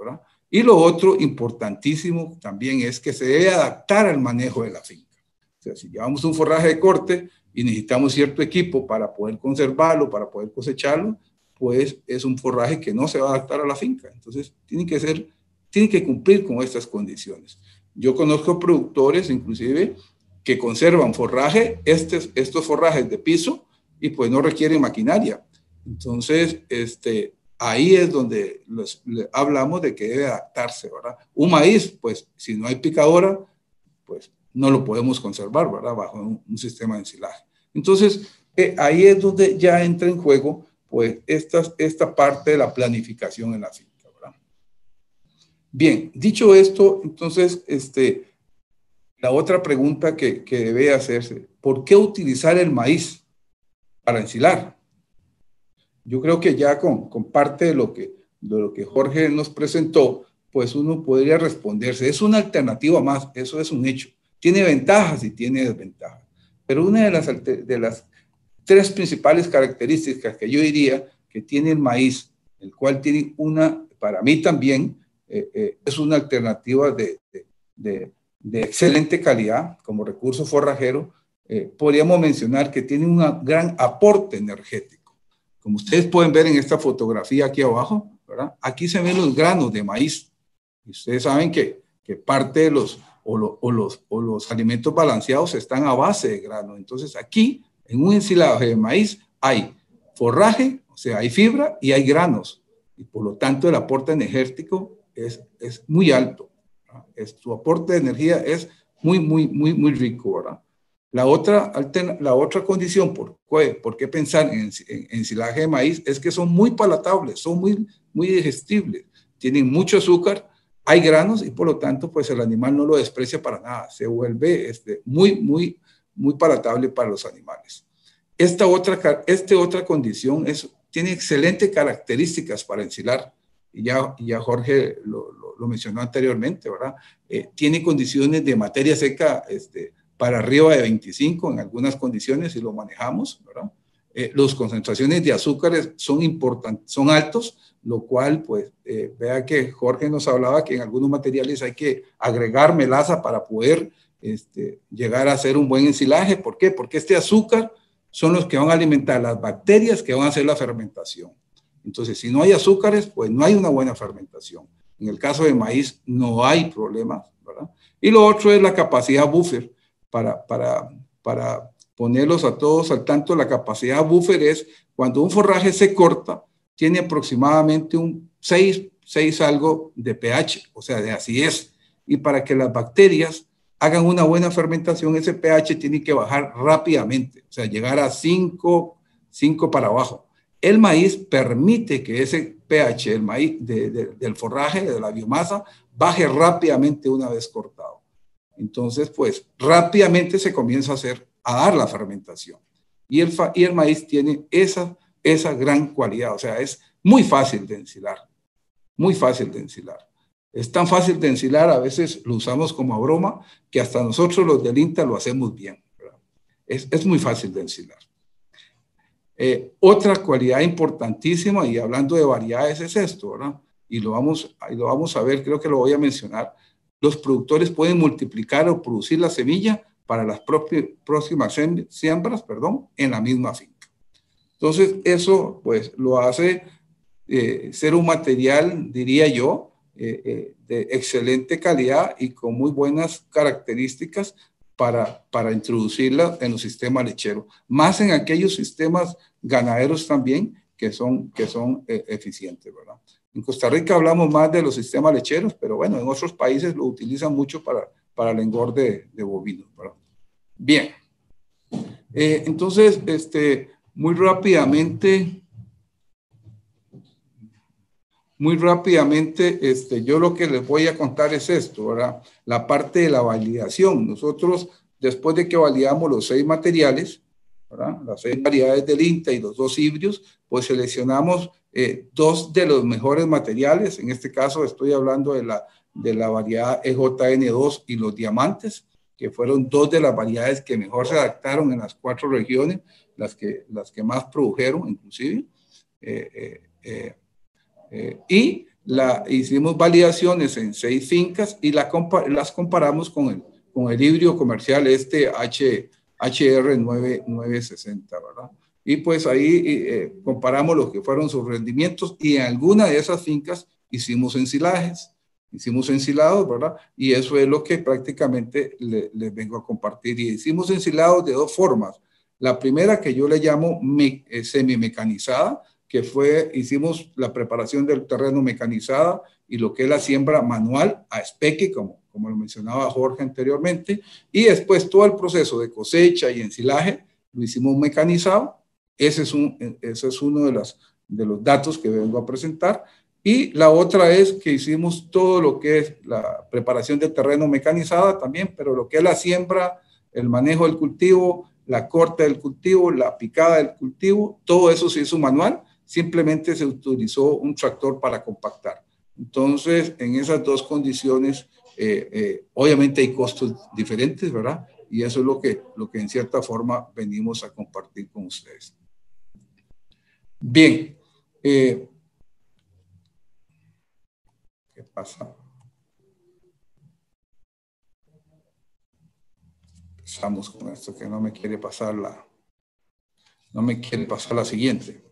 Y lo otro importantísimo también es que se debe adaptar al manejo de la finca. O sea, si llevamos un forraje de corte y necesitamos cierto equipo para poder conservarlo, para poder cosecharlo, pues es un forraje que no se va a adaptar a la finca. Entonces, tiene que ser, tiene que cumplir con estas condiciones. Yo conozco productores, inclusive, que conservan forraje, estos, estos forrajes de piso, y pues no requieren maquinaria. Entonces, este, ahí es donde los, hablamos de que debe adaptarse, ¿verdad? Un maíz, pues, si no hay picadora, pues no lo podemos conservar, ¿verdad? Bajo un, un sistema de ensilaje. Entonces, eh, ahí es donde ya entra en juego, pues, esta, esta parte de la planificación en la finca, ¿verdad? Bien, dicho esto, entonces, este, la otra pregunta que, que debe hacerse, ¿por qué utilizar el maíz para ensilar? Yo creo que ya con, con parte de lo, que, de lo que Jorge nos presentó, pues uno podría responderse, es una alternativa más, eso es un hecho. Tiene ventajas y tiene desventajas, pero una de las, de las tres principales características que yo diría que tiene el maíz, el cual tiene una, para mí también, eh, eh, es una alternativa de, de, de, de excelente calidad como recurso forrajero. Eh, podríamos mencionar que tiene un gran aporte energético. Como ustedes pueden ver en esta fotografía aquí abajo, ¿verdad? Aquí se ven los granos de maíz. Y ustedes saben que, que parte de los o, lo, o, los, o los alimentos balanceados están a base de grano. Entonces aquí, en un ensilaje de maíz, hay forraje, o sea, hay fibra y hay granos. Y por lo tanto, el aporte energético es, es muy alto. Es, su aporte de energía es muy, muy, muy, muy rico, ¿verdad? La otra, alterna, la otra condición, por, por qué pensar en, en, en ensilaje de maíz, es que son muy palatables, son muy, muy digestibles, tienen mucho azúcar, hay granos y por lo tanto, pues el animal no lo desprecia para nada, se vuelve este, muy, muy, muy palatable para los animales. Esta otra, esta otra condición es, tiene excelentes características para ensilar, y ya, ya Jorge lo, lo, lo mencionó anteriormente, ¿verdad? Eh, tiene condiciones de materia seca este, para arriba de veinticinco en algunas condiciones si lo manejamos, ¿verdad? Eh, las concentraciones de azúcares son importantes, son altos, lo cual, pues, eh, vea que Jorge nos hablaba que en algunos materiales hay que agregar melaza para poder este, llegar a hacer un buen ensilaje. ¿Por qué? Porque este azúcar son los que van a alimentar las bacterias que van a hacer la fermentación. Entonces, si no hay azúcares, pues no hay una buena fermentación. En el caso de maíz no hay problemas, ¿verdad? Y lo otro es la capacidad buffer. Para, para, para ponerlos a todos al tanto, la capacidad buffer es cuando un forraje se corta, tiene aproximadamente un seis, seis algo de pH, o sea, de acidez. Y para que las bacterias hagan una buena fermentación, ese pH tiene que bajar rápidamente, o sea, llegar a cinco, cinco para abajo. El maíz permite que ese pH el maíz, de, de, del forraje, de la biomasa, baje rápidamente una vez cortado. Entonces, pues, rápidamente se comienza a hacer, a dar la fermentación. Y el, fa, y el maíz tiene esa, esa gran cualidad, o sea, es muy fácil de ensilar, muy fácil de ensilar. Es tan fácil de ensilar, a veces lo usamos como a broma, que hasta nosotros los del INTA lo hacemos bien, ¿verdad? Es, es muy fácil de ensilar. Eh, otra cualidad importantísima, y hablando de variedades, es esto, ¿verdad? Y lo vamos, y lo vamos a ver, creo que lo voy a mencionar. Los productores pueden multiplicar o producir la semilla para las próximas siembras, perdón, en la misma finca. Entonces, eso pues lo hace eh, ser un material, diría yo, eh, eh, de excelente calidad y con muy buenas características para, para introducirla en los sistemas lecheros, más en aquellos sistemas ganaderos también que son, que son eh, eficientes, ¿verdad? En Costa Rica hablamos más de los sistemas lecheros, pero bueno, en otros países lo utilizan mucho para, para el engorde de, de bovinos, ¿verdad? Bien. Eh, entonces, este, muy rápidamente, muy rápidamente, este, yo lo que les voy a contar es esto, ¿verdad? La parte de la validación. Nosotros, después de que validamos los seis materiales, ¿verdad? Las seis variedades del INTA y los dos híbridos, pues seleccionamos eh, dos de los mejores materiales. En este caso estoy hablando de la, de la variedad E J N dos y los diamantes, que fueron dos de las variedades que mejor se adaptaron en las cuatro regiones, las que, las que más produjeron inclusive. Eh, eh, eh, eh, y la, hicimos validaciones en seis fincas y la compa las comparamos con el, con el híbrido comercial este H, HR nueve sesenta, ¿verdad? Y pues ahí eh, comparamos lo que fueron sus rendimientos y en alguna de esas fincas hicimos ensilajes, hicimos ensilados, ¿verdad? Y eso es lo que prácticamente les le vengo a compartir. Y hicimos ensilados de dos formas. La primera que yo le llamo me, eh, semi-mecanizada, que fue, hicimos la preparación del terreno mecanizada y lo que es la siembra manual a espeque, como, como lo mencionaba Jorge anteriormente, y después todo el proceso de cosecha y ensilaje lo hicimos mecanizado. Ese es, un, ese es uno de, las, de los datos que vengo a presentar. Y la otra es que hicimos todo lo que es la preparación del terreno mecanizada también, pero lo que es la siembra, el manejo del cultivo, la corta del cultivo, la picada del cultivo, todo eso se hizo manual, simplemente se utilizó un tractor para compactar. Entonces, en esas dos condiciones, eh, eh, obviamente hay costos diferentes, ¿verdad? Y eso es lo que, lo que en cierta forma venimos a compartir con ustedes. Bien. Eh, ¿Qué pasa? Empezamos con esto que no me quiere pasar la, no me quiere pasar la siguiente.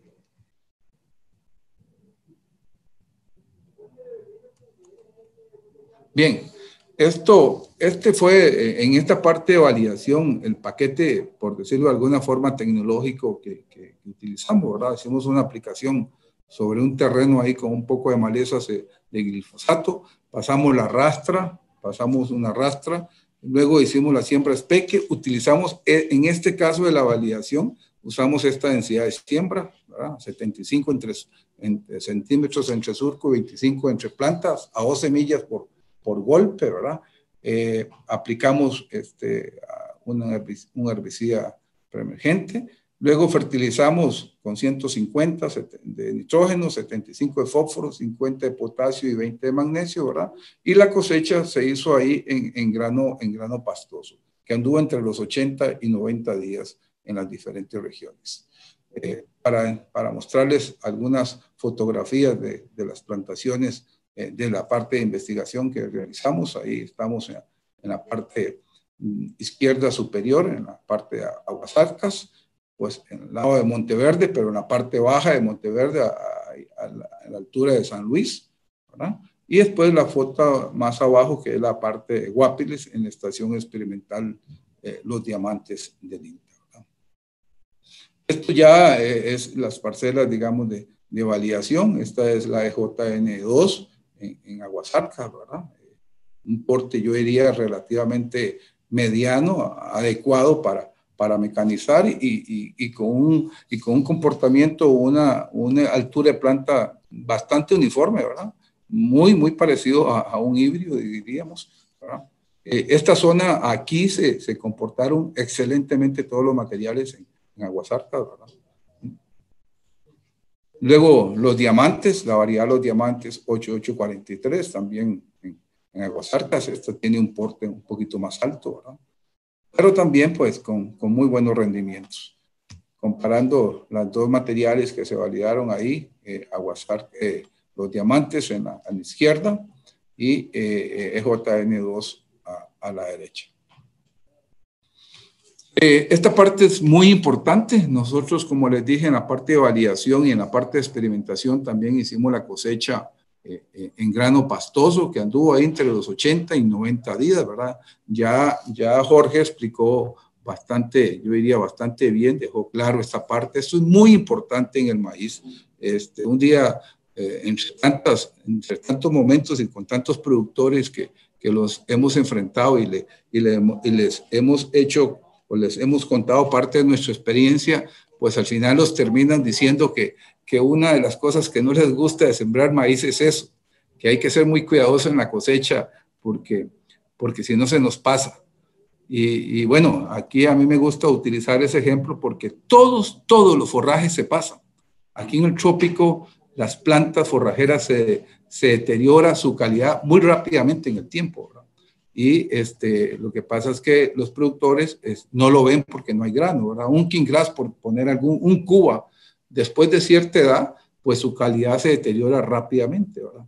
Bien, esto, este fue en esta parte de validación, el paquete, por decirlo de alguna forma, tecnológico que, que, que utilizamos, ¿verdad? Hicimos una aplicación sobre un terreno ahí con un poco de malezas de, de glifosato, pasamos la rastra, pasamos una rastra, luego hicimos la siembra espeque, utilizamos, en este caso de la validación, usamos esta densidad de siembra, ¿verdad? setenta y cinco entre, entre centímetros entre surco, veinticinco entre plantas, a dos semillas por, por golpe, ¿verdad? Eh, aplicamos este, una, un herbicida preemergente. Luego fertilizamos con ciento cincuenta de nitrógeno, setenta y cinco de fósforo, cincuenta de potasio y veinte de magnesio, ¿verdad? Y la cosecha se hizo ahí en, en, grano, en grano pastoso, que anduvo entre los ochenta y noventa días en las diferentes regiones. Eh, para, para mostrarles algunas fotografías de, de las plantaciones eh, de la parte de investigación que realizamos, ahí estamos en, en la parte mm, izquierda superior, en la parte de Aguasarcas, pues en el lado de Monteverde, pero en la parte baja de Monteverde, a, a, a, la, a la altura de San Luis, ¿verdad? Y después la foto más abajo, que es la parte de Guapiles, en la estación experimental eh, Los Diamantes del INTA, ¿verdad? Esto ya eh, es las parcelas, digamos, de, de validación. Esta es la E J N dos en, en Aguasarcas, ¿verdad? Un porte, yo diría, relativamente mediano, adecuado para para mecanizar y, y, y, con un, y con un comportamiento, una, una altura de planta bastante uniforme, ¿verdad? Muy, muy parecido a, a un híbrido, diríamos, ¿verdad? Eh, esta zona aquí se, se comportaron excelentemente todos los materiales en, en Aguasarcas, ¿verdad? Luego los diamantes, la variedad de los diamantes ochenta y ocho cuarenta y tres, también en, en Aguasarcas, esta tiene un porte un poquito más alto, ¿verdad? Pero también pues con, con muy buenos rendimientos. Comparando los dos materiales que se validaron ahí, eh, Aguasarcas, eh, los diamantes en la, a la izquierda y eh, E J N dos a, a la derecha. Eh, esta parte es muy importante. Nosotros, como les dije, en la parte de validación y en la parte de experimentación también hicimos la cosecha Eh, eh, en grano pastoso, que anduvo ahí entre los ochenta y noventa días, ¿verdad? Ya, ya Jorge explicó bastante, yo diría bastante bien, dejó claro esta parte. Esto es muy importante en el maíz. Este, un día, eh, entre, tantas, entre tantos momentos y con tantos productores que, que los hemos enfrentado y, le, y, le, y les hemos hecho o les hemos contado parte de nuestra experiencia, pues al final los terminan diciendo que que una de las cosas que no les gusta de sembrar maíz es eso, que hay que ser muy cuidadoso en la cosecha porque, porque si no se nos pasa. Y, y bueno, aquí a mí me gusta utilizar ese ejemplo porque todos, todos los forrajes se pasan. Aquí en el trópico, las plantas forrajeras se, se deteriora su calidad muy rápidamente en el tiempo, ¿verdad? Y este, lo que pasa es que los productores es, no lo ven porque no hay grano, ¿verdad? Un Kinggrass, por poner algún, un Cuba, después de cierta edad, pues su calidad se deteriora rápidamente, ¿verdad?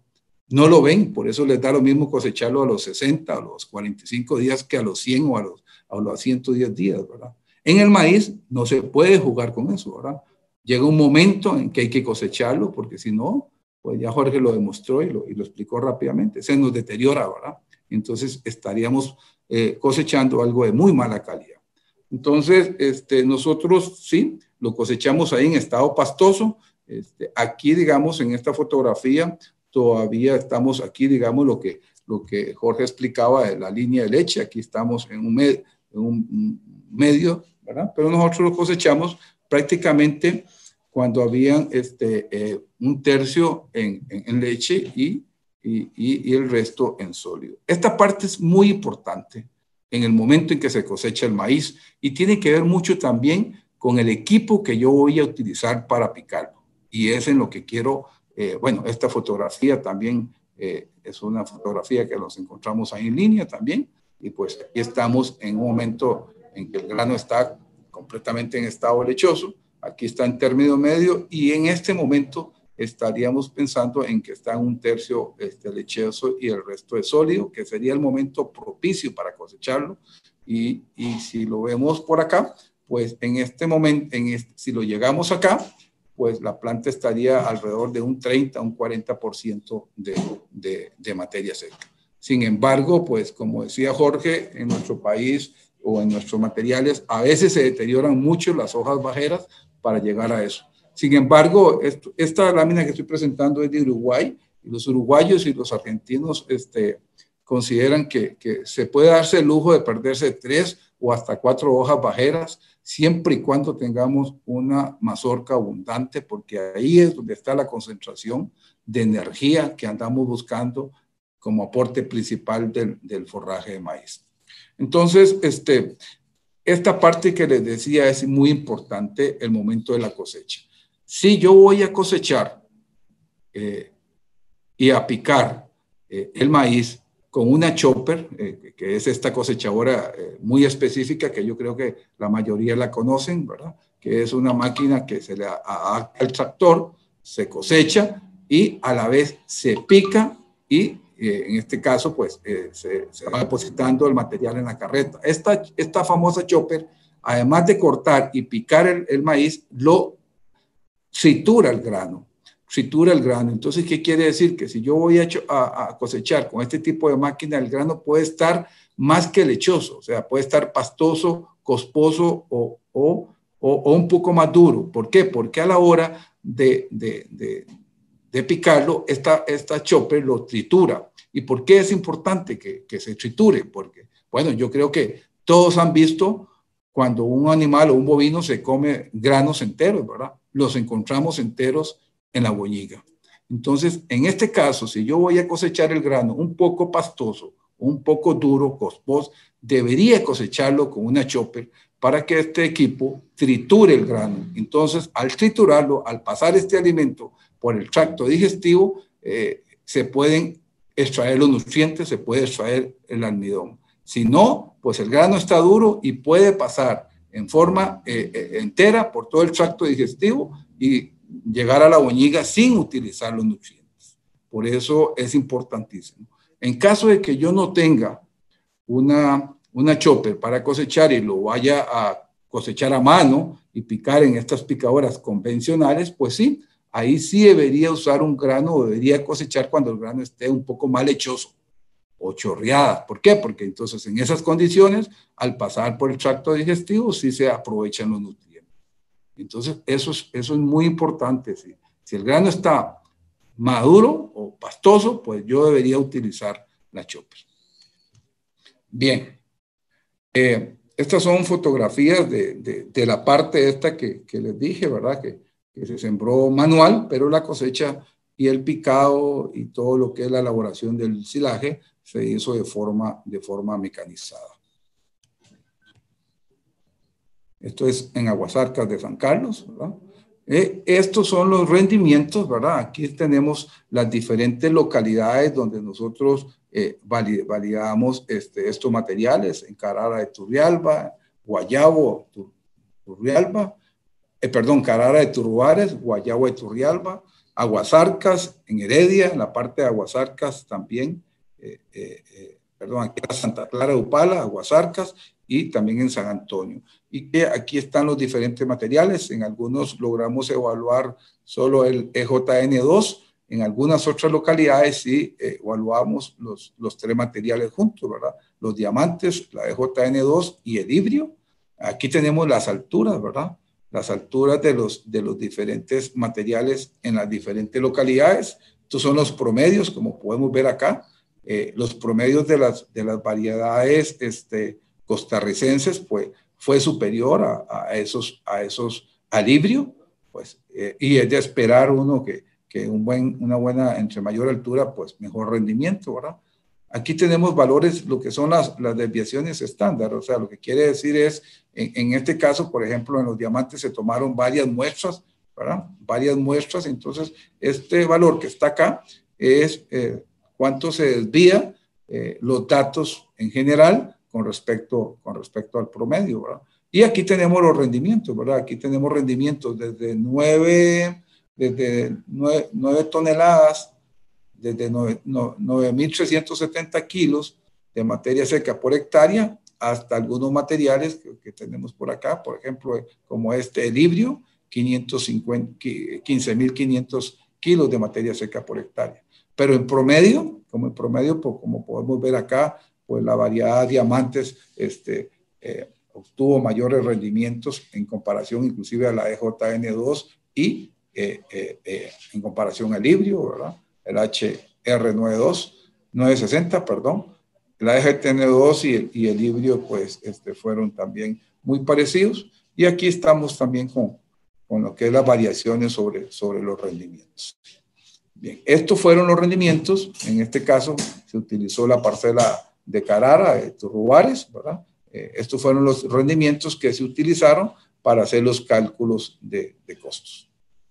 no lo ven, por eso les da lo mismo cosecharlo a los sesenta, a los cuarenta y cinco días que a los cien o a los, a los ciento diez días, ¿verdad? En el maíz no se puede jugar con eso, ¿verdad? Llega un momento en que hay que cosecharlo, porque si no, pues ya Jorge lo demostró y lo, y lo explicó rápidamente, se nos deteriora, ¿verdad? Entonces estaríamos eh, cosechando algo de muy mala calidad. Entonces, este, nosotros sí, lo cosechamos ahí en estado pastoso. Este, aquí, digamos, en esta fotografía, todavía estamos aquí, digamos, lo que, lo que Jorge explicaba de la línea de leche. Aquí estamos en un, med, en un medio, ¿verdad? Pero nosotros lo cosechamos prácticamente cuando habían este, eh, un tercio en, en, en leche y, y, y el resto en sólido. Esta parte es muy importante en el momento en que se cosecha el maíz y tiene que ver mucho también con el equipo que yo voy a utilizar para picarlo. Y es en lo que quiero, eh, bueno, esta fotografía también eh, es una fotografía que nos encontramos ahí en línea también. Y pues aquí estamos en un momento en que el grano está completamente en estado lechoso. Aquí está en término medio y en este momento estaríamos pensando en que está en un tercio este, lechoso y el resto es sólido, que sería el momento propicio para cosecharlo. Y, y si lo vemos por acá, pues en este momento, en este, si lo llegamos acá, pues la planta estaría alrededor de un treinta, un cuarenta por ciento de, de, de materia seca. Sin embargo, pues como decía Jorge, en nuestro país o en nuestros materiales, a veces se deterioran mucho las hojas bajeras para llegar a eso. Sin embargo, esto, esta lámina que estoy presentando es de Uruguay, y los uruguayos y los argentinos este, consideran que, que se puede darse el lujo de perderse tres o hasta cuatro hojas bajeras, siempre y cuando tengamos una mazorca abundante, porque ahí es donde está la concentración de energía que andamos buscando como aporte principal del, del forraje de maíz. Entonces, este, esta parte que les decía es muy importante, el momento de la cosecha. Si yo voy a cosechar eh, y a picar eh, el maíz con una chopper, eh, que es esta cosechadora eh, muy específica, que yo creo que la mayoría la conocen, ¿verdad? Que es una máquina que se le adapta al tractor, se cosecha y a la vez se pica y eh, en este caso pues eh, se, se va depositando el material en la carreta. Esta, esta famosa chopper, además de cortar y picar el, el maíz, lo tritura el grano. tritura el grano. Entonces, ¿qué quiere decir? Que si yo voy a, a, a cosechar con este tipo de máquina, el grano puede estar más que lechoso, o sea, puede estar pastoso, cosposo o, o, o, o un poco más duro. ¿Por qué? Porque a la hora de, de, de, de picarlo, esta, esta chopper lo tritura. ¿Y por qué es importante que, que se triture? Porque, bueno, yo creo que todos han visto cuando un animal o un bovino se come granos enteros, ¿verdad? Los encontramos enteros en la boñiga. Entonces, en este caso, si yo voy a cosechar el grano un poco pastoso, un poco duro, cosposo, debería cosecharlo con una chopper para que este equipo triture el grano. Entonces, al triturarlo, al pasar este alimento por el tracto digestivo, eh, se pueden extraer los nutrientes, se puede extraer el almidón. Si no, pues el grano está duro y puede pasar en forma eh, entera por todo el tracto digestivo y llegar a la boñiga sin utilizar los nutrientes. Por eso es importantísimo. En caso de que yo no tenga una, una chopper para cosechar y lo vaya a cosechar a mano y picar en estas picadoras convencionales, pues sí, ahí sí debería usar un grano o debería cosechar cuando el grano esté un poco mal lechoso o chorreada. ¿Por qué? Porque entonces en esas condiciones, al pasar por el tracto digestivo, sí se aprovechan los nutrientes. Entonces, eso es, eso es muy importante. ¿Sí? Si el grano está maduro o pastoso, pues yo debería utilizar la chopper. Bien. Eh, estas son fotografías de, de, de la parte esta que, que les dije, ¿verdad? Que, que se sembró manual, pero la cosecha y el picado y todo lo que es la elaboración del silaje se hizo de forma, de forma mecanizada. Esto es en Aguasarcas de San Carlos, ¿verdad? Eh, estos son los rendimientos, ¿verdad? Aquí tenemos las diferentes localidades donde nosotros eh, valid validamos este, estos materiales, en Carara de Turrialba, Guayabo, Tur Turrialba, eh, perdón, Carara de Turruares, Guayabo de Turrialba, Aguasarcas, en Heredia, en la parte de Aguasarcas también, eh, eh, eh, perdón, aquí era Santa Clara de Upala, Aguasarcas, y también en San Antonio. Y que aquí están los diferentes materiales, en algunos logramos evaluar solo el E J N dos, en algunas otras localidades sí eh, evaluamos los, los tres materiales juntos, ¿verdad? Los diamantes, la E J N dos y el hibrio. Aquí tenemos las alturas, ¿verdad? Las alturas de los, de los diferentes materiales en las diferentes localidades. Estos son los promedios, como podemos ver acá, eh, los promedios de las, de las variedades este, costarricenses, pues fue superior a, a esos, a esos al hibrio, pues, eh, y es de esperar uno que, que un buen, una buena, entre mayor altura, pues mejor rendimiento, ¿verdad? Aquí tenemos valores, lo que son las, las desviaciones estándar, o sea, lo que quiere decir es, en, en este caso, por ejemplo, en los diamantes se tomaron varias muestras, ¿verdad? Varias muestras, entonces este valor que está acá es eh, cuánto se desvía eh, los datos en general con respecto, con respecto al promedio, ¿verdad? Y aquí tenemos los rendimientos, ¿verdad? Aquí tenemos rendimientos desde nueve, desde nueve toneladas, desde nueve mil trescientos setenta kilos de materia seca por hectárea hasta algunos materiales que, que tenemos por acá, por ejemplo, como este el hibrio, quince mil quinientos kilos de materia seca por hectárea. Pero en promedio, como en promedio, pues, como podemos ver acá, pues la variedad de diamantes este, eh, obtuvo mayores rendimientos en comparación inclusive a la E J N dos y eh, eh, eh, en comparación al hibrio, ¿verdad? El H R noventa y dos, novecientos sesenta, perdón, la E J N dos y el, y el hibrio, pues, este, fueron también muy parecidos. Y aquí estamos también con, con lo que es las variaciones sobre, sobre los rendimientos. Bien, estos fueron los rendimientos. En este caso, se utilizó la parcela de Carara, de Turruares, ¿verdad? Eh, estos fueron los rendimientos que se utilizaron para hacer los cálculos de, de costos.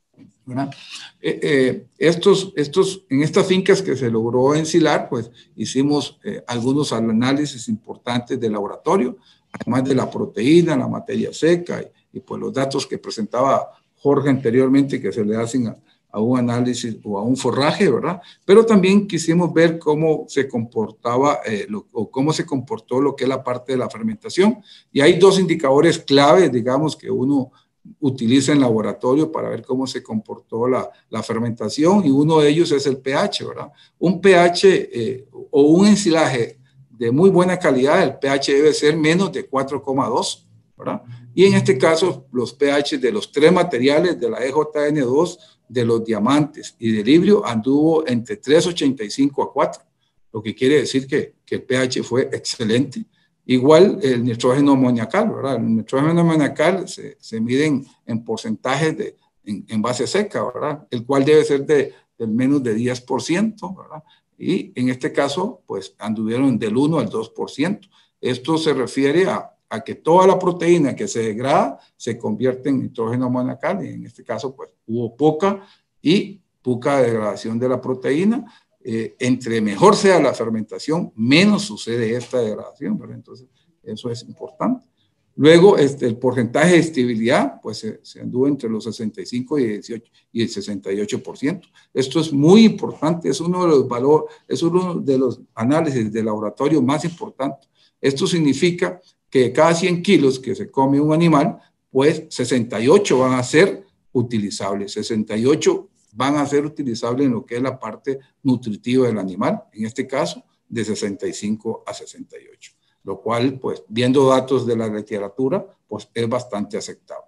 Eh, eh, estos, estos, en estas fincas que se logró ensilar, pues hicimos eh, algunos análisis importantes de laboratorio, además de la proteína, la materia seca y, y pues los datos que presentaba Jorge anteriormente que se le hacen a, a un análisis o a un forraje, ¿verdad? Pero también quisimos ver cómo se comportaba eh, lo, o cómo se comportó lo que es la parte de la fermentación. Y hay dos indicadores claves, digamos, que uno utiliza en laboratorio para ver cómo se comportó la, la fermentación, y uno de ellos es el pH, ¿verdad? Un pH eh, o un ensilaje de muy buena calidad, el pH debe ser menos de cuatro coma dos, ¿verdad? Y en este caso, los pH de los tres materiales, de la E J N dos, de los diamantes y del hibrio, anduvo entre tres coma ochenta y cinco a cuatro, lo que quiere decir que, que el pH fue excelente. Igual el nitrógeno amoniacal, ¿verdad? El nitrógeno amoniacal se, se mide en, en porcentajes de, en, en base seca, ¿verdad? El cual debe ser de, del menos de diez por ciento, ¿verdad? Y en este caso, pues anduvieron del uno al dos por ciento. Esto se refiere a, a que toda la proteína que se degrada se convierte en nitrógeno amoniacal, y en este caso, pues hubo poca y poca degradación de la proteína. Eh, entre mejor sea la fermentación, menos sucede esta degradación, ¿verdad? Entonces, eso es importante. Luego, este, el porcentaje de estibilidad, pues se, se anduvo entre los sesenta y cinco y, dieciocho, y el sesenta y ocho por ciento. Esto es muy importante, es uno de los valores, es uno de los análisis de laboratorio más importantes. Esto significa que de cada cien kilos que se come un animal, pues sesenta y ocho van a ser utilizables, sesenta y ocho van a ser utilizables en lo que es la parte nutritiva del animal, en este caso de sesenta y cinco a sesenta y ocho, lo cual, pues, viendo datos de la literatura, pues es bastante aceptable.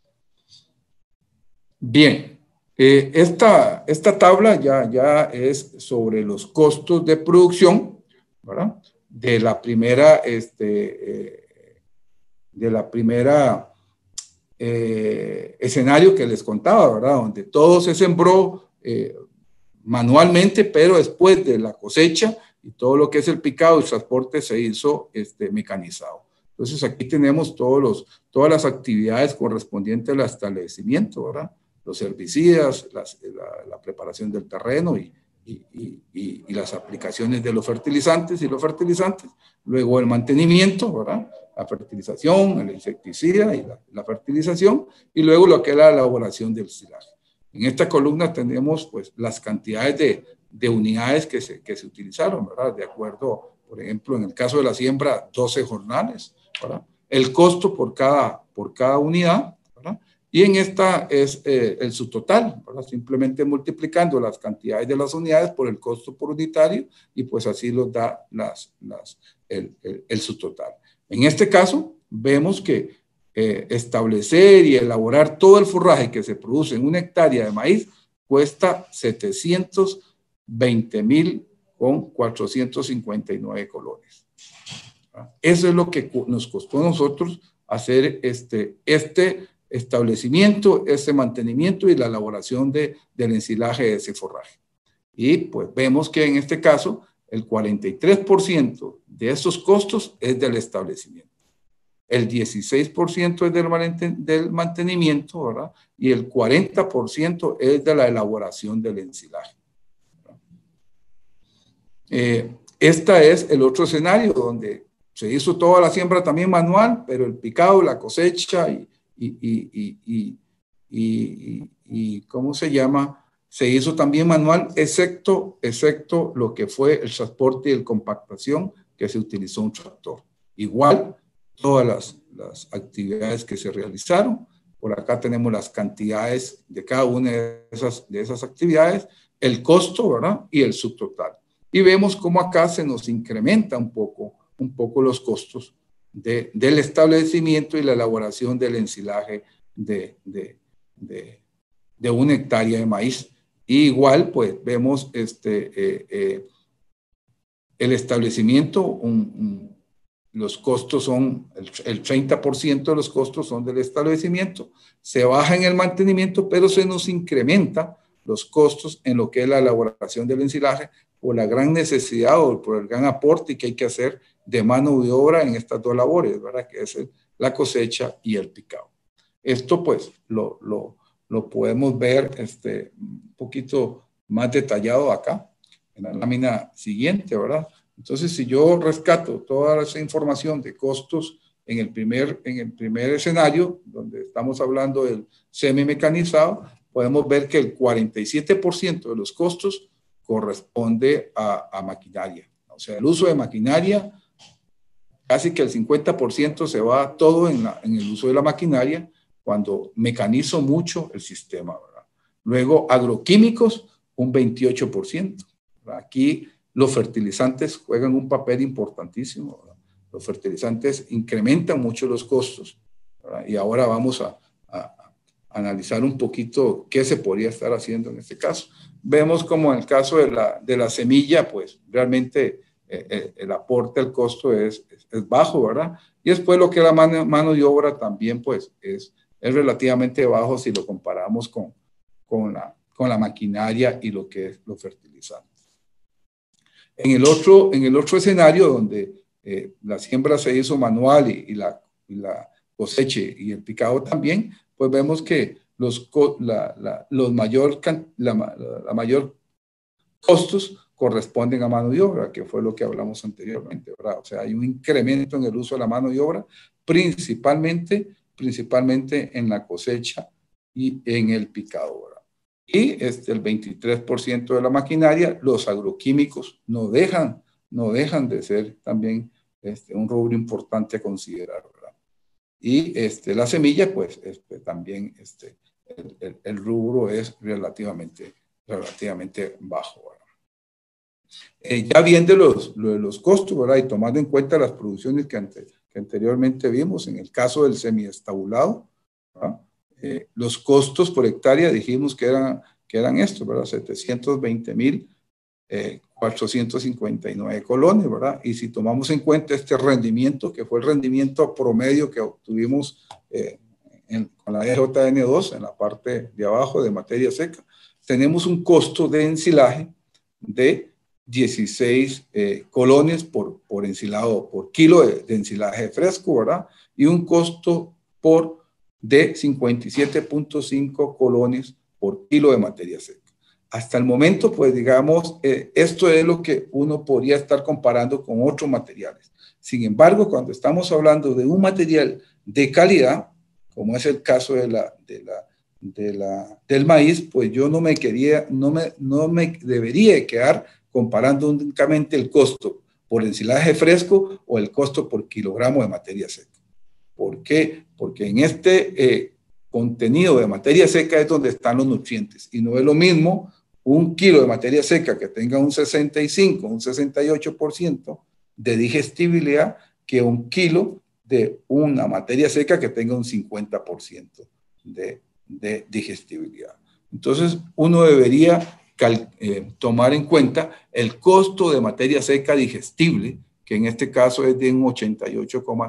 Bien, eh, esta, esta tabla ya, ya es sobre los costos de producción, ¿verdad? De la primera, este, eh, de la primera Eh, escenario que les contaba, ¿verdad? Donde todo se sembró eh, manualmente, pero después de la cosecha y todo lo que es el picado y el transporte se hizo este, mecanizado. Entonces aquí tenemos todos los, todas las actividades correspondientes al establecimiento, ¿verdad? Los herbicidas, las, la, la preparación del terreno y, y, y, y, y las aplicaciones de los fertilizantes y los fertilizantes, luego el mantenimiento, ¿verdad? La fertilización, el insecticida y la, la fertilización, y luego lo que es la elaboración del silaje. En esta columna tenemos pues las cantidades de, de unidades que se, que se utilizaron, ¿verdad? De acuerdo, por ejemplo, en el caso de la siembra, doce jornales, ¿verdad? El costo por cada, por cada unidad, ¿verdad? Y en esta es eh, el subtotal, ¿verdad? Simplemente multiplicando las cantidades de las unidades por el costo por unitario y pues así nos da las, las, el, el, el subtotal. En este caso, vemos que eh, establecer y elaborar todo el forraje que se produce en una hectárea de maíz cuesta setecientos veinte mil con cuatrocientos cincuenta y nueve colones. ¿verdad? Eso es lo que nos costó a nosotros hacer este, este establecimiento, ese mantenimiento y la elaboración de, del ensilaje de ese forraje. Y pues vemos que en este caso el cuarenta y tres por ciento de esos costos es del establecimiento, el dieciséis por ciento es del, del mantenimiento, ¿verdad? Y el cuarenta por ciento es de la elaboración del ensilaje. Eh, este es el otro escenario donde se hizo toda la siembra también manual, pero el picado, la cosecha y Y, y, y, y, y, y ¿cómo se llama? Se hizo también manual, excepto, excepto lo que fue el transporte y el compactación, que se utilizó un tractor. Igual, todas las, las actividades que se realizaron, por acá tenemos las cantidades de cada una de esas, de esas actividades, el costo, ¿verdad? Y el subtotal. Y vemos cómo acá se nos incrementa un poco, un poco los costos De, del establecimiento y la elaboración del ensilaje de, de, de, de una hectárea de maíz. Y igual, pues, vemos este, eh, eh, el establecimiento, un, un, los costos son, el, el treinta por ciento de los costos son del establecimiento, se baja en el mantenimiento, pero se nos incrementa los costos en lo que es la elaboración del ensilaje por la gran necesidad o por el gran aporte que hay que hacer de mano de obra en estas dos labores, ¿verdad? Que es el, la cosecha y el picado. Esto pues lo, lo, lo podemos ver este, un poquito más detallado acá, en la lámina siguiente, ¿verdad? Entonces, si yo rescato toda esa información de costos en el primer, en el primer escenario, donde estamos hablando del semi-mecanizado, podemos ver que el cuarenta y siete por ciento de los costos corresponde a, a maquinaria. O sea, el uso de maquinaria, casi que el cincuenta por ciento se va todo en, la, en el uso de la maquinaria cuando mecanizo mucho el sistema, ¿verdad? Luego, agroquímicos, un veintiocho por ciento. ¿verdad? Aquí los fertilizantes juegan un papel importantísimo, ¿verdad? Los fertilizantes incrementan mucho los costos, ¿verdad? Y ahora vamos a, a, a analizar un poquito qué se podría estar haciendo en este caso. Vemos como en el caso de la, de la semilla, pues realmente eh, el aporte al costo es, es, es bajo, ¿verdad? Y después lo que es la mano, mano de obra también, pues es, es relativamente bajo si lo comparamos con, con, la, con la maquinaria y lo que es los fertilizantes. En el otro, en el otro escenario donde eh, la siembra se hizo manual y, y, la, y la cosecha y el picado también, pues vemos que los, la, la, los mayor, la, la mayor costos corresponden a mano de obra, que fue lo que hablamos anteriormente, ¿verdad? O sea, hay un incremento en el uso de la mano de obra, principalmente, principalmente en la cosecha y en el picado, ¿verdad? Y este, el veintitrés por ciento de la maquinaria, los agroquímicos no dejan, no dejan de ser también este, un rubro importante a considerar, ¿verdad? Y este, la semilla, pues este, también este, el, el, el rubro es relativamente, relativamente bajo, ¿verdad? Eh, ya bien de los, de los costos, ¿verdad? Y tomando en cuenta las producciones que, ante, que anteriormente vimos, en el caso del semiestabulado, ¿verdad? Eh, los costos por hectárea dijimos que eran, que eran estos, ¿verdad? setecientos veinte mil cuatrocientos cincuenta y nueve colones, ¿verdad? Y si tomamos en cuenta este rendimiento, que fue el rendimiento promedio que obtuvimos eh, en, con la E J N dos, en la parte de abajo de materia seca, tenemos un costo de ensilaje de dieciséis eh, colones por, por ensilado, por kilo de, de ensilaje fresco, ¿verdad? Y un costo por de cincuenta y siete punto cinco colones por kilo de materia seca. hasta el momento, pues digamos, eh, esto es lo que uno podría estar comparando con otros materiales. Sin embargo, cuando estamos hablando de un material de calidad, como es el caso de la, de la, de la, del maíz, pues yo no me quería, no me, no me debería quedar comparando únicamente el costo por ensilaje fresco o el costo por kilogramo de materia seca. ¿Por qué? Porque en este eh, contenido de materia seca es donde están los nutrientes, y no es lo mismo un kilo de materia seca que tenga un sesenta y cinco, un sesenta y ocho por ciento de digestibilidad que un kilo de una materia seca que tenga un cincuenta por ciento de, de digestibilidad. Entonces, uno debería cal, eh, tomar en cuenta el costo de materia seca digestible, que en este caso es de un ochenta y ocho coma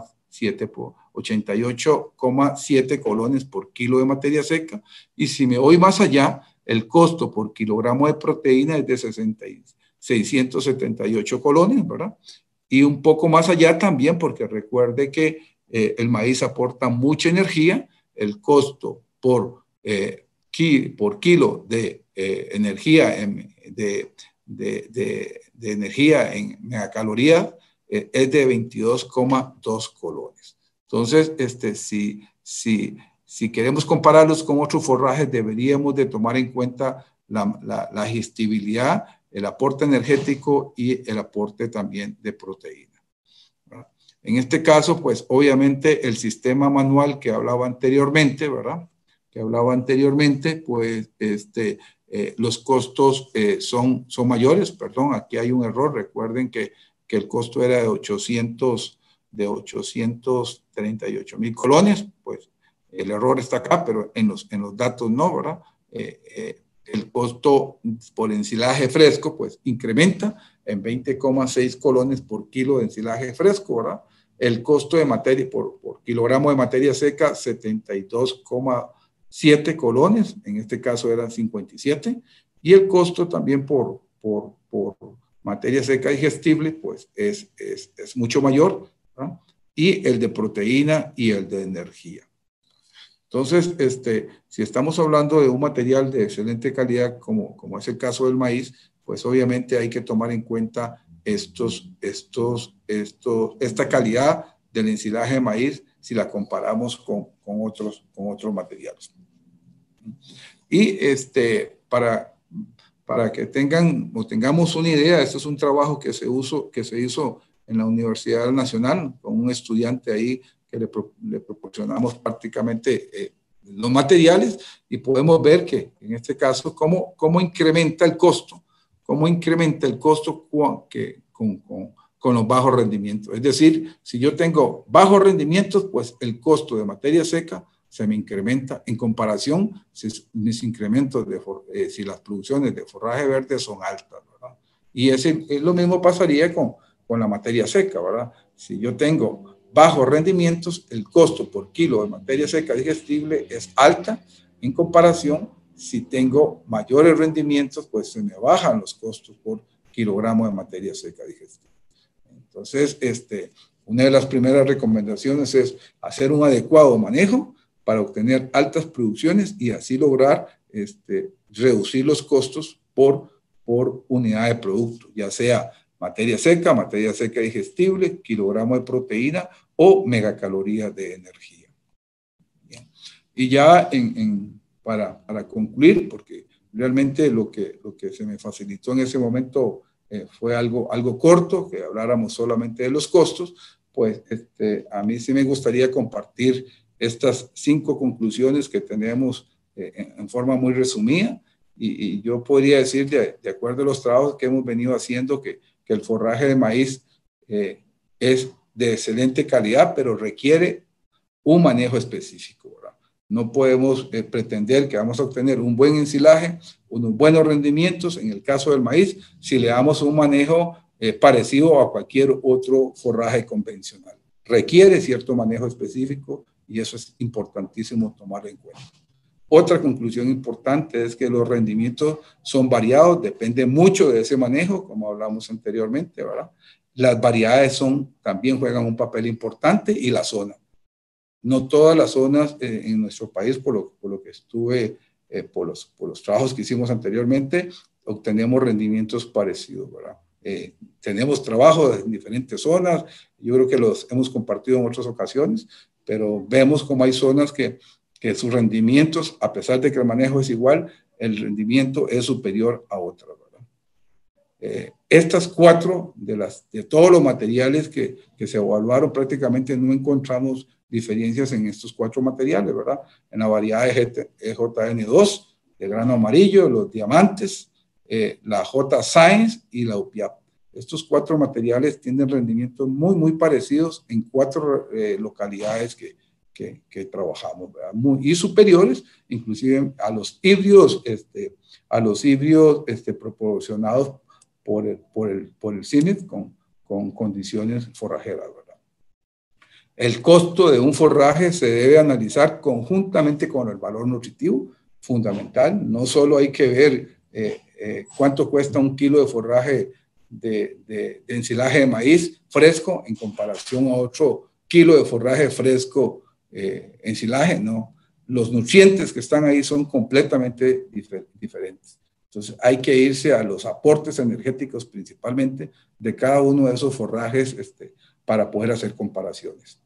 siete colones por kilo de materia seca, y si me voy más allá, el costo por kilogramo de proteína es de seiscientos setenta y ocho colones, ¿verdad? Y un poco más allá también, porque recuerde que eh, el maíz aporta mucha energía, el costo por, eh, ki, por kilo de eh, energía en, de, de, de, de energía en megacalorías eh, es de veintidós coma dos colones. Entonces, este, si, si, si queremos compararlos con otros forrajes, deberíamos de tomar en cuenta la, la, la digestibilidad, el aporte energético y el aporte también de proteína, ¿verdad? En este caso, pues obviamente el sistema manual que hablaba anteriormente, ¿verdad? Que hablaba anteriormente, pues este, eh, los costos eh, son, son mayores, perdón, aquí hay un error, recuerden que, que el costo era de ochocientos, de ochocientos treinta y ocho mil colones, pues el error está acá, pero en los, en los datos no, ¿verdad? Eh, eh, el costo por ensilaje fresco, pues incrementa en veinte coma seis colones por kilo de ensilaje fresco, ¿verdad? El costo de materia por, por kilogramo de materia seca, setenta y dos coma siete colones, en este caso eran cincuenta y siete, y el costo también por, por, por materia seca digestible, pues es, es, es mucho mayor, ¿verdad? Y el de proteína y el de energía. Entonces, este, si estamos hablando de un material de excelente calidad, como, como es el caso del maíz, pues obviamente hay que tomar en cuenta estos, estos, estos, esta calidad del ensilaje de maíz si la comparamos con, con, otros, con otros materiales. Y este, para, para que tengan o tengamos una idea, esto es un trabajo que se, uso, que se hizo en la Universidad Nacional con un estudiante ahí que le, le proporcionamos prácticamente eh, los materiales, y podemos ver que en este caso cómo, cómo incrementa el costo, cómo incrementa el costo con, que, con, con, con los bajos rendimientos. Es decir, si yo tengo bajos rendimientos, pues el costo de materia seca se me incrementa en comparación si mis incrementos de eh, si las producciones de forraje verde son altas, ¿verdad? Y ese, lo mismo pasaría con, con la materia seca, ¿verdad? Si yo tengo bajos rendimientos, el costo por kilo de materia seca digestible es alta en comparación. Si tengo mayores rendimientos, pues se me bajan los costos por kilogramo de materia seca digestible. Entonces, este, una de las primeras recomendaciones es hacer un adecuado manejo para obtener altas producciones y así lograr este, reducir los costos por, por unidad de producto, ya sea materia seca, materia seca digestible, kilogramo de proteína o megacalorías de energía. Bien. Y ya en, en, para, para concluir, porque realmente lo que, lo que se me facilitó en ese momento eh, fue algo, algo corto, que habláramos solamente de los costos, pues este, a mí sí me gustaría compartir estas cinco conclusiones que tenemos eh, en, en forma muy resumida, y, y yo podría decir, de, de acuerdo a los trabajos que hemos venido haciendo, que que el forraje de maíz eh, es de excelente calidad, pero requiere un manejo específico, ¿verdad? No podemos eh, pretender que vamos a obtener un buen ensilaje, unos buenos rendimientos, en el caso del maíz, si le damos un manejo eh, parecido a cualquier otro forraje convencional. Requiere cierto manejo específico y eso es importantísimo tomarlo en cuenta. Otra conclusión importante es que los rendimientos son variados, depende mucho de ese manejo, como hablamos anteriormente, ¿verdad? Las variedades son, también juegan un papel importante, y la zona. No todas las zonas eh, en nuestro país, por lo, por lo que estuve eh, por, los, por los trabajos que hicimos anteriormente, obtenemos rendimientos parecidos, ¿verdad? Eh, tenemos trabajo en diferentes zonas, yo creo que los hemos compartido en otras ocasiones, pero vemos como hay zonas que, que sus rendimientos, a pesar de que el manejo es igual, el rendimiento es superior a otras, ¿verdad? Eh, estas cuatro, de, las, de todos los materiales que, que se evaluaron, prácticamente no encontramos diferencias en estos cuatro materiales, ¿verdad? En la variedad de E J N dos, de grano amarillo, los diamantes, eh, la J Science y la U P I A P. Estos cuatro materiales tienen rendimientos muy, muy parecidos en cuatro eh, localidades que, que, que trabajamos, ¿verdad? Muy, y superiores, inclusive a los híbridos, este, a los híbridos este, proporcionados por el, por el, por el C I N I T con, con condiciones forrajeras, ¿verdad? El costo de un forraje se debe analizar conjuntamente con el valor nutritivo, fundamental. No solo hay que ver eh, eh, cuánto cuesta un kilo de forraje de, de, de ensilaje de maíz fresco en comparación a otro kilo de forraje fresco eh, ensilaje, no. Los nutrientes que están ahí son completamente difer diferentes. Entonces hay que irse a los aportes energéticos principalmente de cada uno de esos forrajes este, para poder hacer comparaciones.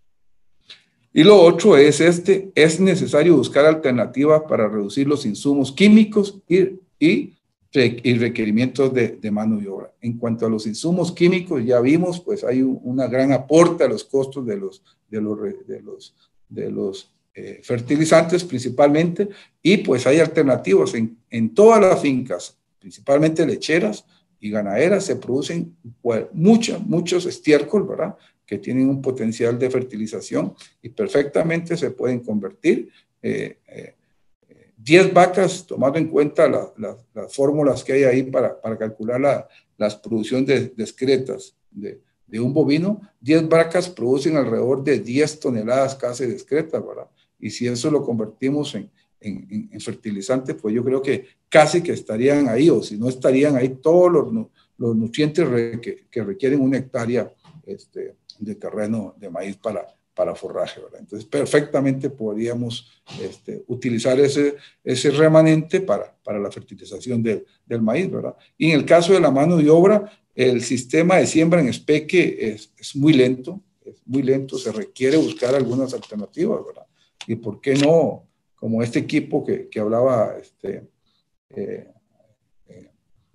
Y lo otro es este, es necesario buscar alternativas para reducir los insumos químicos y, y, y requerimientos de, de mano de obra. En cuanto a los insumos químicos, ya vimos, pues hay un, una gran aporte a los costos de los, de los, de los, de los eh, fertilizantes principalmente, y pues hay alternativas en, en todas las fincas, principalmente lecheras y ganaderas, se producen pues, muchos, muchos estiércol, ¿verdad?, que tienen un potencial de fertilización y perfectamente se pueden convertir. Eh, eh, diez vacas, tomando en cuenta la, la, las fórmulas que hay ahí para, para calcular la, las producciones de, de excretas de, de un bovino, diez vacas producen alrededor de diez toneladas casi de excretas, ¿verdad? Y si eso lo convertimos en, en, en fertilizantes, pues yo creo que casi que estarían ahí, o si no estarían ahí todos los, los nutrientes re, que, que requieren una hectárea este, de terreno de maíz para, para forraje, ¿verdad? Entonces, perfectamente podríamos este, utilizar ese, ese remanente para, para la fertilización de, del maíz, ¿verdad? Y en el caso de la mano de obra, el sistema de siembra en espeque es, es muy lento, es muy lento, se requiere buscar algunas alternativas, ¿verdad? Y por qué no, como este equipo que, que hablaba, este, eh, eh,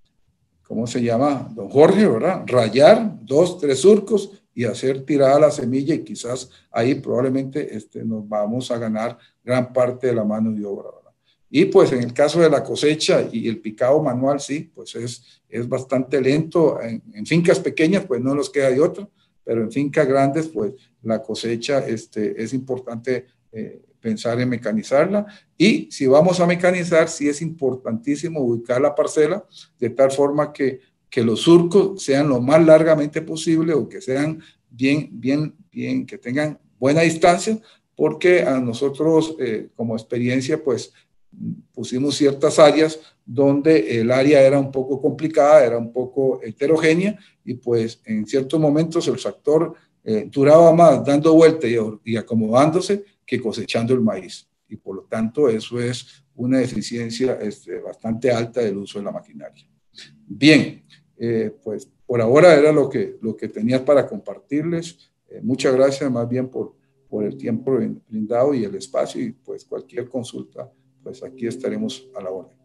¿cómo se llama? Don Jorge, ¿verdad? Rayar dos, tres surcos y hacer tirada la semilla y quizás ahí probablemente este, nos vamos a ganar gran parte de la mano de obra, ¿verdad? Y pues en el caso de la cosecha y el picado manual, sí, pues es, es bastante lento. En, en fincas pequeñas, pues no nos queda de otra, pero en fincas grandes, pues la cosecha este, es importante eh, pensar en mecanizarla. Y si vamos a mecanizar, sí es importantísimo ubicar la parcela de tal forma que que los surcos sean lo más largamente posible o que sean bien, bien, bien, que tengan buena distancia, porque a nosotros eh, como experiencia pues pusimos ciertas áreas donde el área era un poco complicada, era un poco heterogénea y pues en ciertos momentos el tractor eh, duraba más dando vuelta y, y acomodándose que cosechando el maíz. Y por lo tanto eso es una eficiencia este, bastante alta del uso de la maquinaria. Bien, eh, pues por ahora era lo que, lo que tenía para compartirles. Eh, muchas gracias más bien por, por el tiempo brindado y el espacio y pues cualquier consulta, pues aquí estaremos a la orden.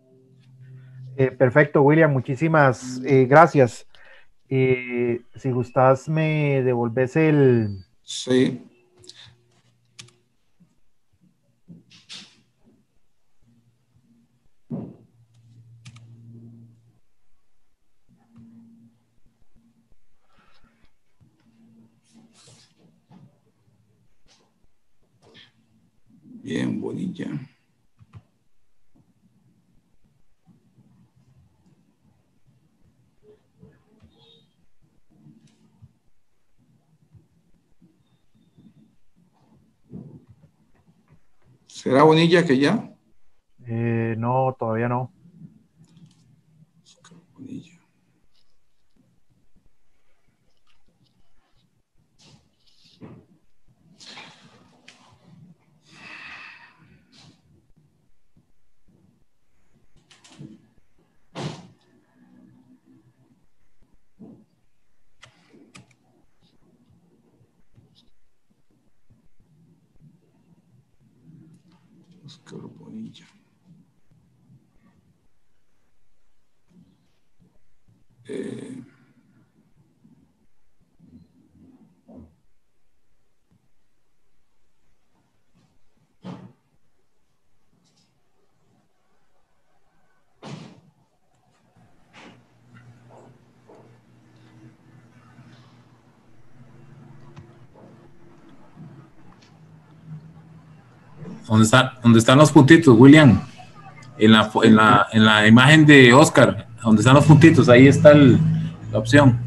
Eh, perfecto, William, muchísimas eh, gracias. Eh, si gustas, me devolves el... Sí. Bien, Bonilla. ¿Será Bonilla que ya? Eh, no, todavía no. Bonilla. Oscar Bonilla. Eh, ¿Dónde está, dónde están los puntitos, William? En la, en la, en la imagen de Oscar, donde están los puntitos, ahí está el, la opción.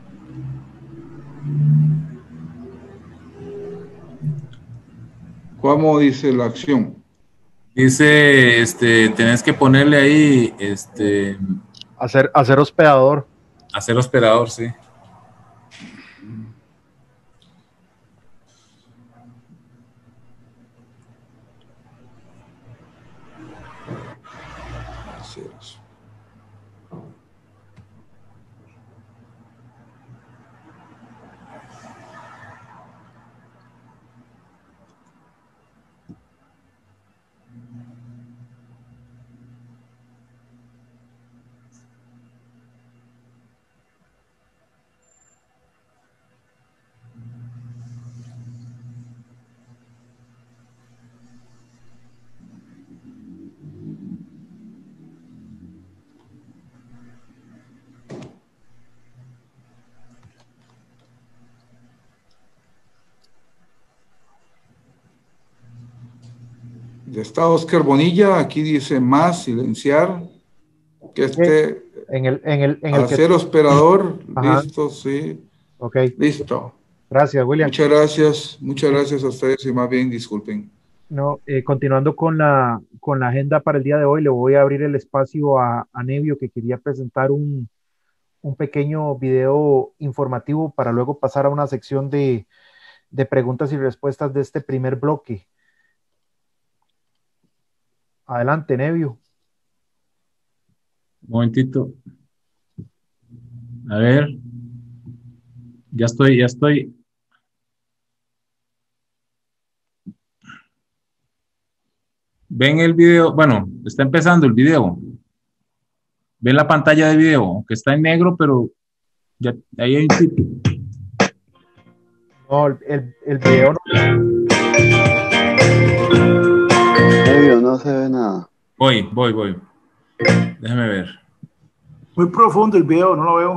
¿Cómo dice la acción? Dice, este, tenés que ponerle ahí, este, Hacer, hacer hospedador. hacer hospedador, sí. Hacer eso. Ya está Oscar Bonilla, aquí dice más, silenciar, que esté En el, en el, en el hacer que... hospedador, Ajá. listo, sí, Ok, listo. gracias, William. Muchas gracias, muchas gracias a ustedes y más bien disculpen. No, eh, continuando con la, con la agenda para el día de hoy, le voy a abrir el espacio a, a Nevio, que quería presentar un, un pequeño video informativo para luego pasar a una sección de, de preguntas y respuestas de este primer bloque. Adelante, Nevio. Un momentito. A ver. Ya estoy, ya estoy. ¿Ven el video? Bueno, está empezando el video. ¿Ven la pantalla de video? Que está en negro, pero ya ahí hay un tipo. No, el, el video no. Nevio, no se ve nada. Voy, voy, voy. Déjame ver. Muy profundo el video, no lo veo.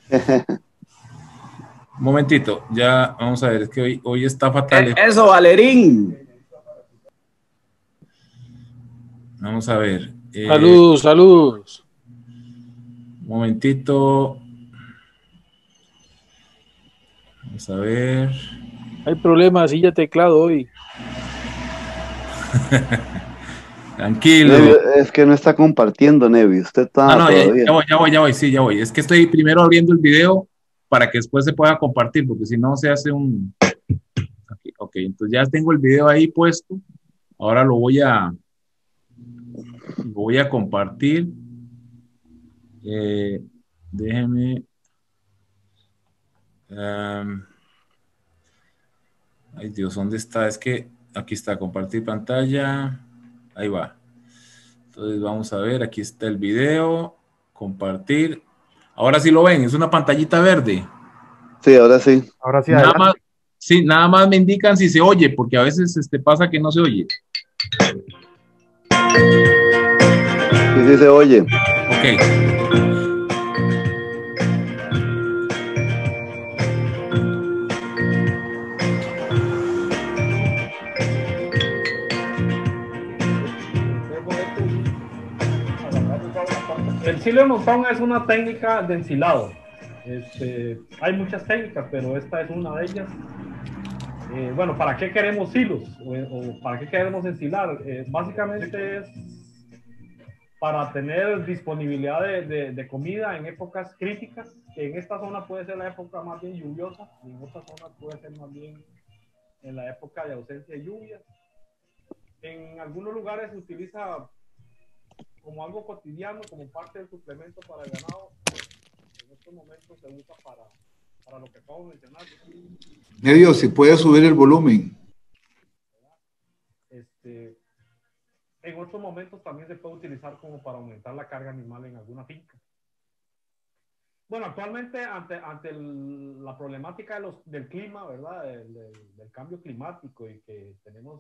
Un momentito, ya vamos a ver, es que hoy, hoy está fatal. Eso, Valerín. Vamos a ver. Eh, Saludos, saludos. Un momentito. Vamos a ver. Hay problemas, silla teclado hoy. Tranquilo. Nevio, es que no está compartiendo, Nevio. Usted está Ah, no, ya, todavía. ya voy, ya voy, ya voy, sí, ya voy. Es que estoy primero abriendo el video para que después se pueda compartir, porque si no se hace un... Okay, ok, entonces ya tengo el video ahí puesto. Ahora lo voy a... Lo voy a compartir. Eh, déjeme... Um, ay Dios, ¿dónde está? Es que aquí está, compartir pantalla. Ahí va. Entonces vamos a ver, aquí está el video. Compartir. Ahora sí lo ven, es una pantallita verde. Sí, ahora sí. Ahora sí, Nada adelante. más, sí, nada más me indican si se oye, porque a veces este, pasa que no se oye. Sí, sí se oye. Ok. El chile montón es una técnica de ensilado. Este, hay muchas técnicas, pero esta es una de ellas. Eh, bueno, ¿para qué queremos hilos? O, o ¿para qué queremos ensilar? Eh, básicamente es para tener disponibilidad de, de, de comida en épocas críticas, que en esta zona puede ser la época más bien lluviosa, y en otras zonas puede ser más bien en la época de ausencia de lluvias. En algunos lugares se utiliza como algo cotidiano, como parte del suplemento para el ganado. En estos momentos se usa para, para lo que acabo de mencionar. Nevio, si puede subir el volumen. Este, en otros momentos también se puede utilizar como para aumentar la carga animal en alguna finca. Bueno, actualmente ante, ante el, la problemática de los, del clima, ¿verdad? Del, del, del cambio climático y que tenemos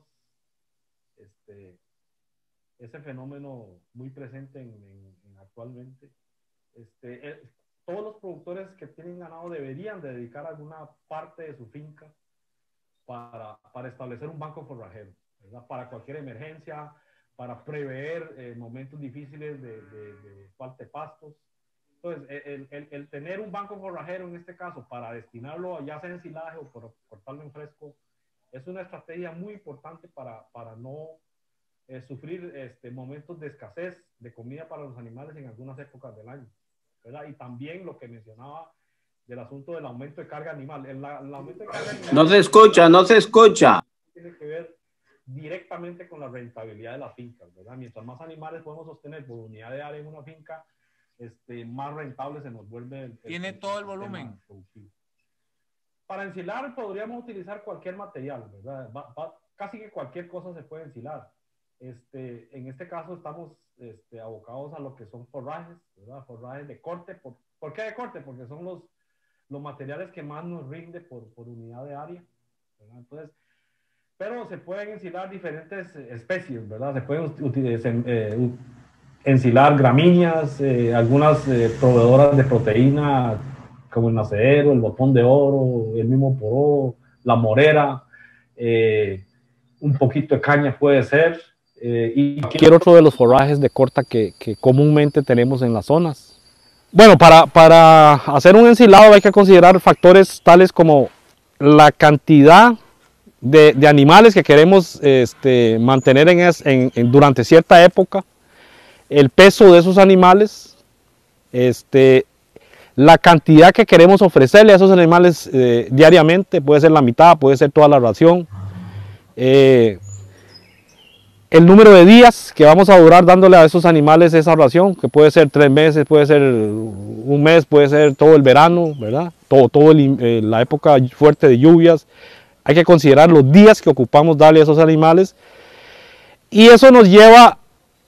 este, ese fenómeno muy presente en, en, en actualmente, este, el, todos los productores que tienen ganado deberían de dedicar alguna parte de su finca para, para establecer un banco forrajero, ¿verdad? Para cualquier emergencia, para prever eh, momentos difíciles de, de, de falta de pastos. Entonces, el, el, el tener un banco forrajero en este caso para destinarlo ya sea en ensilaje o por cortarlo en fresco es una estrategia muy importante para, para no eh, sufrir este, momentos de escasez de comida para los animales en algunas épocas del año, ¿verdad? Y también lo que mencionaba del asunto del aumento de carga animal. El, el aumento de carga animal no se escucha, no se escucha. Tiene que ver directamente con la rentabilidad de las fincas, ¿verdad? Mientras más animales podemos sostener por unidad de área en una finca, Este, más rentable se nos vuelve el, tiene el, todo el, el volumen productivo. Para ensilar podríamos utilizar cualquier material, ¿verdad? Va, va, casi que cualquier cosa se puede ensilar. Este, en este caso estamos este, abocados a lo que son forrajes, ¿verdad? Forrajes de corte. ¿Por, ¿por qué de corte? Porque son los, los materiales que más nos rinde por, por unidad de área, ¿verdad? Entonces, pero se pueden ensilar diferentes especies, ¿verdad? Se pueden utilizar eh, ensilar gramíneas, eh, algunas eh, proveedoras de proteína como el nacedero, el botón de oro, el mismo poró, la morera, eh, un poquito de caña puede ser. Eh, y cualquier otro de los forrajes de corta que, que comúnmente tenemos en las zonas. Bueno, para, para hacer un ensilado hay que considerar factores tales como la cantidad de, de animales que queremos este, mantener en es, en, en, durante cierta época, el peso de esos animales, este, la cantidad que queremos ofrecerle a esos animales eh, diariamente, puede ser la mitad, puede ser toda la ración, eh, el número de días que vamos a durar dándole a esos animales esa ración, que puede ser tres meses, puede ser un mes, puede ser todo el verano, ¿verdad? Todo, todo el, eh, la época fuerte de lluvias. Hay que considerar los días que ocupamos darle a esos animales, y eso nos lleva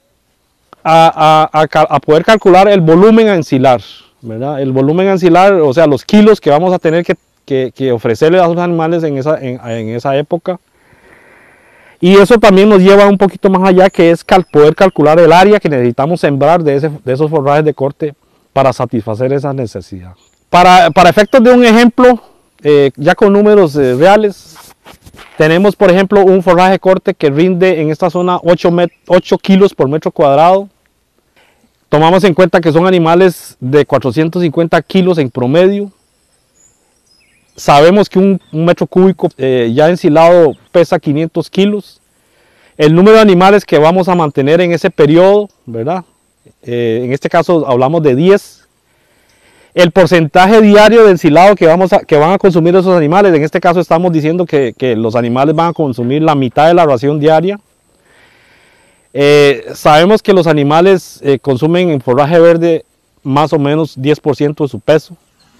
A, a, a poder calcular el volumen a ensilar, ¿verdad? El volumen a ensilar, o sea, los kilos que vamos a tener que, que, que ofrecerle a los animales en esa, en, en esa época. Y eso también nos lleva un poquito más allá, que es cal, poder calcular el área que necesitamos sembrar de, ese, de esos forrajes de corte para satisfacer esa necesidad. Para, para efectos de un ejemplo, eh, ya con números eh, reales, tenemos, por ejemplo, un forraje de corte que rinde en esta zona ocho kilos por metro cuadrado. Tomamos en cuenta que son animales de cuatrocientos cincuenta kilos en promedio. Sabemos que un, un metro cúbico eh, ya ensilado pesa quinientos kilos. El número de animales que vamos a mantener en ese periodo, ¿verdad? Eh, en este caso hablamos de diez. El porcentaje diario de ensilado que, vamos a, que van a consumir esos animales, en este caso estamos diciendo que, que los animales van a consumir la mitad de la ración diaria. Eh, sabemos que los animales eh, consumen en forraje verde más o menos diez por ciento de su peso.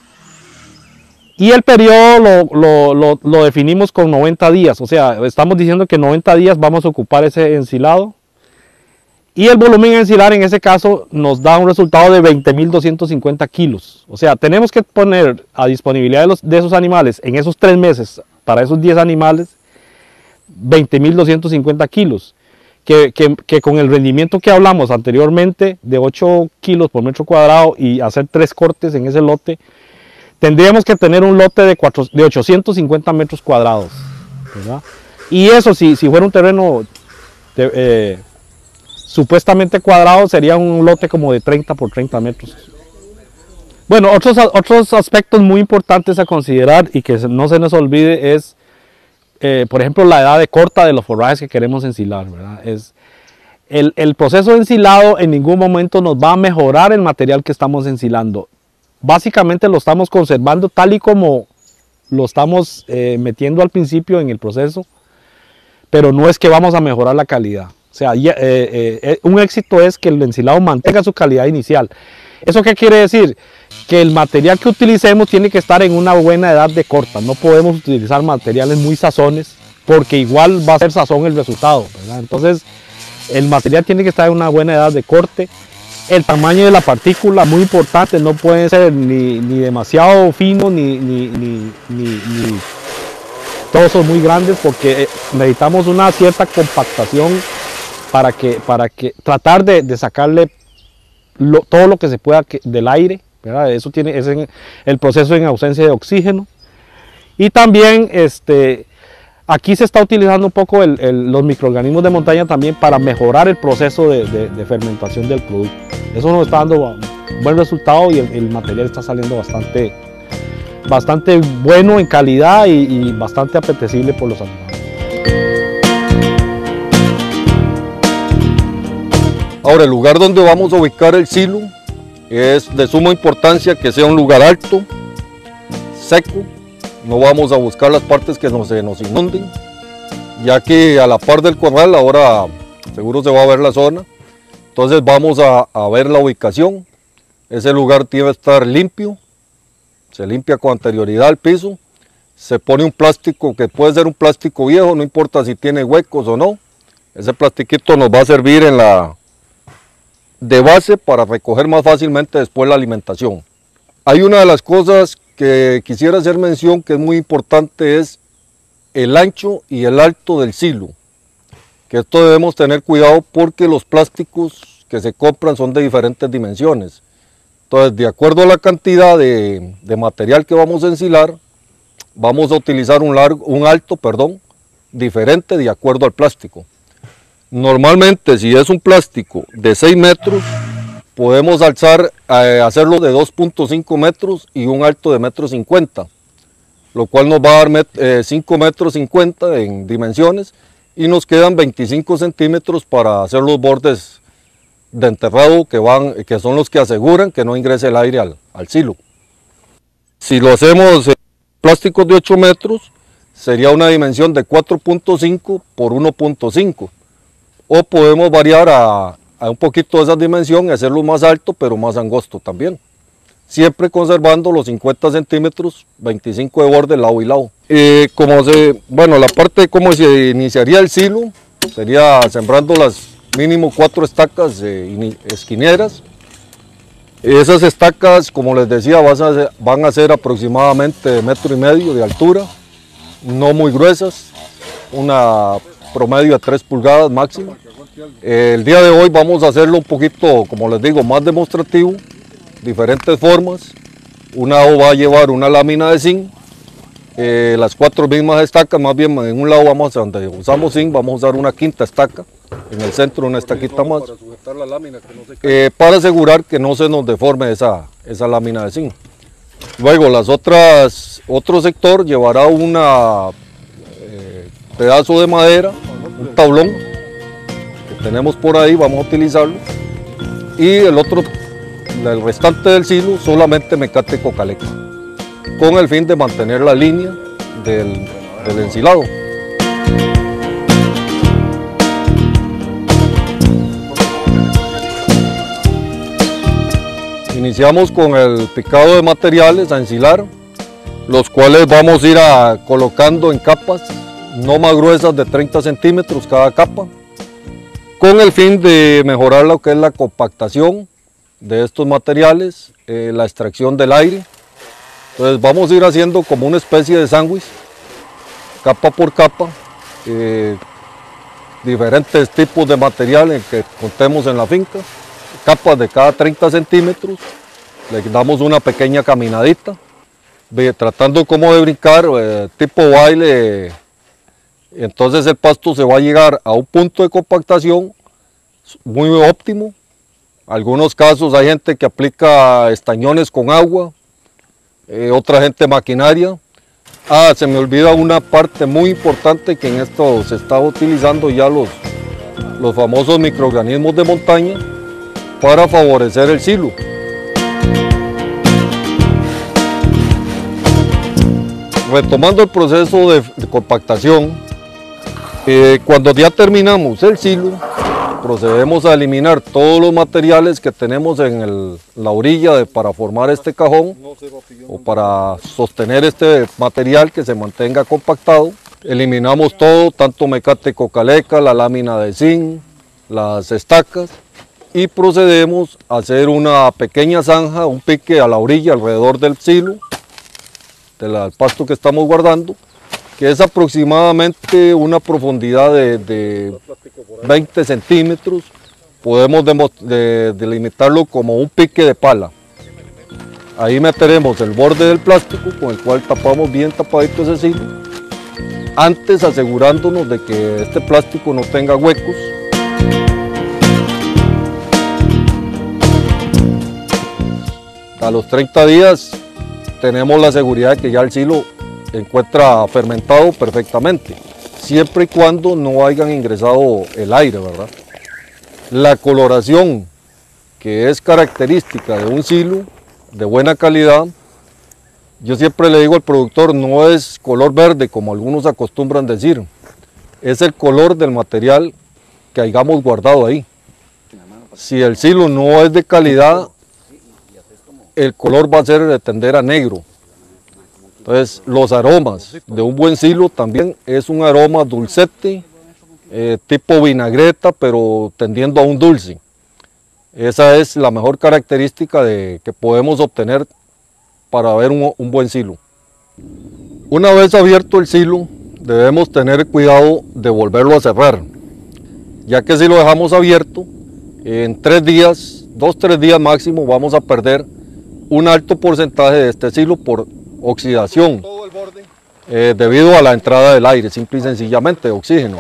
Y el periodo lo, lo, lo, lo definimos con noventa días, o sea, estamos diciendo que noventa días vamos a ocupar ese ensilado. Y el volumen a ensilar en ese caso nos da un resultado de veinte mil doscientos cincuenta kilos. O sea, tenemos que poner a disponibilidad de, los, de esos animales en esos tres meses, para esos diez animales, veinte mil doscientos cincuenta kilos. Que, que, que con el rendimiento que hablamos anteriormente, de ocho kilos por metro cuadrado y hacer tres cortes en ese lote, tendríamos que tener un lote de, cuatro, de ochocientos cincuenta metros cuadrados, ¿verdad? Y eso, si, si fuera un terreno de, eh, supuestamente cuadrado, sería un lote como de treinta por treinta metros. Bueno, otros, otros aspectos muy importantes a considerar y que no se nos olvide es, eh, por ejemplo, la edad de corta de los forrajes que queremos ensilar, ¿verdad? Es, el, el proceso de ensilado en ningún momento nos va a mejorar el material que estamos ensilando. Básicamente lo estamos conservando tal y como lo estamos eh, metiendo al principio en el proceso, pero no es que vamos a mejorar la calidad. O sea, eh, eh, un éxito es que el ensilado mantenga su calidad inicial. ¿Eso qué quiere decir? Que el material que utilicemos tiene que estar en una buena edad de corta. No podemos utilizar materiales muy sazones, porque igual va a ser sazón el resultado, ¿verdad? Entonces, el material tiene que estar en una buena edad de corte. El tamaño de la partícula, muy importante, no puede ser ni, ni demasiado fino ni, ni, ni, ni, ni todos son muy grandes, porque necesitamos una cierta compactación para que, para que tratar de, de sacarle lo, todo lo que se pueda que, del aire, ¿verdad? Eso tiene es en, el proceso en ausencia de oxígeno. Y también este, aquí se está utilizando un poco el, el, los microorganismos de montaña también para mejorar el proceso de, de, de fermentación del producto. Eso nos está dando buen resultado y el, el material está saliendo bastante, bastante bueno en calidad y, y bastante apetecible por los animales. Ahora, el lugar donde vamos a ubicar el silo es de suma importancia que sea un lugar alto, seco. No vamos a buscar las partes que no se nos inunden, ya que a la par del corral ahora seguro se va a ver la zona. Entonces vamos a, a ver la ubicación. Ese lugar tiene que estar limpio, se limpia con anterioridad al piso, se pone un plástico que puede ser un plástico viejo, no importa si tiene huecos o no. Ese plastiquito nos va a servir en la de base para recoger más fácilmente después la alimentación. Hay una de las cosas que quisiera hacer mención que es muy importante, es el ancho y el alto del silo. Que esto debemos tener cuidado porque los plásticos que se compran son de diferentes dimensiones. Entonces, de acuerdo a la cantidad de, de material que vamos a ensilar, vamos a utilizar un, largo, un alto perdón, diferente de acuerdo al plástico. Normalmente, si es un plástico de seis metros, podemos alzar, eh, hacerlo de dos punto cinco metros y un alto de uno metro cincuenta, lo cual nos va a dar met, eh, cinco metros cincuenta en dimensiones y nos quedan veinticinco centímetros para hacer los bordes de enterrado que, van, que son los que aseguran que no ingrese el aire al, al silo. Si lo hacemos en plásticos de ocho metros, sería una dimensión de cuatro punto cinco por uno punto cinco. O podemos variar a, a un poquito de esa dimensión y hacerlo más alto, pero más angosto también. Siempre conservando los cincuenta centímetros, veinticinco de borde lado y lado. Eh, como se, bueno, la parte de cómo se iniciaría el silo, sería sembrando las mínimo cuatro estacas eh, esquineras. Esas estacas, como les decía, van a ser, van a ser aproximadamente metro y medio de altura, no muy gruesas, una promedio de tres pulgadas máximo. El día de hoy vamos a hacerlo un poquito, como les digo, más demostrativo, diferentes formas. Una va a llevar una lámina de zinc, eh, las cuatro mismas estacas, más bien en un lado vamos a donde usamos zinc, vamos a usar una quinta estaca, en el centro una estaquita más, para sujetar la lámina, que no se eh, para asegurar que no se nos deforme esa, esa lámina de zinc. Luego las otras, otro sector llevará una eh, pedazo de madera, un tablón que tenemos por ahí, vamos a utilizarlo, y el otro, el restante del silo, solamente mecate cocaleca, con el fin de mantener la línea del, del ensilado. Iniciamos con el picado de materiales a ensilar, los cuales vamos a ir a, colocando en capas no más gruesas de treinta centímetros cada capa, con el fin de mejorar lo que es la compactación de estos materiales, eh, la extracción del aire. Entonces vamos a ir haciendo como una especie de sándwich, capa por capa, eh, diferentes tipos de materiales que contemos en la finca, capas de cada treinta centímetros, le damos una pequeña caminadita, tratando como de brincar, eh, tipo baile. Entonces el pasto se va a llegar a un punto de compactación muy óptimo. En algunos casos hay gente que aplica estañones con agua, eh, otra gente maquinaria. Ah, se me olvida una parte muy importante, que en esto se está utilizando ya los, los famosos microorganismos de montaña para favorecer el silo. Retomando el proceso de, de compactación, eh, cuando ya terminamos el silo, procedemos a eliminar todos los materiales que tenemos en el, la orilla de, para formar este cajón o para sostener este material que se mantenga compactado. Eliminamos todo, tanto mecate cocaleca, la lámina de zinc, las estacas y procedemos a hacer una pequeña zanja, un pique a la orilla alrededor del silo, del pasto que estamos guardando, que es aproximadamente una profundidad de, de veinte centímetros. Podemos de, delimitarlo como un pique de pala. Ahí meteremos el borde del plástico con el cual tapamos bien tapadito ese silo, antes asegurándonos de que este plástico no tenga huecos. A los treinta días tenemos la seguridad de que ya el silo encuentra fermentado perfectamente, siempre y cuando no hayan ingresado el aire, ¿verdad? La coloración, que es característica de un silo de buena calidad, yo siempre le digo al productor, no es color verde como algunos acostumbran decir, es el color del material que hayamos guardado ahí. Si el silo no es de calidad, el color va a ser de tender a negro. Entonces, los aromas de un buen silo también es un aroma dulcete, eh, tipo vinagreta, pero tendiendo a un dulce. Esa es la mejor característica de, que podemos obtener para ver un, un buen silo. Una vez abierto el silo, debemos tener cuidado de volverlo a cerrar, ya que si lo dejamos abierto, en tres días, dos, tres días máximo, vamos a perder un alto porcentaje de este silo por oxidación, eh, debido a la entrada del aire, simple y sencillamente de oxígeno.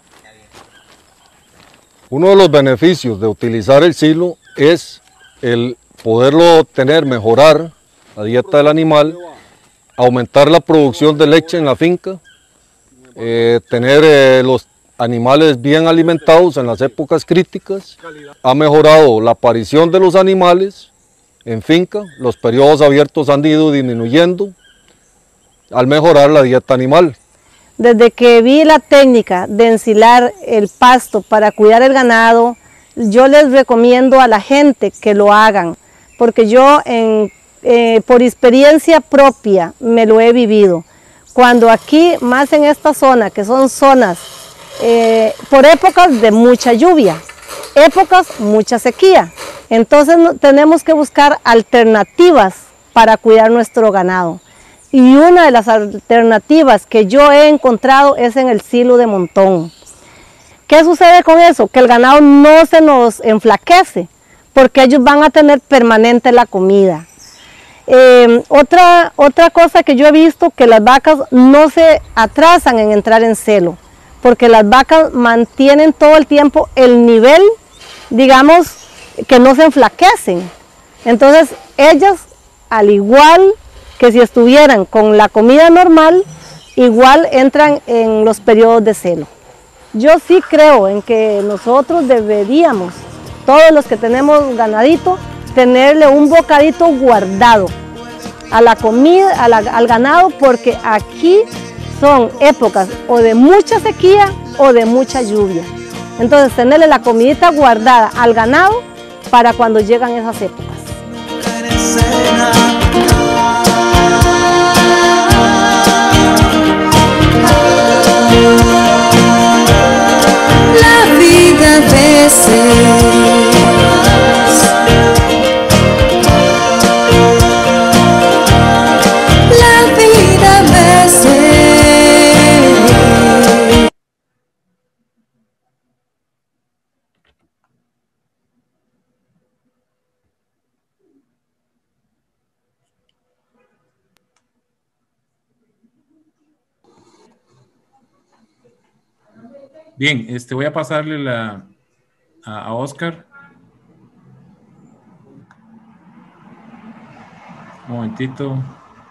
Uno de los beneficios de utilizar el silo es el poderlo tener, mejorar la dieta del animal, aumentar la producción de leche en la finca, eh, tener eh, los animales bien alimentados en las épocas críticas, ha mejorado la aparición de los animales en finca, los periodos abiertos han ido disminuyendo al mejorar la dieta animal. Desde que vi la técnica de ensilar el pasto para cuidar el ganado, yo les recomiendo a la gente que lo hagan, porque yo en, eh, por experiencia propia me lo he vivido. Cuando aquí, más en esta zona, que son zonas eh, por épocas de mucha lluvia, épocas mucha sequía, entonces tenemos que buscar alternativas para cuidar nuestro ganado. Y una de las alternativas que yo he encontrado es en el silo de montón. ¿Qué sucede con eso? Que el ganado no se nos enflaquece, porque ellos van a tener permanente la comida. Eh, otra, otra cosa que yo he visto, que las vacas no se atrasan en entrar en celo, porque las vacas mantienen todo el tiempo el nivel, digamos, que no se enflaquecen. Entonces ellas, al igual que si estuvieran con la comida normal, igual entran en los periodos de celo. Yo sí creo en que nosotros deberíamos, todos los que tenemos ganadito, tenerle un bocadito guardado a la comida, a la, al ganado, porque aquí son épocas o de mucha sequía o de mucha lluvia. Entonces tenerle la comidita guardada al ganado para cuando llegan esas épocas. La vida a veces La vida a veces Bien, este, voy a pasarle la, a, a Oscar. Un momentito.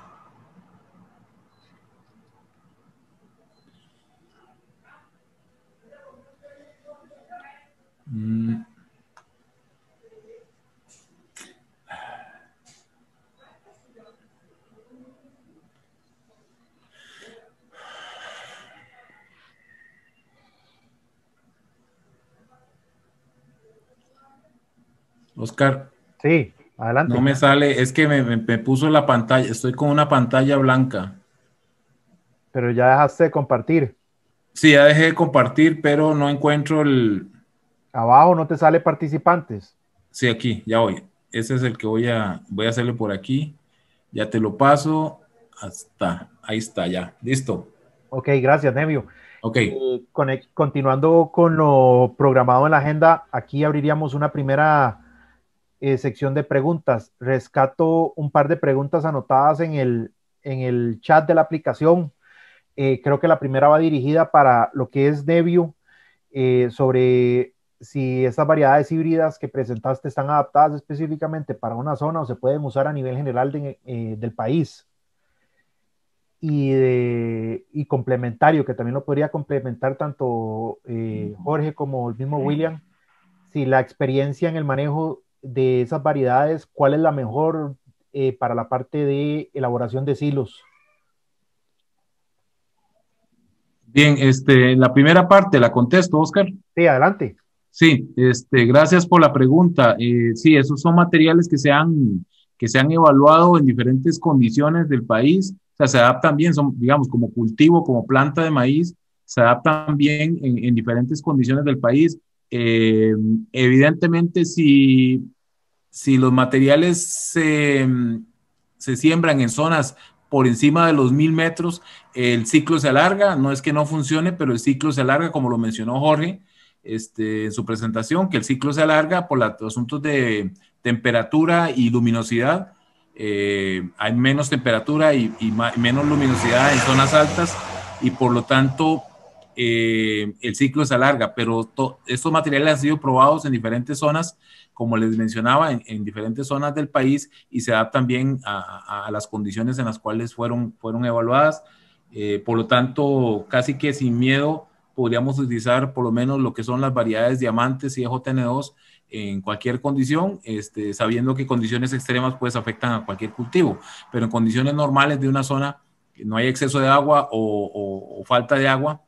Mm. Oscar. Sí, adelante. No me sale, es que me, me, me puso la pantalla, estoy con una pantalla blanca. Pero ya dejaste de compartir. Sí, ya dejé de compartir, pero no encuentro el... Abajo no te sale participantes. Sí, aquí, ya voy. Ese es el que voy a, voy a hacerle por aquí. Ya te lo paso. Hasta, ahí está, ya. Listo. Ok, gracias, Nevio. Ok. Eh, conec- continuando con lo programado en la agenda, aquí abriríamos una primera eh, sección de preguntas. Rescato un par de preguntas anotadas en el, en el chat de la aplicación. Eh, creo que la primera va dirigida para lo que es Nevio, eh, sobre si estas variedades híbridas que presentaste están adaptadas específicamente para una zona o se pueden usar a nivel general de, eh, del país. Y, de, y complementario, que también lo podría complementar tanto eh, Jorge como el mismo William, si la experiencia en el manejo de esas variedades, ¿cuál es la mejor eh, para la parte de elaboración de silos? Bien, este, la primera parte la contesto, Oscar. Sí, adelante. Sí, este, gracias por la pregunta. Eh, sí, esos son materiales que se han, que se han evaluado en diferentes condiciones del país. O sea, se adaptan bien, son, digamos, como cultivo, como planta de maíz, se adaptan bien en, en diferentes condiciones del país. Eh, evidentemente, si, si los materiales se, se siembran en zonas por encima de los mil metros, el ciclo se alarga. No es que no funcione, pero el ciclo se alarga, como lo mencionó Jorge este, en su presentación, que el ciclo se alarga por los asuntos de temperatura y luminosidad. Eh, hay menos temperatura y, y menos luminosidad en zonas altas y por lo tanto eh, el ciclo se alarga, pero estos materiales han sido probados en diferentes zonas, como les mencionaba, en, en diferentes zonas del país y se adaptan bien a, a, a las condiciones en las cuales fueron, fueron evaluadas. Eh, por lo tanto, casi que sin miedo podríamos utilizar por lo menos lo que son las variedades diamantes y E J N dos en cualquier condición, este, sabiendo que condiciones extremas pues afectan a cualquier cultivo, pero en condiciones normales de una zona que no hay exceso de agua o, o, o falta de agua,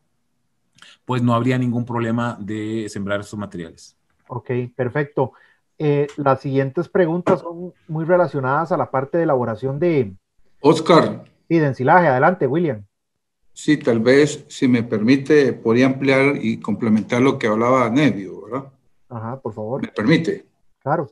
pues no habría ningún problema de sembrar estos materiales. Ok, perfecto. Eh, las siguientes preguntas son muy relacionadas a la parte de elaboración de... Oscar. Sí, de ensilaje. Adelante, William. Sí, tal vez, si me permite, podría ampliar y complementar lo que hablaba Nevio, ¿verdad? Ajá, por favor. ¿Me permite? Claro.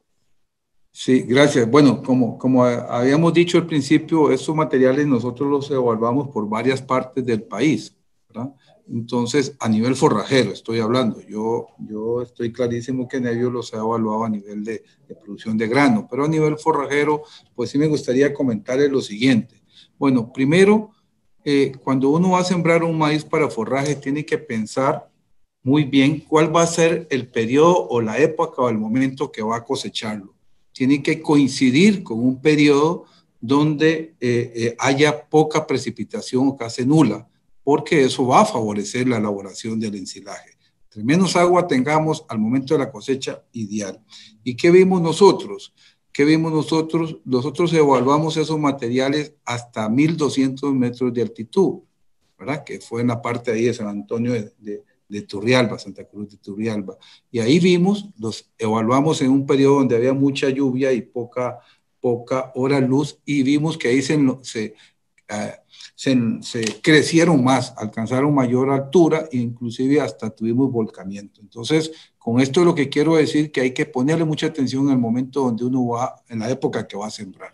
Sí, gracias. Bueno, como, como habíamos dicho al principio, estos materiales nosotros los evaluamos por varias partes del país, ¿verdad? Entonces, a nivel forrajero estoy hablando. Yo, yo estoy clarísimo que Nevio los ha evaluado a nivel de, de producción de grano, pero a nivel forrajero, pues sí me gustaría comentarles lo siguiente. Bueno, primero, eh, cuando uno va a sembrar un maíz para forraje, tiene que pensar muy bien cuál va a ser el periodo o la época o el momento que va a cosecharlo. Tiene que coincidir con un periodo donde eh, eh, haya poca precipitación o casi nula, porque eso va a favorecer la elaboración del ensilaje. Entre menos agua tengamos al momento de la cosecha, ideal. ¿Y qué vimos nosotros? ¿Qué vimos nosotros? Nosotros evaluamos esos materiales hasta mil doscientos metros de altitud, ¿verdad? Que fue en la parte ahí de San Antonio de, de, de Turrialba, Santa Cruz de Turrialba. Y ahí vimos, los evaluamos en un periodo donde había mucha lluvia y poca, poca hora luz, y vimos que ahí se, se, uh, se, se crecieron más, alcanzaron mayor altura e inclusive hasta tuvimos volcamiento. Entonces, con esto lo que quiero decir que hay que ponerle mucha atención en el momento donde uno va, en la época que va a sembrar.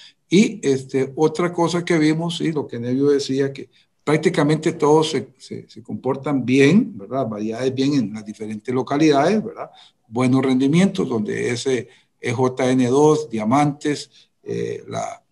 Y este, otra cosa que vimos, sí, lo que Nevio decía, que prácticamente todos se, se, se comportan bien, ¿verdad? Variedades bien en las diferentes localidades, ¿verdad? Buenos rendimientos, donde ese E J N dos, Diamantes, eh, la,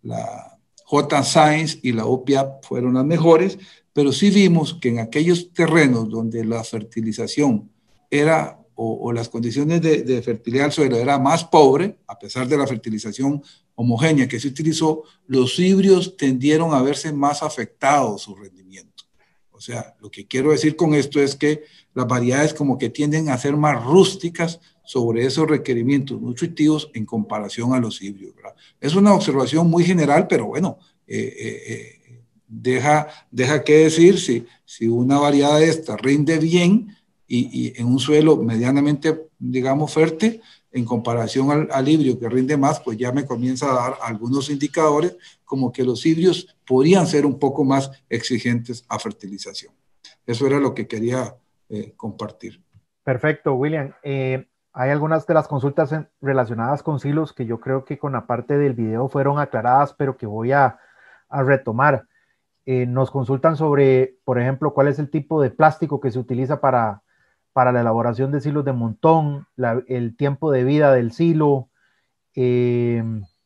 la J Science y la U P I A P fueron las mejores, pero sí vimos que en aquellos terrenos donde la fertilización era, o, o las condiciones de, de fertilidad del suelo era más pobre, a pesar de la fertilización homogénea que se utilizó, los híbridos tendieron a verse más afectados su rendimiento. O sea, lo que quiero decir con esto es que las variedades como que tienden a ser más rústicas sobre esos requerimientos nutritivos en comparación a los híbridos, ¿verdad? Es una observación muy general, pero bueno, eh, eh, eh, deja, deja que decir si, si una variedad de esta rinde bien y, y en un suelo medianamente, digamos, fértil, en comparación al, al híbrido que rinde más, pues ya me comienza a dar algunos indicadores como que los híbridos podrían ser un poco más exigentes a fertilización. Eso era lo que quería eh, compartir. Perfecto, William. Eh, hay algunas de las consultas en- relacionadas con silos que yo creo que con la parte del video fueron aclaradas, pero que voy a, a retomar. Eh, nos consultan sobre, por ejemplo, cuál es el tipo de plástico que se utiliza para, para la elaboración de silos de montón, la- el tiempo de vida del silo, eh,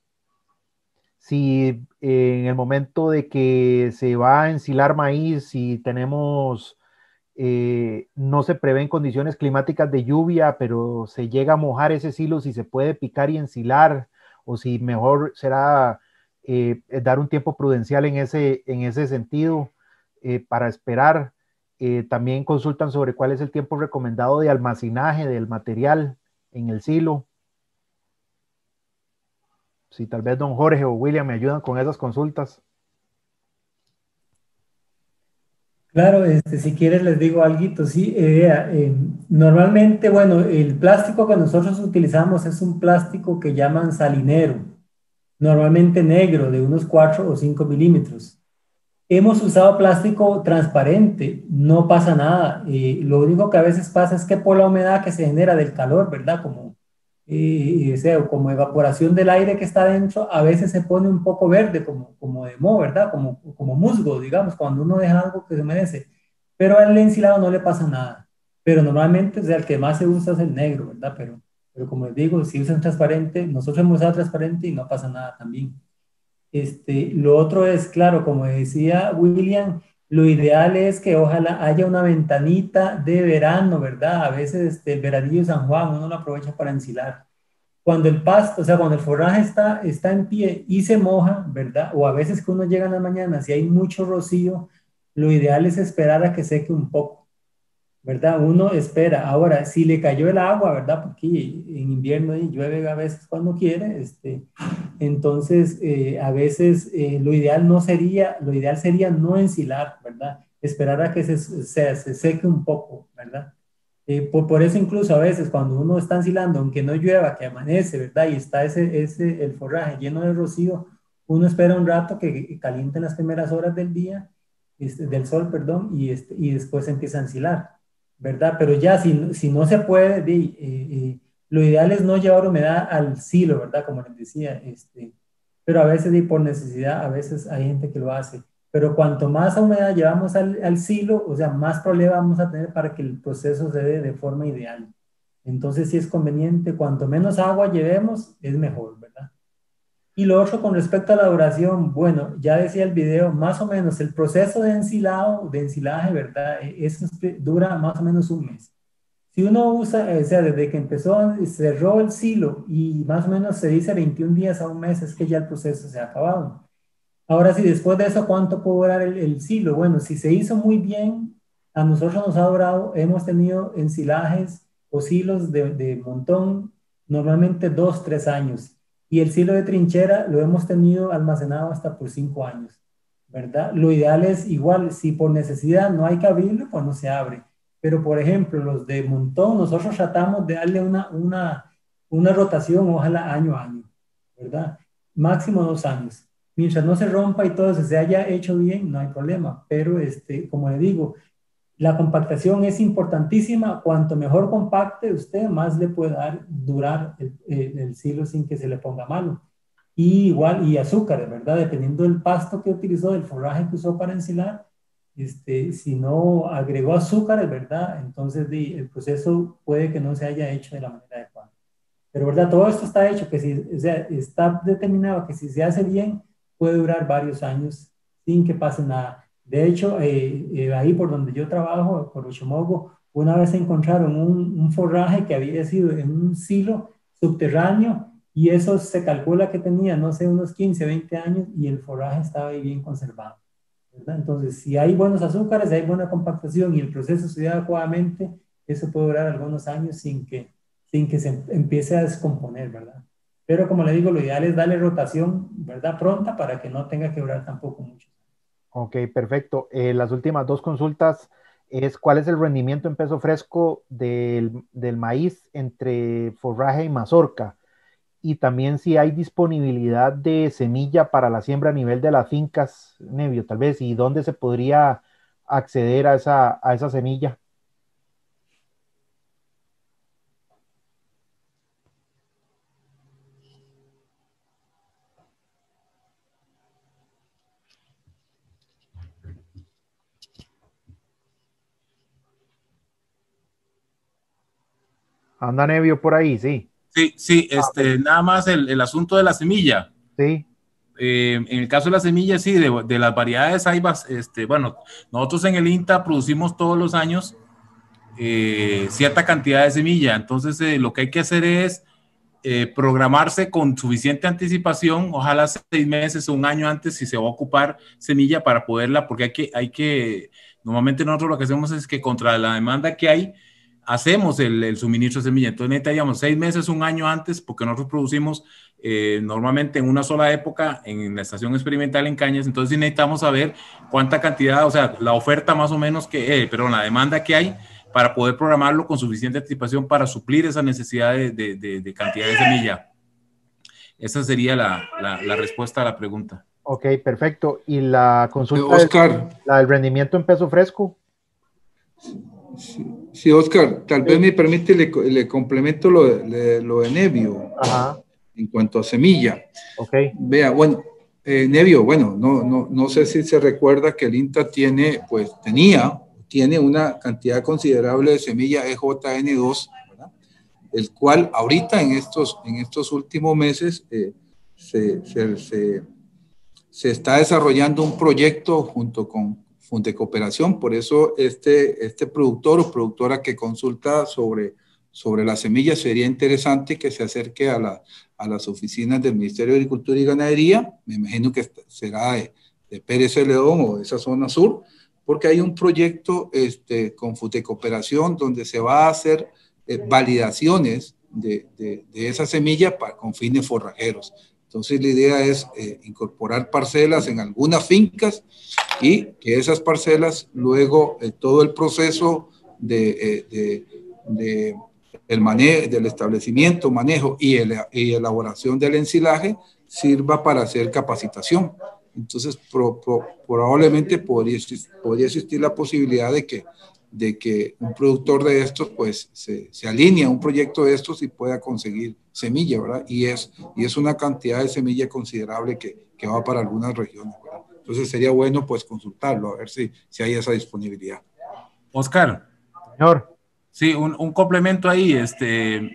si en el momento de que se va a ensilar maíz, si tenemos, eh, no se prevén condiciones climáticas de lluvia, pero se llega a mojar ese silo, si se puede picar y ensilar, o si mejor será eh, dar un tiempo prudencial en ese, en ese sentido eh, para esperar. Eh, también consultan sobre cuál es el tiempo recomendado de almacenaje del material en el silo. Si tal vez don Jorge o William me ayudan con esas consultas. Claro, este, si quieres les digo algo, sí, eh, eh, normalmente, bueno, el plástico que nosotros utilizamos es un plástico que llaman salinero, normalmente negro, de unos cuatro o cinco milímetros. Hemos usado plástico transparente, no pasa nada. Eh, lo único que a veces pasa es que por la humedad que se genera del calor, ¿verdad? Como, eh, o sea, como evaporación del aire que está dentro, a veces se pone un poco verde, como, como de moho, ¿verdad? Como, como musgo, digamos, cuando uno deja algo que se humedece. Pero al ensilado no le pasa nada. Pero normalmente, o sea, el que más se usa es el negro, ¿verdad? Pero, pero como les digo, si usan transparente, nosotros hemos usado transparente y no pasa nada también. Este, lo otro es, claro, como decía William, lo ideal es que ojalá haya una ventanita de verano, ¿verdad? A veces este, el veranillo de San Juan uno lo aprovecha para ensilar. Cuando el pasto, o sea, cuando el forraje está, está en pie y se moja, ¿verdad? O a veces que uno llega en la mañana, si hay mucho rocío, lo ideal es esperar a que seque un poco, ¿verdad? Uno espera. Ahora, si le cayó el agua, ¿verdad? Porque en invierno y llueve a veces cuando quiere, este, entonces eh, a veces eh, lo ideal no sería, lo ideal sería no ensilar, ¿verdad? Esperar a que se, se, se seque un poco, ¿verdad? Eh, por, por eso incluso a veces cuando uno está ensilando, aunque no llueva, que amanece, ¿verdad? Y está ese, ese, el forraje lleno de rocío, uno espera un rato que calienten las primeras horas del día, este, del sol, perdón, y, este, y después empieza a ensilar, ¿verdad? Pero ya si, si no se puede, di, eh, eh, lo ideal es no llevar humedad al silo, ¿verdad? Como les decía, este, pero a veces di, por necesidad, a veces hay gente que lo hace. Pero cuanto más humedad llevamos al, al silo, o sea, más problema vamos a tener para que el proceso se dé de forma ideal. Entonces, sí es conveniente, cuanto menos agua llevemos, es mejor, ¿verdad? Y lo otro con respecto a la duración, bueno, ya decía el video, más o menos el proceso de ensilado, de ensilaje, ¿verdad? E- Eso es- dura más o menos un mes. Si uno usa, eh, o sea, desde que empezó, cerró el silo y más o menos se dice veintiún días a un mes, es que ya el proceso se ha acabado. Ahora sí, después de eso, ¿cuánto puede durar el, el silo? Bueno, si se hizo muy bien, a nosotros nos ha durado, hemos tenido ensilajes o silos de, de montón, normalmente dos, tres años. Y el silo de trinchera lo hemos tenido almacenado hasta por cinco años, ¿verdad? Lo ideal es igual, si por necesidad no hay que abrirlo, pues no se abre. Pero, por ejemplo, los de montón, nosotros tratamos de darle una, una, una rotación, ojalá año a año, ¿verdad? Máximo dos años. Mientras no se rompa y todo eso se haya hecho bien, no hay problema. Pero, este, como le digo, la compactación es importantísima. Cuanto mejor compacte usted, más le puede dar durar el, el, el silo sin que se le ponga malo. Y igual, y azúcares, ¿verdad? Dependiendo del pasto que utilizó, del forraje que usó para ensilar, este, si no agregó azúcares, ¿verdad? Entonces di, el proceso puede que no se haya hecho de la manera adecuada. Pero, ¿verdad? Todo esto está hecho, que si, o sea, está determinado que si se hace bien, puede durar varios años sin que pase nada. De hecho, eh, eh, ahí por donde yo trabajo, por Uchomogo, una vez encontraron un, un forraje que había sido en un silo subterráneo y eso se calcula que tenía, no sé, unos quince, veinte años y el forraje estaba ahí bien conservado, ¿verdad? Entonces, si hay buenos azúcares, hay buena compactación y el proceso se da adecuadamente, eso puede durar algunos años sin que, sin que se empiece a descomponer, ¿verdad? Pero como le digo, lo ideal es darle rotación, ¿verdad? Pronta para que no tenga que durar tampoco mucho. Ok, perfecto. Eh, las últimas dos consultas es cuál es el rendimiento en peso fresco del, del maíz entre forraje y mazorca. Y también si hay disponibilidad de semilla para la siembra a nivel de las fincas, Nevio, tal vez, y dónde se podría acceder a esa, a esa semilla. Anda Nevio por ahí, sí. Sí, sí, este, nada más el, el asunto de la semilla. Sí. Eh, en el caso de la semilla, sí, de, de las variedades hay, este, bueno, nosotros en el INTA producimos todos los años eh, cierta cantidad de semilla, entonces eh, lo que hay que hacer es eh, programarse con suficiente anticipación, ojalá seis meses o un año antes si se va a ocupar semilla para poderla, porque hay que, hay que, normalmente nosotros lo que hacemos es que contra la demanda que hay, hacemos el, el suministro de semilla, entonces necesitaríamos seis meses, un año antes, porque nosotros producimos eh, normalmente en una sola época en la estación experimental en Cañas, entonces necesitamos saber cuánta cantidad, o sea, la oferta más o menos que, eh, perdón, la demanda que hay para poder programarlo con suficiente anticipación para suplir esa necesidad de, de, de, de cantidad de semilla. Esa sería la, la, la respuesta a la pregunta. Ok, perfecto. ¿Y la consulta, Oscar, es, la del rendimiento en peso fresco? Sí, sí, Oscar, tal vez me permite, le, le complemento lo de, lo de Nevio. Ajá. En cuanto a semilla. Ok. Vea, bueno, eh, Nevio, bueno, no, no, no sé si se recuerda que el INTA tiene, pues tenía, tiene una cantidad considerable de semilla E J N dos, ¿verdad? El cual ahorita en estos, en estos últimos meses eh, se, se, se, se está desarrollando un proyecto junto con Fundecooperación, por eso este, este productor o productora que consulta sobre, sobre la semilla sería interesante que se acerque a, la, a las oficinas del Ministerio de Agricultura y Ganadería, me imagino que será de, de Pérez Celedón o de esa zona sur, porque hay un proyecto este, con Fundecooperación donde se va a hacer eh, validaciones de, de, de esa semilla para, con fines forrajeros. Entonces la idea es eh, incorporar parcelas en algunas fincas y que esas parcelas luego eh, todo el proceso de, eh, de, de el manejo, del establecimiento, manejo y, el, y elaboración del ensilaje sirva para hacer capacitación. Entonces pro, pro, probablemente podría, podría existir la posibilidad de que, de que un productor de estos pues se, se alinee a un proyecto de estos y pueda conseguir semilla, ¿verdad? Y es, y es una cantidad de semilla considerable que, que va para algunas regiones, ¿verdad? Entonces sería bueno pues consultarlo, a ver si, si hay esa disponibilidad. Oscar. Señor. Sí, un, un complemento ahí, este,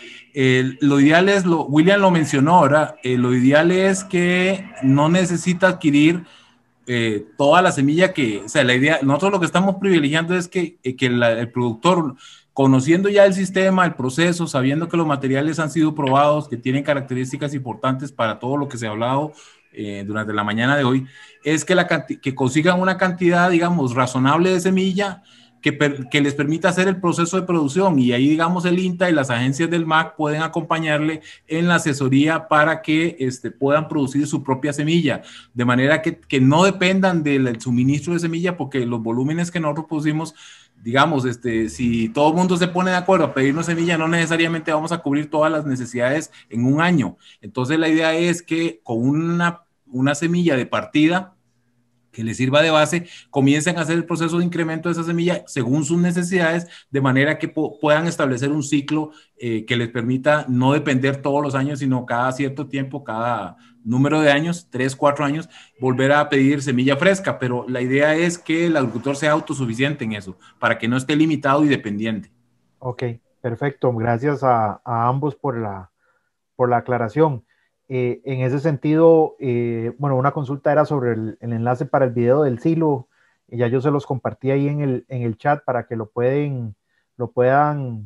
eh, lo ideal es, lo, William lo mencionó ahora, eh, lo ideal es que no necesita adquirir eh, toda la semilla que, o sea, la idea, nosotros lo que estamos privilegiando es que, eh, que la, el productor, conociendo ya el sistema, el proceso, sabiendo que los materiales han sido probados, que tienen características importantes para todo lo que se ha hablado eh, durante la mañana de hoy, es que, la, que consigan una cantidad, digamos, razonable de semilla que, per, que les permita hacer el proceso de producción, y ahí, digamos, el INTA y las agencias del M A C pueden acompañarle en la asesoría para que este, puedan producir su propia semilla, de manera que, que no dependan del suministro de semilla, porque los volúmenes que nosotros producimos, digamos, este, si todo el mundo se pone de acuerdo a pedirnos semilla, no necesariamente vamos a cubrir todas las necesidades en un año. Entonces la idea es que con una, una semilla de partida que les sirva de base, comiencen a hacer el proceso de incremento de esa semilla según sus necesidades, de manera que puedan establecer un ciclo eh, que les permita no depender todos los años, sino cada cierto tiempo, cada número de años, tres, cuatro años, volver a pedir semilla fresca, pero la idea es que el agricultor sea autosuficiente en eso, para que no esté limitado y dependiente. Ok, perfecto. Gracias a, a ambos por la, por la aclaración. Eh, en ese sentido, eh, bueno, una consulta era sobre el, el enlace para el video del silo. Ya yo se los compartí ahí en el, en el chat para que lo, pueden, lo puedan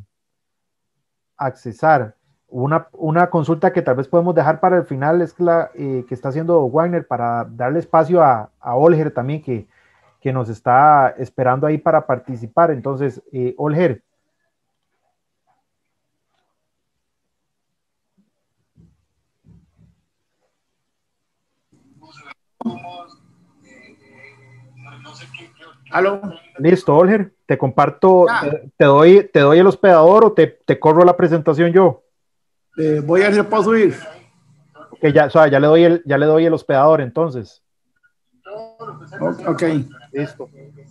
accesar. Una, una consulta que tal vez podemos dejar para el final es la eh, que está haciendo Wagner, para darle espacio a, a Olger también, que, que nos está esperando ahí para participar. Entonces, eh, Olger. ¿Aló? Listo, Olger, te comparto, te, te, doy, te doy el hospedador o te, te corro la presentación yo. Eh, voy a hacer para subir. Okay, ya, o sea, ya le doy el, ya le doy el hospedador entonces. Ok. Listo.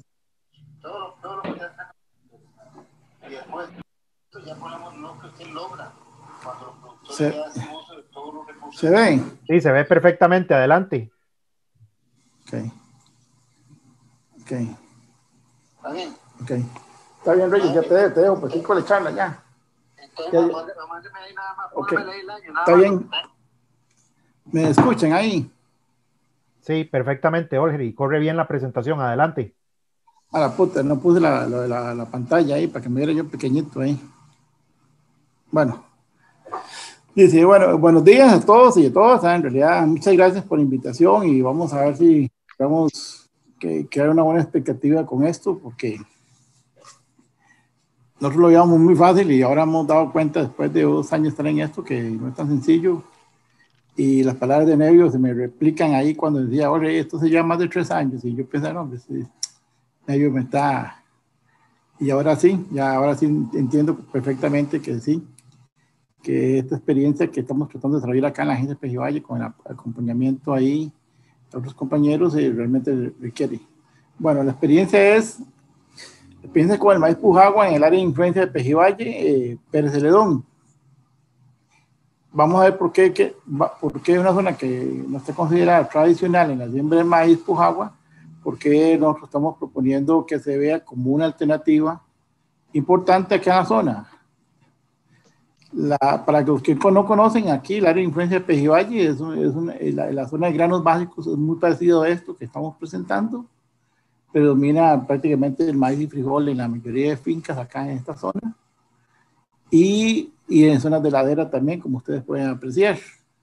¿Se, ¿Se ve? Sí, se ve perfectamente, adelante. Ok. Ok. ¿Está bien? Ok. Está bien, Reyes, ya te dejo, te dejo, pues aquí con la charla ya. Ya- Ok, está bien. ¿Me escuchan ahí? Sí, perfectamente, Olger, y corre bien la presentación. Adelante. A la puta, no puse la, la, la, la pantalla ahí para que me viera yo pequeñito ahí. Bueno, dice, bueno, buenos días a todos y a todas. En realidad, muchas gracias por la invitación y vamos a ver si vamos que crear una buena expectativa con esto, porque nosotros lo llevamos muy fácil y ahora hemos dado cuenta después de dos años estar en esto que no es tan sencillo. Y las palabras de Nevio se me replican ahí cuando decía, oye, esto se lleva más de tres años. Y yo pensé, no, pues, sí, Nevio me está... Y ahora sí, ya ahora sí entiendo perfectamente que sí, que esta experiencia que estamos tratando de desarrollar acá en la agencia Pejivalle con el acompañamiento ahí de otros compañeros eh, realmente requiere. Bueno, la experiencia es, la experiencia con el maíz Pujagua en el área de influencia de Pejivalle, eh, Pérez Celedón. Vamos a ver por qué, que, por qué una zona que no está considerada tradicional en la siembra de maíz Pujagua, porque nosotros estamos proponiendo que se vea como una alternativa importante aquí en la zona. La, para los que no conocen aquí, el área de influencia de Pejivalle es, es una, la, la zona de granos básicos es muy parecido a esto que estamos presentando. Predomina prácticamente el maíz y frijol en la mayoría de fincas acá en esta zona. Y, y en zonas de ladera también, como ustedes pueden apreciar.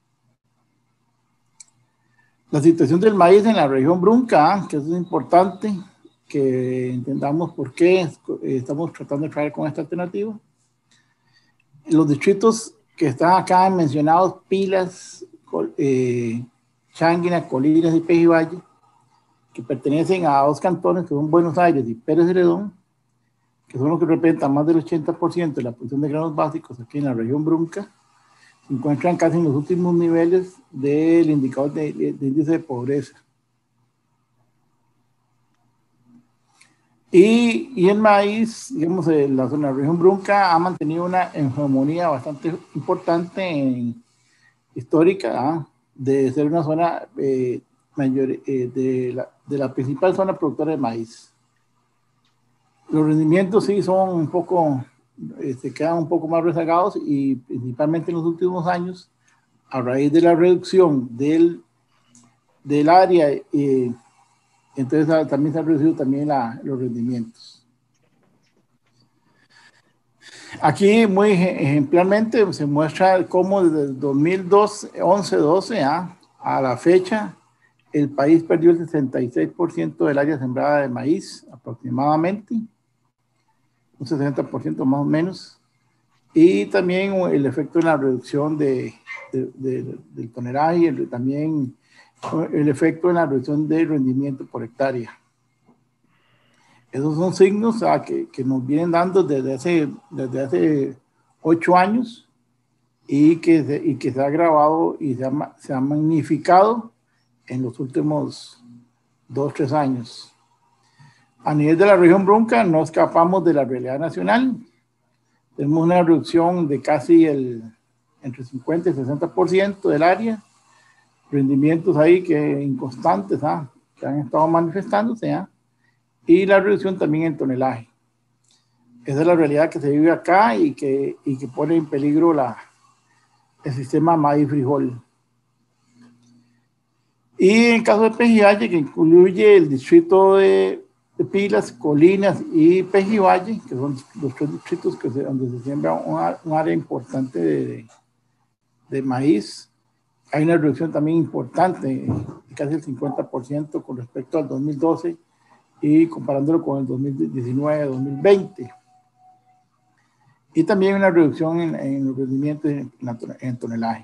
La situación del maíz en la región Brunca, que es importante que entendamos por qué estamos tratando de traer con esta alternativa. Los distritos que están acá mencionados, Pilas, eh, Changuina, Colinas y Pejivalle, que pertenecen a dos cantones que son Buenos Aires y Pérez Celedón, que son los que representan más del ochenta por ciento de la producción de granos básicos aquí en la región Brunca, se encuentran casi en los últimos niveles del indicador de, de, de índice de pobreza. Y, y el maíz, digamos, la zona de la región Brunca ha mantenido una hegemonía bastante importante, en, histórica, ¿ah? de ser una zona eh, mayor, eh, de, la, de la principal zona productora de maíz. Los rendimientos sí son un poco, eh, se quedan un poco más rezagados y principalmente en los últimos años, a raíz de la reducción del, del área, eh, entonces también se han reducido también la, los rendimientos. Aquí muy ejemplarmente se muestra cómo desde el dos mil once doce ¿ah? a la fecha el país perdió el sesenta y seis por ciento del área sembrada de maíz aproximadamente, un sesenta por ciento más o menos, y también el efecto en la reducción de, de, de, del tonelaje, el, también el efecto en la reducción del rendimiento por hectárea. Esos son signos ah, que, que nos vienen dando desde hace, desde hace ocho años y que, se, y que se ha agravado y se ha, se ha magnificado en los últimos dos, tres años. A nivel de la región Brunca no escapamos de la realidad nacional. Tenemos una reducción de casi el, entre cincuenta y sesenta por ciento del área. Rendimientos ahí que inconstantes, ¿ah? que han estado manifestándose, ¿ah? y la reducción también en tonelaje. Esa es la realidad que se vive acá y que, y que pone en peligro la, el sistema maíz-frijol. Y en caso de Pejivalle, que incluye el distrito de, de Pilas, Colinas y Pejivalle, que son los tres distritos que se, donde se siembra un, un área importante de, de, de maíz, hay una reducción también importante, de casi el cincuenta por ciento con respecto al dos mil doce y comparándolo con el dos mil diecinueve a dos mil veinte. Y también una reducción en, en los rendimientos en, en tonelaje.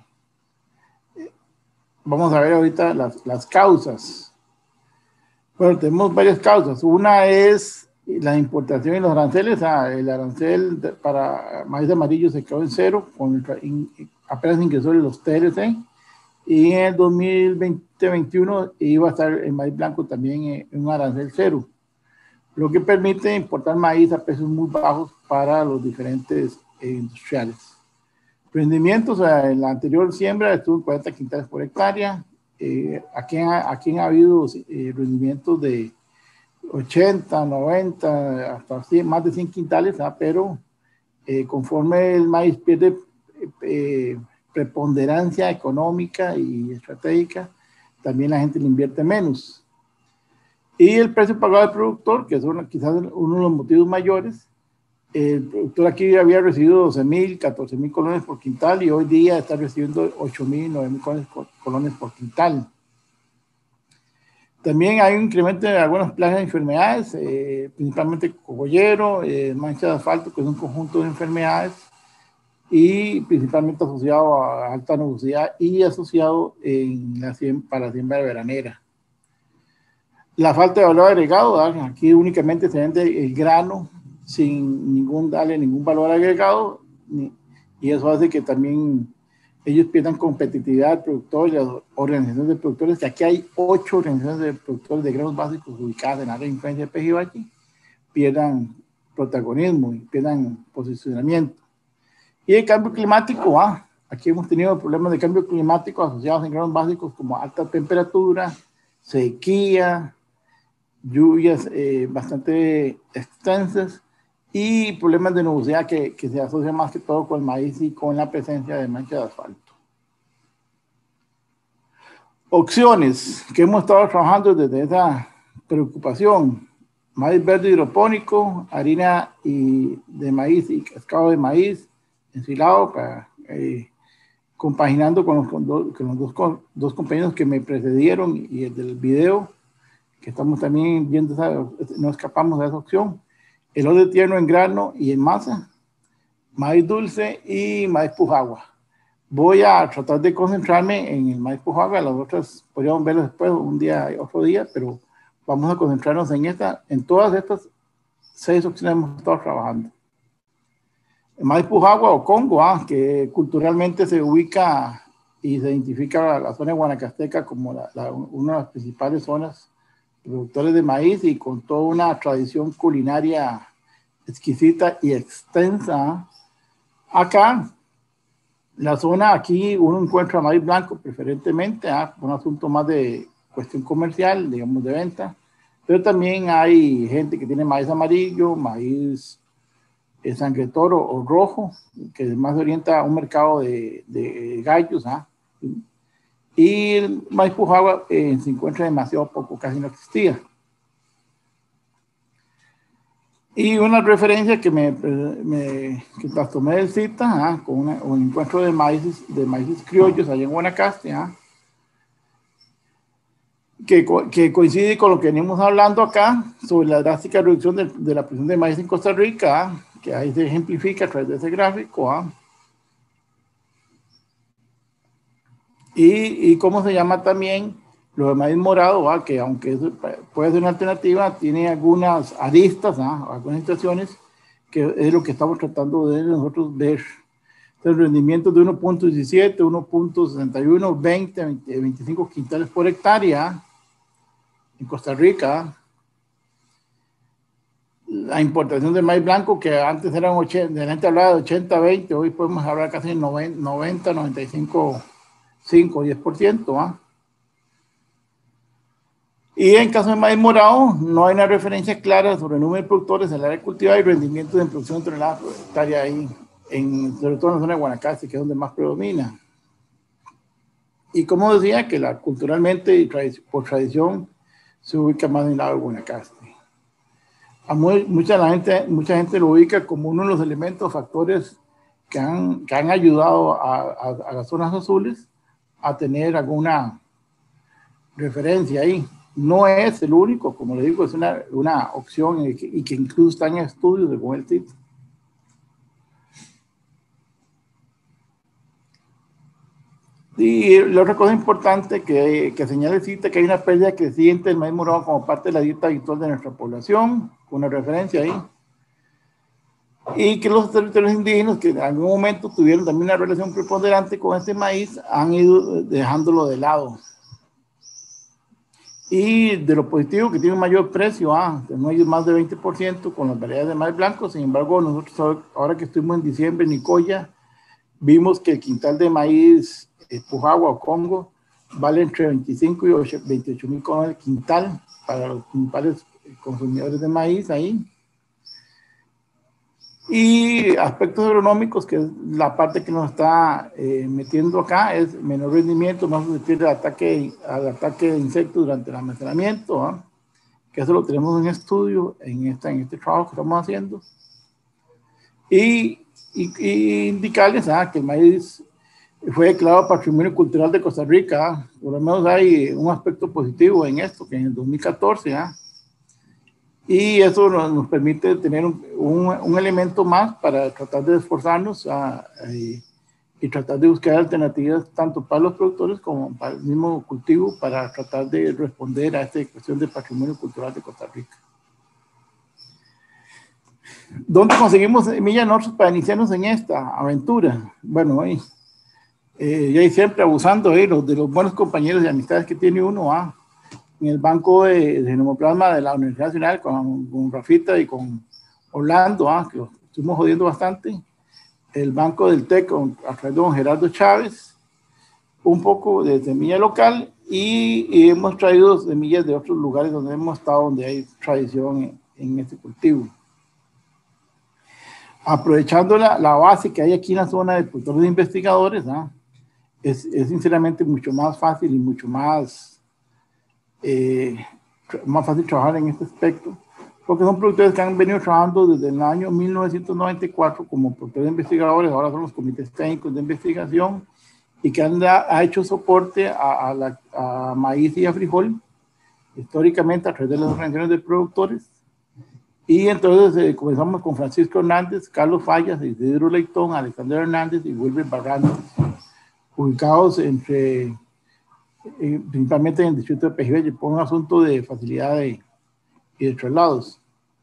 Vamos a ver ahorita las, las causas. Bueno, tenemos varias causas. Una es la importación y los aranceles. Ah, el arancel de, para maíz amarillo se quedó en cero, con el, in, apenas ingresó los T L C. Y en el dos mil veinte veintiuno iba a estar el maíz blanco también en un arancel cero, lo que permite importar maíz a precios muy bajos para los diferentes eh, industriales. Rendimientos, o sea, en la anterior siembra estuvo en cuarenta quintales por hectárea. Eh, aquí, aquí ha habido eh, rendimientos de ochenta, noventa, hasta cien, más de cien quintales, ¿ah? pero eh, conforme el maíz pierde eh, preponderancia económica y estratégica, también la gente le invierte menos. Y el precio pagado al productor, que es una, quizás uno de los motivos mayores, el productor aquí había recibido doce mil, catorce mil colones por quintal y hoy día está recibiendo ocho mil, nueve mil colones por quintal. También hay un incremento de algunas plagas de enfermedades, eh, principalmente cogollero, eh, mancha de asfalto, que es un conjunto de enfermedades, y principalmente asociado a alta nubosidad y asociado en la siembra, para la siembra de veranera. La falta de valor agregado, ¿verdad? Aquí únicamente se vende el grano sin ningún, darle ningún valor agregado, y eso hace que también ellos pierdan competitividad al productor y las organizaciones de productores, que aquí hay ocho organizaciones de productores de granos básicos ubicadas en área de influencia de Pejivachi, pierdan protagonismo y pierdan posicionamiento. Y el cambio climático, ah, aquí hemos tenido problemas de cambio climático asociados en granos básicos como alta temperatura, sequía, lluvias eh, bastante extensas y problemas de nubosidad que, que se asocian más que todo con el maíz y con la presencia de mancha de asfalto. Opciones que hemos estado trabajando desde esa preocupación: maíz verde hidropónico, harina y de maíz y cascado de maíz ensilado, para, eh, compaginando con los, con dos, con los dos, con, dos compañeros que me precedieron y el del video, que estamos también viendo, esa, no escapamos de esa opción. Elote tierno en grano y en masa, maíz dulce y maíz pujagua. Voy a tratar de concentrarme en el maíz pujagua, las otras podríamos verlas después, un día, otro día, pero vamos a concentrarnos en esta, en todas estas seis opciones hemos estado trabajando. El maíz pujagua o Congo, ah, que culturalmente se ubica y se identifica la zona de Guanacasteca como la, la, una de las principales zonas productores de maíz y con toda una tradición culinaria exquisita y extensa. Acá, la zona aquí, uno encuentra maíz blanco preferentemente, ¿ah? Un asunto más de cuestión comercial, digamos, de venta, pero también hay gente que tiene maíz amarillo, maíz eh, sangre toro o rojo, que más se orienta a un mercado de, de gallos, ¿ah? Y el maíz pujagua eh, se encuentra demasiado poco, casi no existía. Y una referencia que me, me que las tomé del CITA, ¿ah? Con una, un encuentro de maíces, de maíces criollos allá en Guanacaste, ¿ah? que, que coincide con lo que venimos hablando acá sobre la drástica reducción de, de la producción de maíz en Costa Rica, ¿ah? Que ahí se ejemplifica a través de ese gráfico, ¿ah? Y, y cómo se llama también lo de maíz morado, ¿va? Que aunque eso puede ser una alternativa, tiene algunas aristas, ¿va? Algunas situaciones que es lo que estamos tratando de nosotros ver. El rendimiento de uno punto diecisiete, uno punto sesenta y uno, veinte, veinte, veinticinco quintales por hectárea en Costa Rica. La importación de maíz blanco, que antes eran ochenta, la gente hablaba de ochenta, veinte, hoy podemos hablar casi de noventa, noventa y cinco, cinco, diez por ciento. ¿Ah? Y en caso de maíz morado, no hay una referencia clara sobre el número de productores en el área cultivada y rendimiento de producción de toneladas por hectárea ahí, en, sobre todo en la zona de Guanacaste, que es donde más predomina. Y como decía, que la, culturalmente y tradi por tradición se ubica más en el lado de Guanacaste. A muy, mucha, la gente, mucha gente lo ubica como uno de los elementos, factores que han, que han ayudado a, a, a las zonas azules a tener alguna referencia ahí. No es el único, como le digo, es una, una opción y que, y que incluso está en estudios según el CITA. Y la otra cosa importante que, que señala el CITA, que hay una pérdida creciente del maíz morado como parte de la dieta habitual de nuestra población, con una referencia ahí. Y que los territorios indígenas, que en algún momento tuvieron también una relación preponderante con este maíz, han ido dejándolo de lado. Y de lo positivo, que tiene un mayor precio, ah, no hay más de veinte por ciento con las variedades de maíz blanco. Sin embargo, nosotros ahora que estuvimos en diciembre en Nicoya, vimos que el quintal de maíz eh, Pujagua o Congo vale entre veinticinco y veintiocho mil colones el quintal para los principales consumidores de maíz ahí. Y aspectos agronómicos, que es la parte que nos está eh, metiendo acá, es menor rendimiento, más susceptible al ataque, al ataque de insectos durante el almacenamiento, ¿ah? Que eso lo tenemos en estudio en, esta, en este trabajo que estamos haciendo. Y, y, y indicarles ¿ah? que el maíz fue declarado Patrimonio Cultural de Costa Rica. ¿Ah? Por lo menos hay un aspecto positivo en esto, que en el dos mil catorce, ¿ah? Y eso nos, nos permite tener un, un, un elemento más para tratar de esforzarnos a, a, y, y tratar de buscar alternativas tanto para los productores como para el mismo cultivo, para tratar de responder a esta cuestión del patrimonio cultural de Costa Rica. ¿Dónde conseguimos semillas nosotros para iniciarnos en esta aventura? Bueno, ahí, eh, y ahí siempre abusando eh, los, de los buenos compañeros y amistades que tiene uno, ah, en el banco de, de Genomoplasma de la Universidad Nacional con, con Rafita y con Orlando, ah, que lo estuvimos jodiendo bastante, el banco del TEC con, a través de don Gerardo Chávez, un poco de semilla local y, y hemos traído semillas de otros lugares donde hemos estado, donde hay tradición en, en este cultivo. Aprovechando la, la base que hay aquí en la zona de productores de investigadores, ¿ah? es, es sinceramente mucho más fácil y mucho más Eh, más fácil trabajar en este aspecto, porque son productores que han venido trabajando desde el año mil novecientos noventa y cuatro como productores de investigadores, ahora son los comités técnicos de investigación, y que han da, ha hecho soporte a, a, la, a maíz y a frijol, históricamente a través de las organizaciones de productores. Y entonces eh, comenzamos con Francisco Hernández, Carlos Fallas, Isidro Leitón, Alexander Hernández y Wilber Barrantes, ubicados entre Eh, principalmente en el distrito de Pejibeche, por un asunto de facilidad de, y de traslados.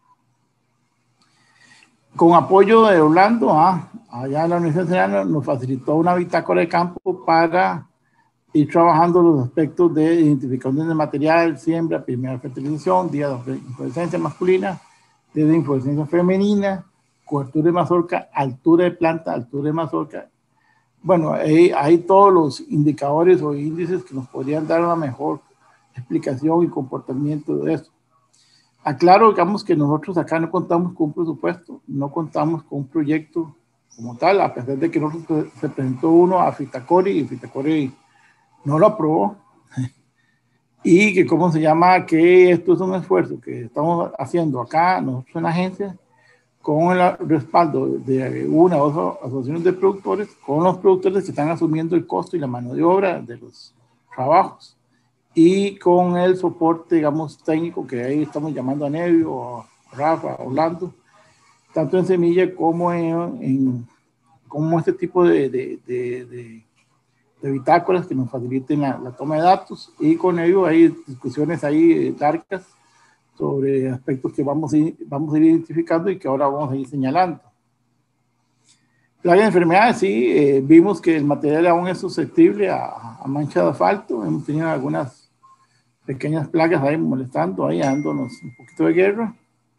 Con apoyo de Orlando, ah, allá en la Universidad Nacional nos facilitó una bitácora de campo para ir trabajando los aspectos de identificación de material, siembra, primera fertilización, día de inflorescencia masculina, día de inflorescencia femenina, cobertura de mazorca, altura de planta, altura de mazorca. Bueno, hay, hay todos los indicadores o índices que nos podrían dar una mejor explicación y comportamiento de eso. Aclaro, digamos, que nosotros acá no contamos con un presupuesto, no contamos con un proyecto como tal, a pesar de que nosotros se presentó uno a Fitacori y Fitacori no lo aprobó. Y que, ¿cómo se llama? Que esto es un esfuerzo que estamos haciendo acá, nosotros en la agencia, con el respaldo de una o dos asociaciones de productores, con los productores que están asumiendo el costo y la mano de obra de los trabajos, y con el soporte, digamos, técnico, que ahí estamos llamando a Nevio, a Rafa, a Orlando, tanto en semilla como en, en como este tipo de, de, de, de, de bitácoras que nos faciliten la, la toma de datos, y con ello hay discusiones ahí largas sobre aspectos que vamos a, ir, vamos a ir identificando y que ahora vamos a ir señalando. Plagas de enfermedades, sí, eh, vimos que el material aún es susceptible a, a mancha de asfalto, hemos tenido algunas pequeñas plagas ahí molestando, ahí dándonos un poquito de guerra.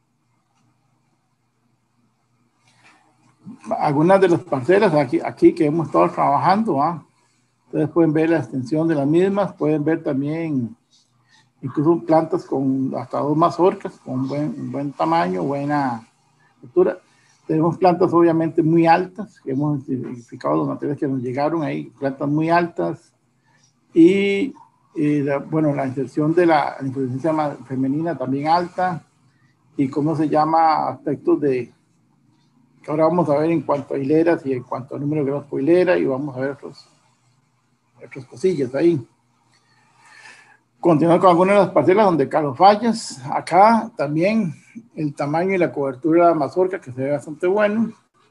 Algunas de las parcelas aquí, aquí que hemos estado trabajando, ¿ah? Ustedes pueden ver la extensión de las mismas, pueden ver también incluso plantas con hasta dos mazorcas, con buen, un buen tamaño, buena altura. Tenemos plantas obviamente muy altas, que hemos identificado los materiales que nos llegaron ahí, plantas muy altas, y, y la, bueno, la inserción de la, la inflorescencia femenina también alta, y cómo se llama, aspectos de, que ahora vamos a ver en cuanto a hileras y en cuanto a número de grados por hilera, y vamos a ver otros, otras cosillas ahí. Continuando con algunas de las parcelas donde Carlos Fallas, acá también el tamaño y la cobertura de la mazorca, que se ve bastante bueno.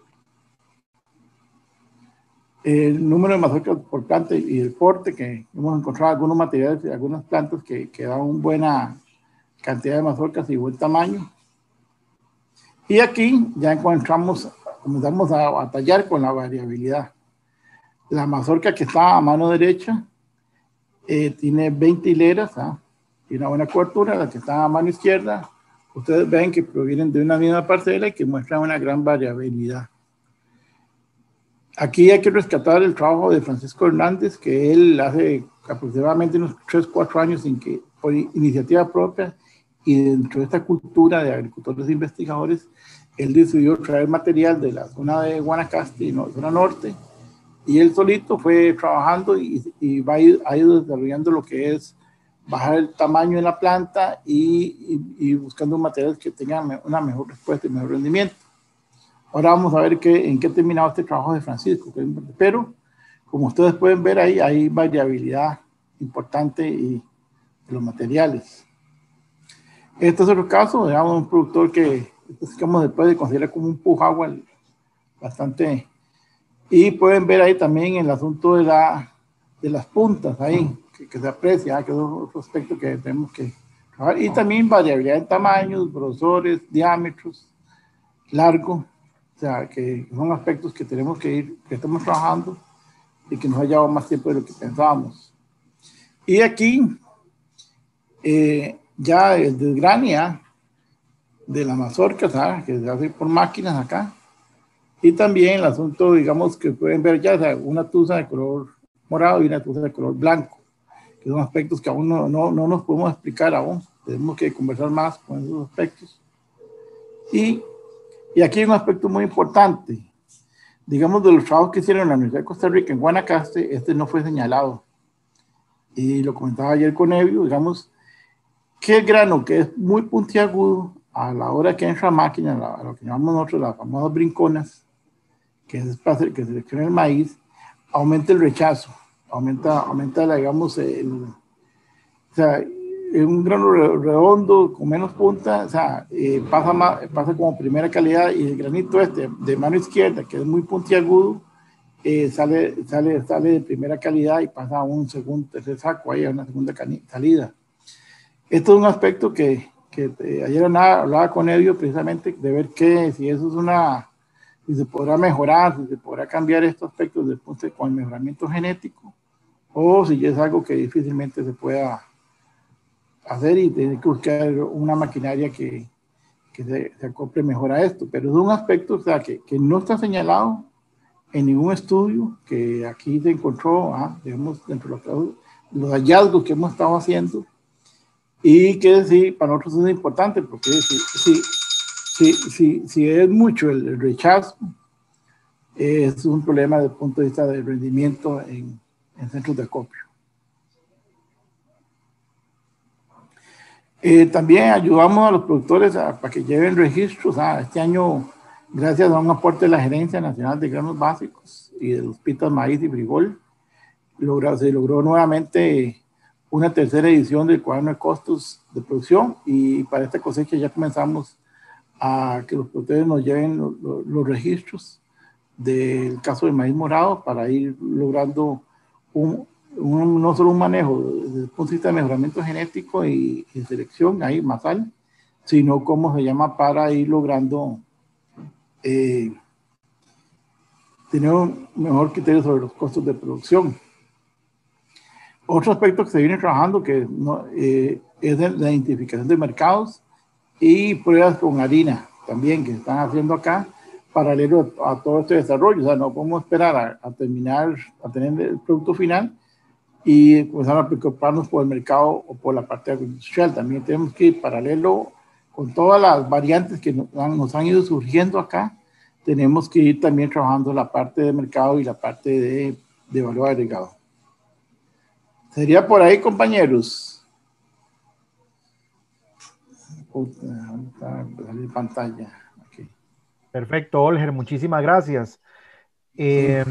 El número de mazorcas por planta y el porte, que hemos encontrado algunos materiales de algunas plantas que, que dan una buena cantidad de mazorcas y buen tamaño. Y aquí ya encontramos, comenzamos a batallar con la variabilidad. La mazorca que está a mano derecha Eh, tiene veinte hileras, ¿ah? Tiene una buena cobertura. La que está a mano izquierda, ustedes ven que provienen de una misma parcela y que muestran una gran variabilidad. Aquí hay que rescatar el trabajo de Francisco Hernández, que él hace aproximadamente unos tres, cuatro años en que, por iniciativa propia y dentro de esta cultura de agricultores e investigadores, él decidió traer material de la zona de Guanacaste, no, zona norte, y él solito fue trabajando y, y va a ir, ha ido desarrollando lo que es bajar el tamaño de la planta y, y, y buscando materiales que tengan una mejor respuesta y mejor rendimiento. Ahora vamos a ver qué, en qué ha terminado este trabajo de Francisco, pero como ustedes pueden ver ahí, hay variabilidad importante y de los materiales. Este es otro caso, digamos, un productor que digamos, se puede considerar como un pujagua bastante. Y pueden ver ahí también el asunto de, la, de las puntas ahí, que, que se aprecia, que es otro aspecto que tenemos que trabajar. Y también variabilidad en tamaños, grosores, diámetros, largo, o sea, que son aspectos que tenemos que ir, que estamos trabajando y que nos ha llevado más tiempo de lo que pensábamos. Y aquí, eh, ya el desgrania de la mazorca, ¿sabes? Que se hace por máquinas acá. Y también el asunto, digamos, que pueden ver ya, o sea, una tusa de color morado y una tusa de color blanco, que son aspectos que aún no, no, no nos podemos explicar aún. Tenemos que conversar más con esos aspectos. Y, y aquí hay un aspecto muy importante. Digamos, de los trabajos que hicieron en la Universidad de Costa Rica, en Guanacaste, este no fue señalado. Y lo comentaba ayer con Evio, digamos, que el grano que es muy puntiagudo, a la hora que entra a máquina, a lo que llamamos nosotros las famosas brinconas, que es para hacer que seleccione el maíz, aumenta el rechazo, aumenta, aumenta digamos, el, o sea, un grano redondo con menos punta, o sea, eh, pasa, más, pasa como primera calidad, y el granito este de mano izquierda, que es muy puntiagudo, eh, sale, sale, sale de primera calidad y pasa a un segundo, tercer saco, ahí a una segunda salida. Esto es un aspecto que, que eh, ayer hablaba, hablaba con Evio precisamente de ver que si eso es una, si se podrá mejorar, si se podrá cambiar estos aspectos desde el punto de con el mejoramiento genético, o si es algo que difícilmente se pueda hacer y tiene que buscar una maquinaria que, que se, se acople mejor a esto. Pero es un aspecto, o sea, que, que no está señalado en ningún estudio, que aquí se encontró, ah, digamos, dentro de los, los hallazgos que hemos estado haciendo, y que sí, para nosotros es importante, porque si, si, si, si, si es mucho el, el rechazo, es un problema desde el punto de vista del rendimiento en, en centros de acopio. Eh, también ayudamos a los productores a, para que lleven registros. Ah, este año, gracias a un aporte de la Gerencia Nacional de Granos Básicos y de los Pitas Maíz y Frijol, logra, se logró nuevamente una tercera edición del cuaderno de costos de producción, y para esta cosecha ya comenzamos a que los productores nos lleven los, los, los registros del caso del maíz morado para ir logrando un, un, no solo un manejo desde el punto de vista de mejoramiento genético y, y selección ahí masal, sino como se llama para ir logrando eh, tener un mejor criterio sobre los costos de producción. Otro aspecto que se viene trabajando que no, eh, es de la identificación de mercados y pruebas con harina también que se están haciendo acá paralelo a, a todo este desarrollo. O sea, no podemos esperar a, a terminar, a tener el producto final y comenzar a preocuparnos por el mercado o por la parte agroindustrial. También tenemos que ir paralelo con todas las variantes que nos han, nos han ido surgiendo acá. Tenemos que ir también trabajando la parte de mercado y la parte de, de valor agregado. Sería por ahí, compañeros. Salir pantalla. Okay. Perfecto, Olger, muchísimas gracias. Eh,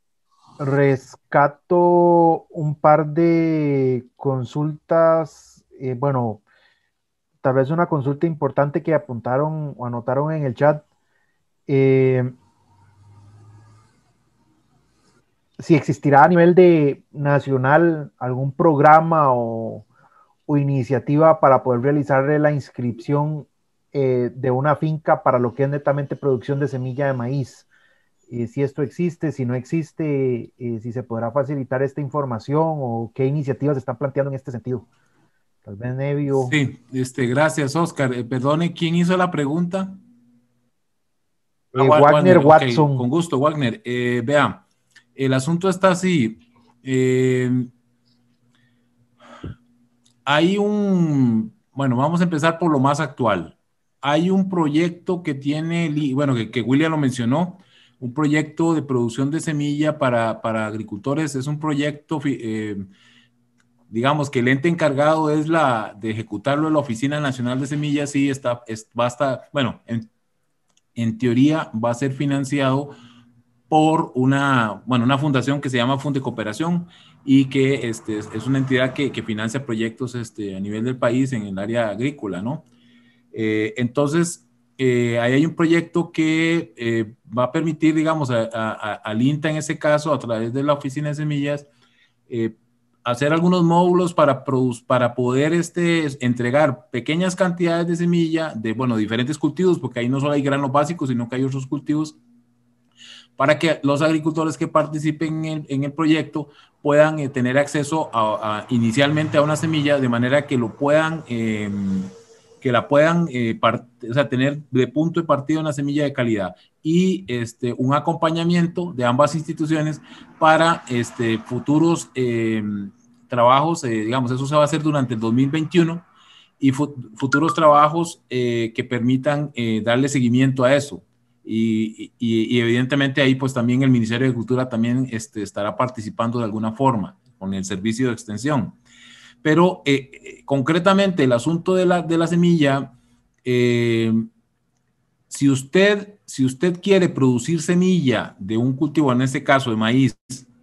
rescato un par de consultas, eh, bueno, tal vez una consulta importante que apuntaron o anotaron en el chat. Eh, si existirá a nivel de nacional algún programa o, o iniciativa para poder realizar la inscripción eh, de una finca para lo que es netamente producción de semilla de maíz. Eh, si esto existe, si no existe, eh, si se podrá facilitar esta información o qué iniciativas se están planteando en este sentido. Tal vez Nevio. Sí, este, gracias, Oscar. Eh, perdone, ¿quién hizo la pregunta? Eh, ah, Wagner, Wagner Watson. Okay, con gusto, Wagner. Eh, vea. El asunto está así. Eh, hay un, bueno, vamos a empezar por lo más actual. hay un proyecto que tiene, bueno, que, que William lo mencionó, un proyecto de producción de semilla para, para agricultores. Es un proyecto, eh, digamos, que el ente encargado es la de ejecutarlo en la Oficina Nacional de Semillas. Sí, está, es, va a estar, bueno, en, en teoría va a ser financiado por una, bueno, una fundación que se llama Fund de Cooperación y que este, es una entidad que, que financia proyectos este, a nivel del país en el área agrícola, ¿no? Eh, entonces, eh, ahí hay un proyecto que eh, va a permitir, digamos, a, a, al INTA en ese caso, a través de la Oficina de Semillas, eh, hacer algunos módulos para, para poder este, entregar pequeñas cantidades de semilla de, bueno, diferentes cultivos, porque ahí no solo hay granos básicos, sino que hay otros cultivos, para que los agricultores que participen en el, en el proyecto puedan eh, tener acceso a, a, inicialmente a una semilla, de manera que lo puedan, eh, que la puedan eh, part, o sea, tener de punto de partida una semilla de calidad y este, un acompañamiento de ambas instituciones para este, futuros eh, trabajos, eh, digamos, eso se va a hacer durante el dos mil veintiuno y fu futuros trabajos eh, que permitan eh, darle seguimiento a eso. Y, y, y evidentemente ahí pues también el Ministerio de Agricultura también este, estará participando de alguna forma con el servicio de extensión. Pero eh, concretamente el asunto de la, de la semilla, eh, si, usted, si usted quiere producir semilla de un cultivo, en este caso de maíz,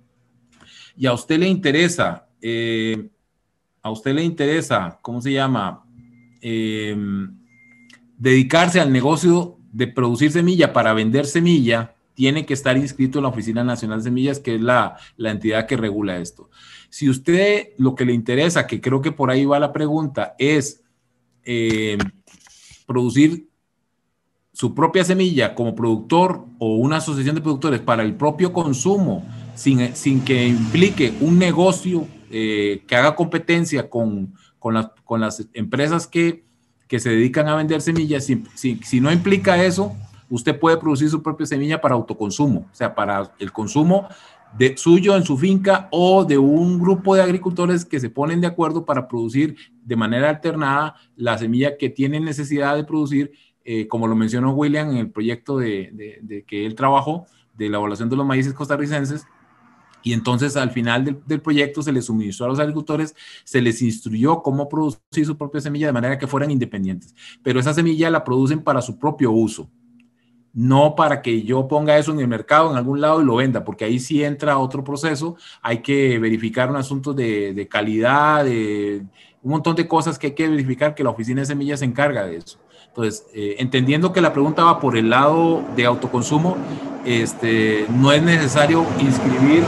y a usted le interesa, eh, a usted le interesa, ¿cómo se llama? Eh, dedicarse al negocio de producir semilla para vender semilla, tiene que estar inscrito en la Oficina Nacional de Semillas, que es la, la entidad que regula esto. Si usted lo que le interesa, que creo que por ahí va la pregunta, es eh, producir su propia semilla como productor o una asociación de productores para el propio consumo, sin, sin que implique un negocio eh, que haga competencia con, con, las, con las empresas que que se dedican a vender semillas, si, si, si no implica eso, usted puede producir su propia semilla para autoconsumo, o sea, para el consumo de, suyo en su finca o de un grupo de agricultores que se ponen de acuerdo para producir de manera alternada la semilla que tienen necesidad de producir, eh, como lo mencionó William en el proyecto de, de, de que él trabajó, de la evaluación de los maíces costarricenses. Y entonces al final del, del proyecto se les suministró a los agricultores, se les instruyó cómo producir su propia semilla de manera que fueran independientes. Pero esa semilla la producen para su propio uso, no para que yo ponga eso en el mercado en algún lado y lo venda, porque ahí sí entra otro proceso. Hay que verificar un asunto de, de calidad, de un montón de cosas que hay que verificar, que la Oficina de Semillas se encarga de eso. Entonces, eh, entendiendo que la pregunta va por el lado de autoconsumo, este, no es necesario inscribir,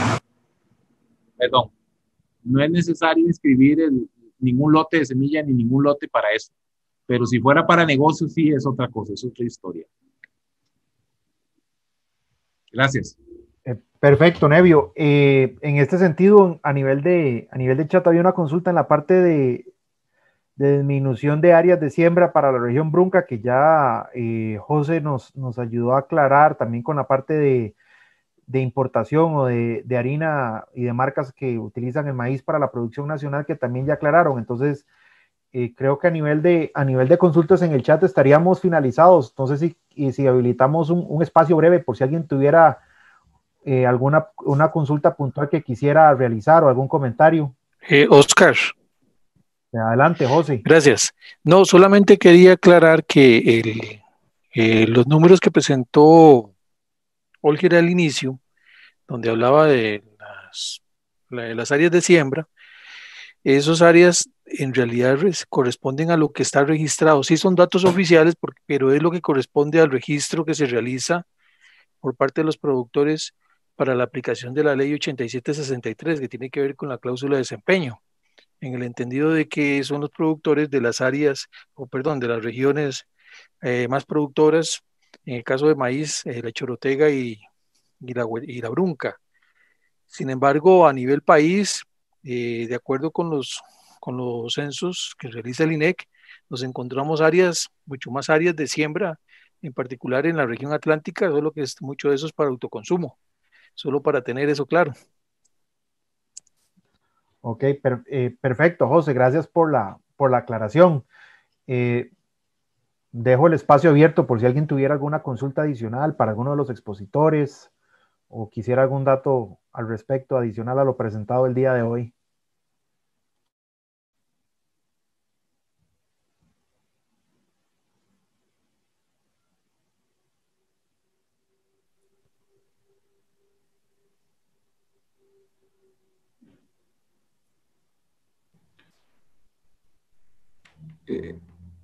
perdón, no es necesario inscribir el, ningún lote de semilla ni ningún lote para eso. Pero si fuera para negocios, sí es otra cosa, es otra historia. Gracias. Eh, perfecto, Nevio. Eh, en este sentido, a nivel de, a nivel de chat, había una consulta en la parte de, de disminución de áreas de siembra para la región Brunca, que ya eh, José nos, nos ayudó a aclarar, también con la parte de, de importación o de, de harina y de marcas que utilizan el maíz para la producción nacional, que también ya aclararon. Entonces, eh, creo que a nivel, de, a nivel de consultas en el chat estaríamos finalizados. Entonces, si, y si habilitamos un, un espacio breve por si alguien tuviera eh, alguna una consulta puntual que quisiera realizar o algún comentario. Eh, Oscar. Adelante, José. Gracias. No, solamente quería aclarar que el, eh, los números que presentó Olger al inicio, donde hablaba de las, de las áreas de siembra, esas áreas en realidad corresponden a lo que está registrado. Sí son datos oficiales, porque, pero es lo que corresponde al registro que se realiza por parte de los productores para la aplicación de la ley ochenta y siete sesenta y tres, que tiene que ver con la cláusula de desempeño, en el entendido de que son los productores de las áreas, o perdón, de las regiones eh, más productoras, en el caso de maíz, eh, la Chorotega y, y, la, y la Brunca. Sin embargo, a nivel país, eh, de acuerdo con los, con los censos que realiza el I N E C, nos encontramos áreas, mucho más áreas de siembra, en particular en la región atlántica, solo que es, mucho de eso es para autoconsumo, solo para tener eso claro. Ok, per, eh, perfecto, José, gracias por la, por la aclaración. Eh, dejo el espacio abierto por si alguien tuviera alguna consulta adicional para alguno de los expositores o quisiera algún dato al respecto adicional a lo presentado el día de hoy. Eh,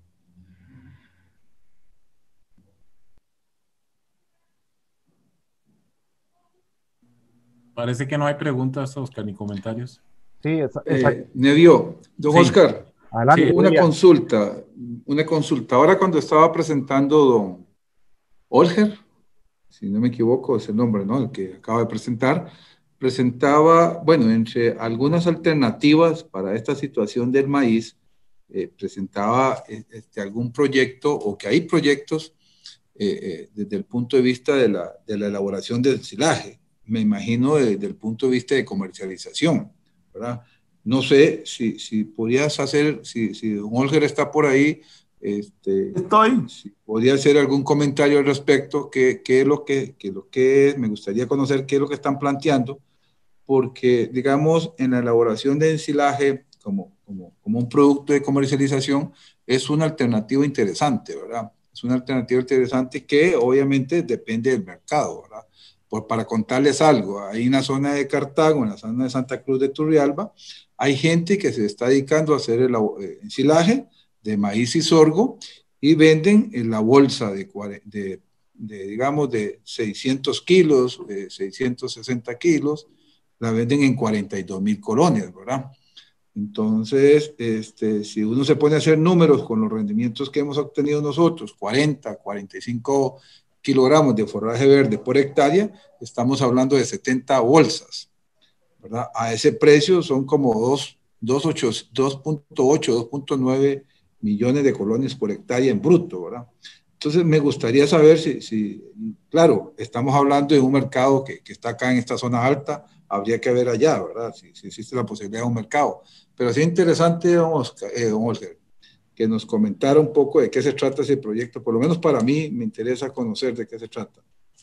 Parece que no hay preguntas, Oscar, ni comentarios. Sí, exacto. Eh, Nevio, don Sí. Oscar, Adelante, una William. consulta, una consulta. Ahora cuando estaba presentando don Olger, si no me equivoco es el nombre, ¿no? El que acaba de presentar, presentaba, bueno, entre algunas alternativas para esta situación del maíz, eh, presentaba eh, este, algún proyecto o que hay proyectos eh, eh, desde el punto de vista de la, de la elaboración del silaje, me imagino desde el punto de vista de comercialización, ¿verdad? No sé si, si podrías hacer, si, si don Olger está por ahí, este, Estoy. si podría hacer algún comentario al respecto, qué, qué es lo que, qué es lo que es, me gustaría conocer qué es lo que están planteando, porque, digamos, en la elaboración de ensilaje como, como, como un producto de comercialización es una alternativa interesante, ¿verdad? Es una alternativa interesante que obviamente depende del mercado, ¿verdad? Por, para contarles algo, hay una zona de Cartago, en la zona de Santa Cruz de Turrialba, hay gente que se está dedicando a hacer el eh, ensilaje de maíz y sorgo y venden en la bolsa de, de, de digamos, de seiscientos kilos, de seiscientos sesenta kilos, la venden en cuarenta y dos mil colones, ¿verdad? Entonces, este, si uno se pone a hacer números con los rendimientos que hemos obtenido nosotros, cuarenta, cuarenta y cinco kilogramos de forraje verde por hectárea, estamos hablando de setenta bolsas, ¿verdad? A ese precio son como dos punto ocho, dos punto nueve millones de colones por hectárea en bruto, ¿verdad? Entonces, me gustaría saber si, si claro, estamos hablando de un mercado que, que está acá en esta zona alta, habría que ver allá, ¿verdad? Si, si existe la posibilidad de un mercado. Pero sí es interesante, don Oscar, eh, don Oscar, que nos comentara un poco de qué se trata ese proyecto. Por lo menos para mí me interesa conocer de qué se trata.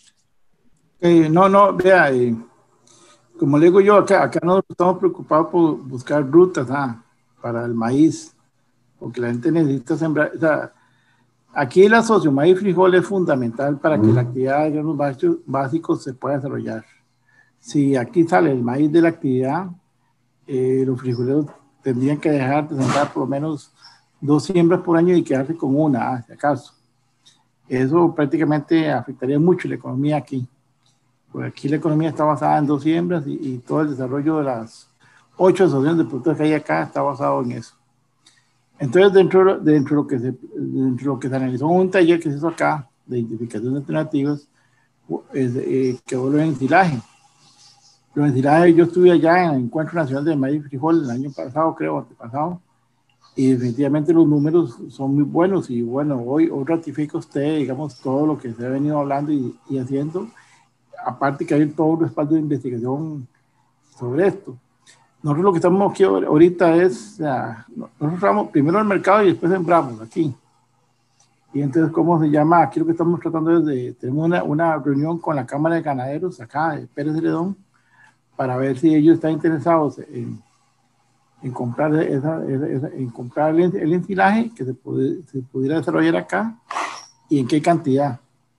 Eh, no, no, vea, eh, como le digo yo, acá, acá no estamos preocupados por buscar rutas ah, para el maíz, porque la gente necesita sembrar. O sea, aquí el asocio maíz-frijol es fundamental para que la actividad de granos básicos se pueda desarrollar. Si aquí sale el maíz de la actividad, eh, los frijoleros tendrían que dejar de sembrar por lo menos dos siembras por año y quedarse con una, ah, si acaso. Eso prácticamente afectaría mucho la economía aquí. Porque aquí la economía está basada en dos siembras y, y todo el desarrollo de las ocho asociaciones de productores que hay acá está basado en eso. Entonces, dentro, dentro, de lo que se, dentro de lo que se analizó en un taller que se hizo acá de identificación de alternativas, es, eh, quedó lo de ensilaje. Lo de ensilaje, yo estuve allá en el Encuentro Nacional de Maíz y Frijol el año pasado, creo, antepasado, y definitivamente los números son muy buenos. Y bueno, hoy, hoy ratifica usted, digamos, todo lo que se ha venido hablando y, y haciendo, aparte que hay todo un respaldo de investigación sobre esto. Nosotros lo que estamos aquí ahorita es, o sea, nosotros vamos primero al mercado y después sembramos aquí. Y entonces, ¿cómo se llama? Aquí lo que estamos tratando es de, tenemos una, una reunión con la Cámara de Ganaderos acá de Pérez Celedón para ver si ellos están interesados en, en comprar, esa, esa, en comprar el, el ensilaje que se, puede, se pudiera desarrollar acá y en qué cantidad.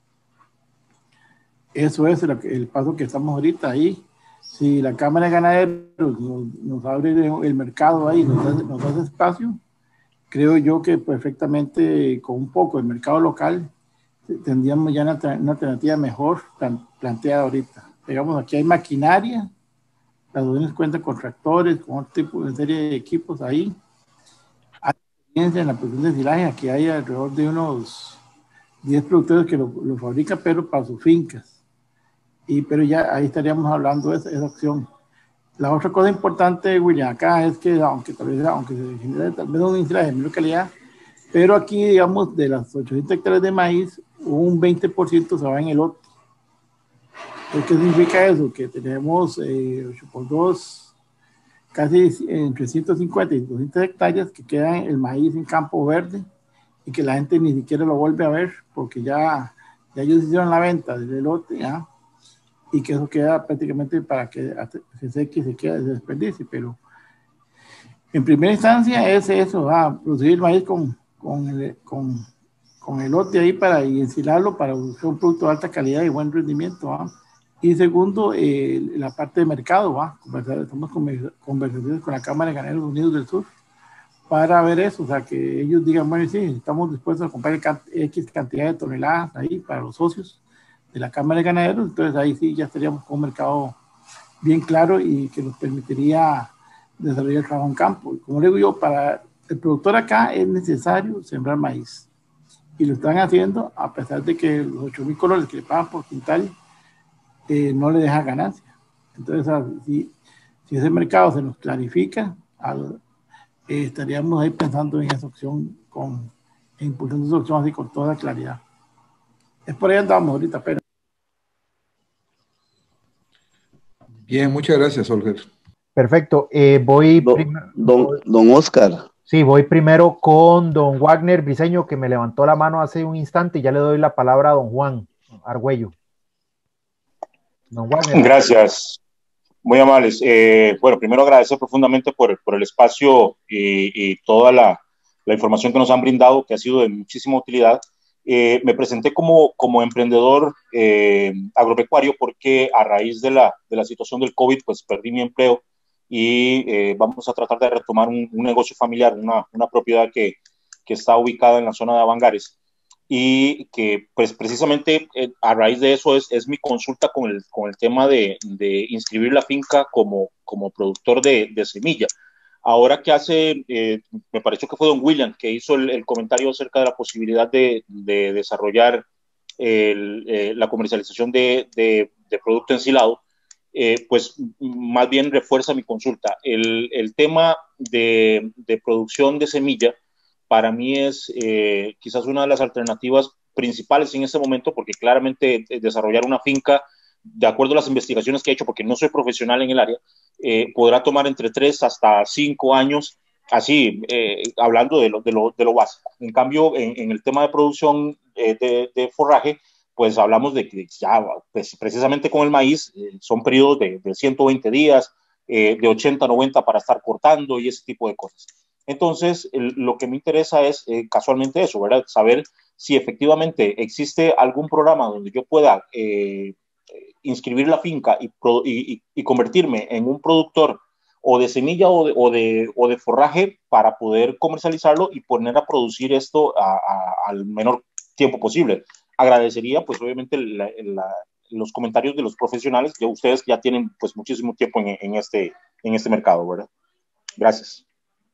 Eso es el, el paso que estamos ahorita ahí. Si la Cámara de Ganaderos nos, nos abre el mercado ahí, nos hace, nos hace espacio, creo yo que perfectamente con un poco de mercado local tendríamos ya una, una alternativa mejor plan, planteada ahorita. Digamos, aquí hay maquinaria, las dueñas cuentan con tractores, con otro tipo de serie de equipos ahí. Hay experiencia en la producción de ensilaje, aquí hay alrededor de unos diez productores que lo, lo fabrican, pero para sus fincas. Y, pero ya ahí estaríamos hablando de esa, esa opción. La otra cosa importante, William, acá es que aunque tal vez, aunque se genere tal vez un ensilaje de menor calidad, pero aquí, digamos, de las ochocientas hectáreas de maíz, un veinte por ciento se va en elote. ¿Qué significa eso? Que tenemos eh, ocho por dos, casi entre ciento cincuenta y doscientas hectáreas que quedan el maíz en campo verde y que la gente ni siquiera lo vuelve a ver porque ya, ya ellos hicieron la venta del lote, ¿ya? Y que eso queda prácticamente para que se seque y se quede de desperdicio, pero en primera instancia es eso, ah, producir el maíz con, con, el, con, con el lote ahí para y ensilarlo para buscar un producto de alta calidad y buen rendimiento. ¿Ah? Y segundo, eh, la parte de mercado, ¿ah? Conversar, estamos con conversaciones con la Cámara de Ganaderos Unidos del Sur para ver eso, o sea, que ellos digan, bueno, sí, estamos dispuestos a comprar X cantidad de toneladas ahí para los socios de la Cámara de Ganaderos, entonces ahí sí ya estaríamos con un mercado bien claro y que nos permitiría desarrollar el trabajo en campo. Como le digo yo, para el productor acá es necesario sembrar maíz. Y lo están haciendo a pesar de que los ocho mil colones que le pagan por quintal eh, no le deja ganancia. Entonces, si, si ese mercado se nos clarifica, al, eh, estaríamos ahí pensando en esa opción, con, e impulsando esa opción así con toda claridad. Es por ahí andamos ahorita, pero. Bien, muchas gracias, Olger. Perfecto. Eh, voy don, don, don Oscar. Sí, voy primero con don Wagner Briceño, que me levantó la mano hace un instante, y ya le doy la palabra a don Juan Argüello. Don Wagner. Gracias, muy amables. Eh, bueno, primero agradecer profundamente por, por el espacio y, y toda la, la información que nos han brindado, que ha sido de muchísima utilidad. Eh, me presenté como, como emprendedor eh, agropecuario porque a raíz de la, de la situación del COVID, pues perdí mi empleo. Y eh, vamos a tratar de retomar un, un negocio familiar, una, una propiedad que, que está ubicada en la zona de Avangares y que pues precisamente eh, a raíz de eso es, es mi consulta con el, con el tema de, de inscribir la finca como, como productor de, de semilla. Ahora que hace, eh, me pareció que fue don William que hizo el, el comentario acerca de la posibilidad de, de desarrollar el, eh, la comercialización de, de, de producto ensilado. Eh, pues más bien refuerza mi consulta. El, el tema de, de producción de semilla para mí es eh, quizás una de las alternativas principales en este momento, porque claramente desarrollar una finca, de acuerdo a las investigaciones que he hecho, porque no soy profesional en el área, eh, podrá tomar entre tres hasta cinco años, así, eh, hablando de lo, de, lo, de lo básico. En cambio, en, en el tema de producción eh, de, de forraje, pues hablamos de que ya, pues, precisamente con el maíz, eh, son periodos de, de ciento veinte días, eh, de ochenta, noventa para estar cortando y ese tipo de cosas. Entonces, el, lo que me interesa es eh, casualmente eso, ¿verdad? Saber si efectivamente existe algún programa donde yo pueda eh, inscribir la finca y, pro, y, y convertirme en un productor o de semilla o de, o de, o de forraje para poder comercializarlo y poner a producir esto a, a, al menor tiempo posible. Agradecería, pues, obviamente, la, la, los comentarios de los profesionales, que ustedes ya tienen, pues, muchísimo tiempo en, en, este, en este mercado, ¿verdad? Gracias.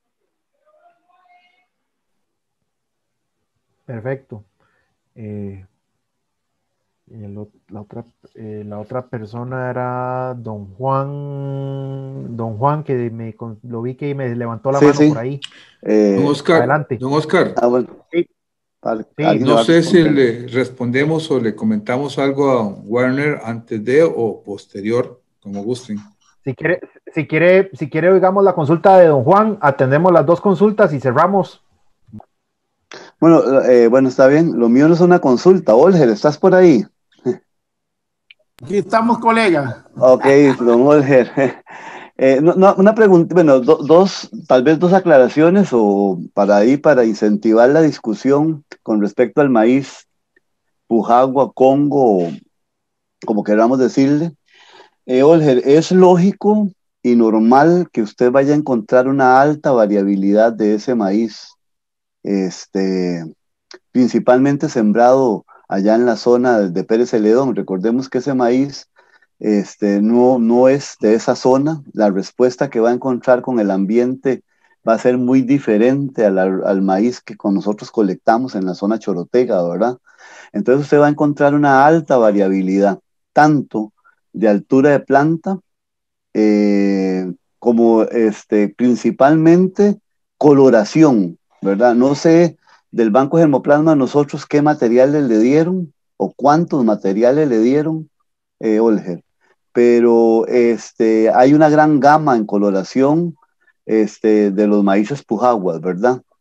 Perfecto. Eh, el, la, otra, eh, la otra persona era don Juan, don Juan, que me, lo vi que me levantó la sí, mano sí. por ahí. Eh, don Oscar, adelante. Don Oscar. Ah, bueno. Sí. Vale. Sí. No sé si le respondemos o le comentamos algo a Warner antes de o posterior, como gusten. Si quiere, si quiere, si quiere, oigamos la consulta de don Juan, atendemos las dos consultas y cerramos. Bueno, eh, bueno, está bien. Lo mío no es una consulta. Olger, ¿estás por ahí? Aquí estamos, colega. Ok, don Olger. Eh, no, no, una pregunta, bueno, do, dos, tal vez dos aclaraciones o para ahí, para incentivar la discusión con respecto al maíz, Pujagua, Congo, como queramos decirle. Eh, Olger, es lógico y normal que usted vaya a encontrar una alta variabilidad de ese maíz, este, principalmente sembrado allá en la zona de Pérez Celedón. Recordemos que ese maíz Este, no, no es de esa zona. La respuesta que va a encontrar con el ambiente va a ser muy diferente al, al maíz que con nosotros colectamos en la zona chorotega, ¿verdad? Entonces usted va a encontrar una alta variabilidad, tanto de altura de planta, eh, como este, principalmente coloración, ¿verdad? No sé del Banco Germoplasma nosotros qué materiales le dieron o cuántos materiales le dieron, eh, Olger. Pero este, hay una gran gama en coloración este, de los maíces Pujaguas, ¿verdad?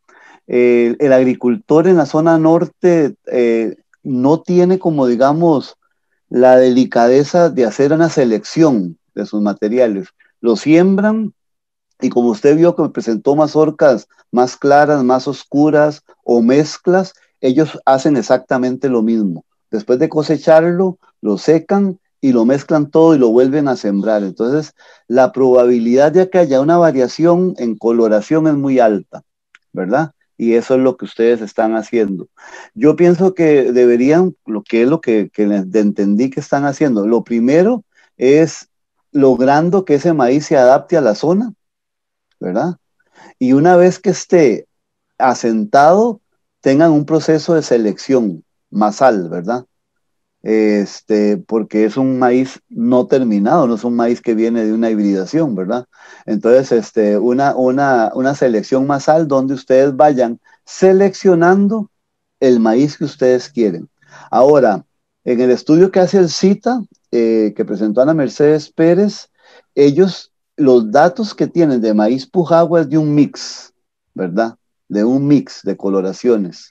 eh, el agricultor en la zona norte eh, no tiene como, digamos, la delicadeza de hacer una selección de sus materiales. Lo siembran y como usted vio que me presentó mazorcas más claras, más oscuras o mezclas, ellos hacen exactamente lo mismo. Después de cosecharlo, lo secan y lo mezclan todo y lo vuelven a sembrar. Entonces, la probabilidad de que haya una variación en coloración es muy alta, ¿verdad? Y eso es lo que ustedes están haciendo. Yo pienso que deberían, lo que es lo que, que entendí que están haciendo, lo primero es logrando que ese maíz se adapte a la zona, ¿verdad? Y una vez que esté asentado, tengan un proceso de selección masal, ¿verdad? Este, porque es un maíz no terminado, no es un maíz que viene de una hibridación, ¿verdad? Entonces, este, una, una, una selección masal donde ustedes vayan seleccionando el maíz que ustedes quieren. Ahora, en el estudio que hace el CITA, eh, que presentó Ana Mercedes Pérez, ellos, los datos que tienen de maíz Pujagua es de un mix, ¿verdad? De un mix de coloraciones.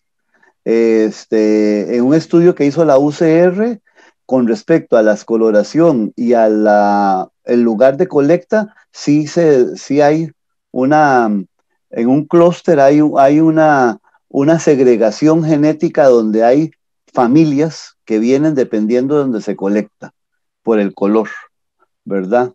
Este, en un estudio que hizo la U C R con respecto a la coloración y a la, el lugar de colecta, sí, se, sí hay una, en un clúster hay, hay una, una segregación genética donde hay familias que vienen dependiendo de donde se colecta, por el color, ¿verdad?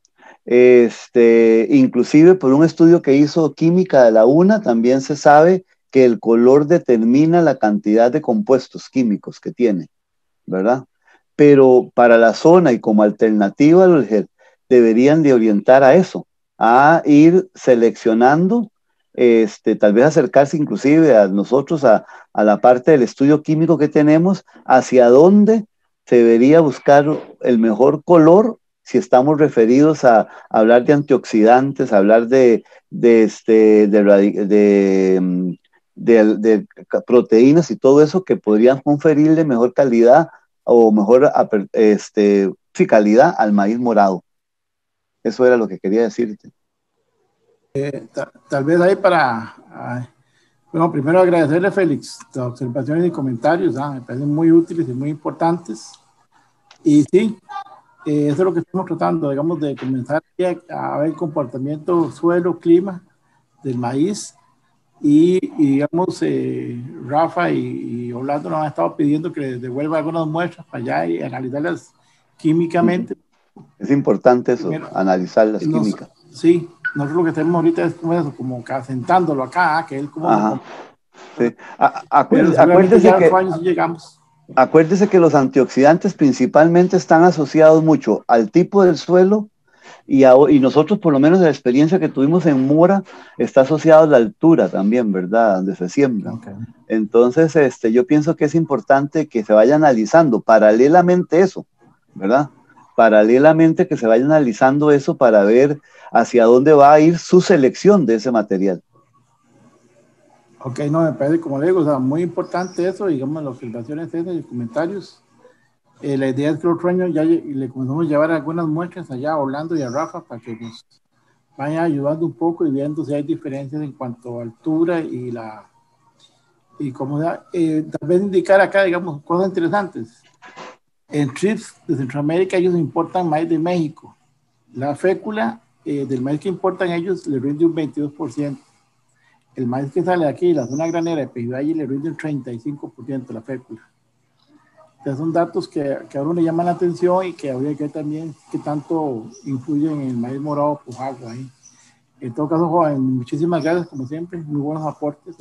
Este, inclusive por un estudio que hizo Química de la UNA, también se sabe que el color determina la cantidad de compuestos químicos que tiene, ¿verdad? Pero para la zona y como alternativa, deberían de orientar a eso, a ir seleccionando, este, tal vez acercarse inclusive a nosotros, a, a la parte del estudio químico que tenemos, hacia dónde se debería buscar el mejor color si estamos referidos a, a hablar de antioxidantes, a hablar de, de, este, de, de, de, de proteínas y todo eso que podrían conferirle mejor calidad o mejor este, sí, calidad al maíz morado. Eso era lo que quería decirte. Eh, tal vez ahí para, uh, bueno, primero agradecerle, Félix, tus observaciones y comentarios, ¿ah? Me parecen muy útiles y muy importantes. Y sí, eh, eso es lo que estamos tratando, digamos, de comenzar a, a ver el comportamiento suelo, clima del maíz. Y, y digamos, eh, Rafa y, y Orlando nos han estado pidiendo que les devuelva algunas muestras para allá y analizarlas químicamente. Es importante eso, primero, analizarlas nos, químicas. Sí, nosotros lo que tenemos ahorita es como eso, como asentándolo acá, que es como... Ajá. Sí. Acuérdese, acuérdese, que, años llegamos. acuérdese que los antioxidantes principalmente están asociados mucho al tipo del suelo y, a, y nosotros, por lo menos de la experiencia que tuvimos en Mora, está asociado a la altura también, ¿verdad? Donde se siembra. Okay. Entonces, este, yo pienso que es importante que se vaya analizando paralelamente eso, ¿verdad? Paralelamente que se vaya analizando eso para ver hacia dónde va a ir su selección de ese material. Ok, no, me parece, como le digo, o sea, muy importante eso, digamos, las observaciones esas y comentarios. Eh, la idea es que el otro año ya le comenzamos a llevar algunas muestras allá a Orlando y a Rafa para que nos vayan ayudando un poco y viendo si hay diferencias en cuanto a altura y la y como eh, tal vez indicar acá, digamos, cosas interesantes. En trips de Centroamérica ellos importan maíz de México. La fécula eh, del maíz que importan ellos le rinde un veintidós por ciento. El maíz que sale de aquí, la zona granera de Pejivalle, le rinde un treinta y cinco por ciento la fécula. Entonces son datos que, que a uno le llaman la atención y que habría que ver también qué tanto influyen en el maíz morado Pujagua ahí. En todo caso, joven, muchísimas gracias, como siempre, muy buenos aportes.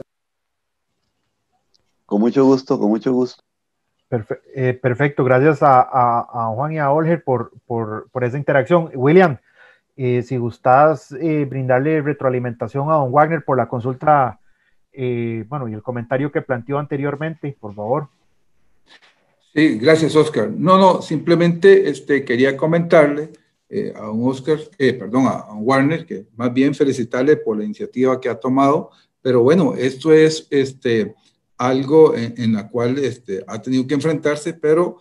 Con mucho gusto, con mucho gusto. Perfe eh, perfecto, gracias a, a, a Juan y a Olger por, por, por esa interacción. William, eh, si gustas eh, brindarle retroalimentación a don Wagner por la consulta, eh, bueno, y el comentario que planteó anteriormente, por favor. Sí, gracias, Oscar. No, no, simplemente este, quería comentarle eh, a don Oscar, eh, perdón, a don Wagner, que más bien felicitarle por la iniciativa que ha tomado, pero bueno, esto es este, algo en, en la cual este, ha tenido que enfrentarse, pero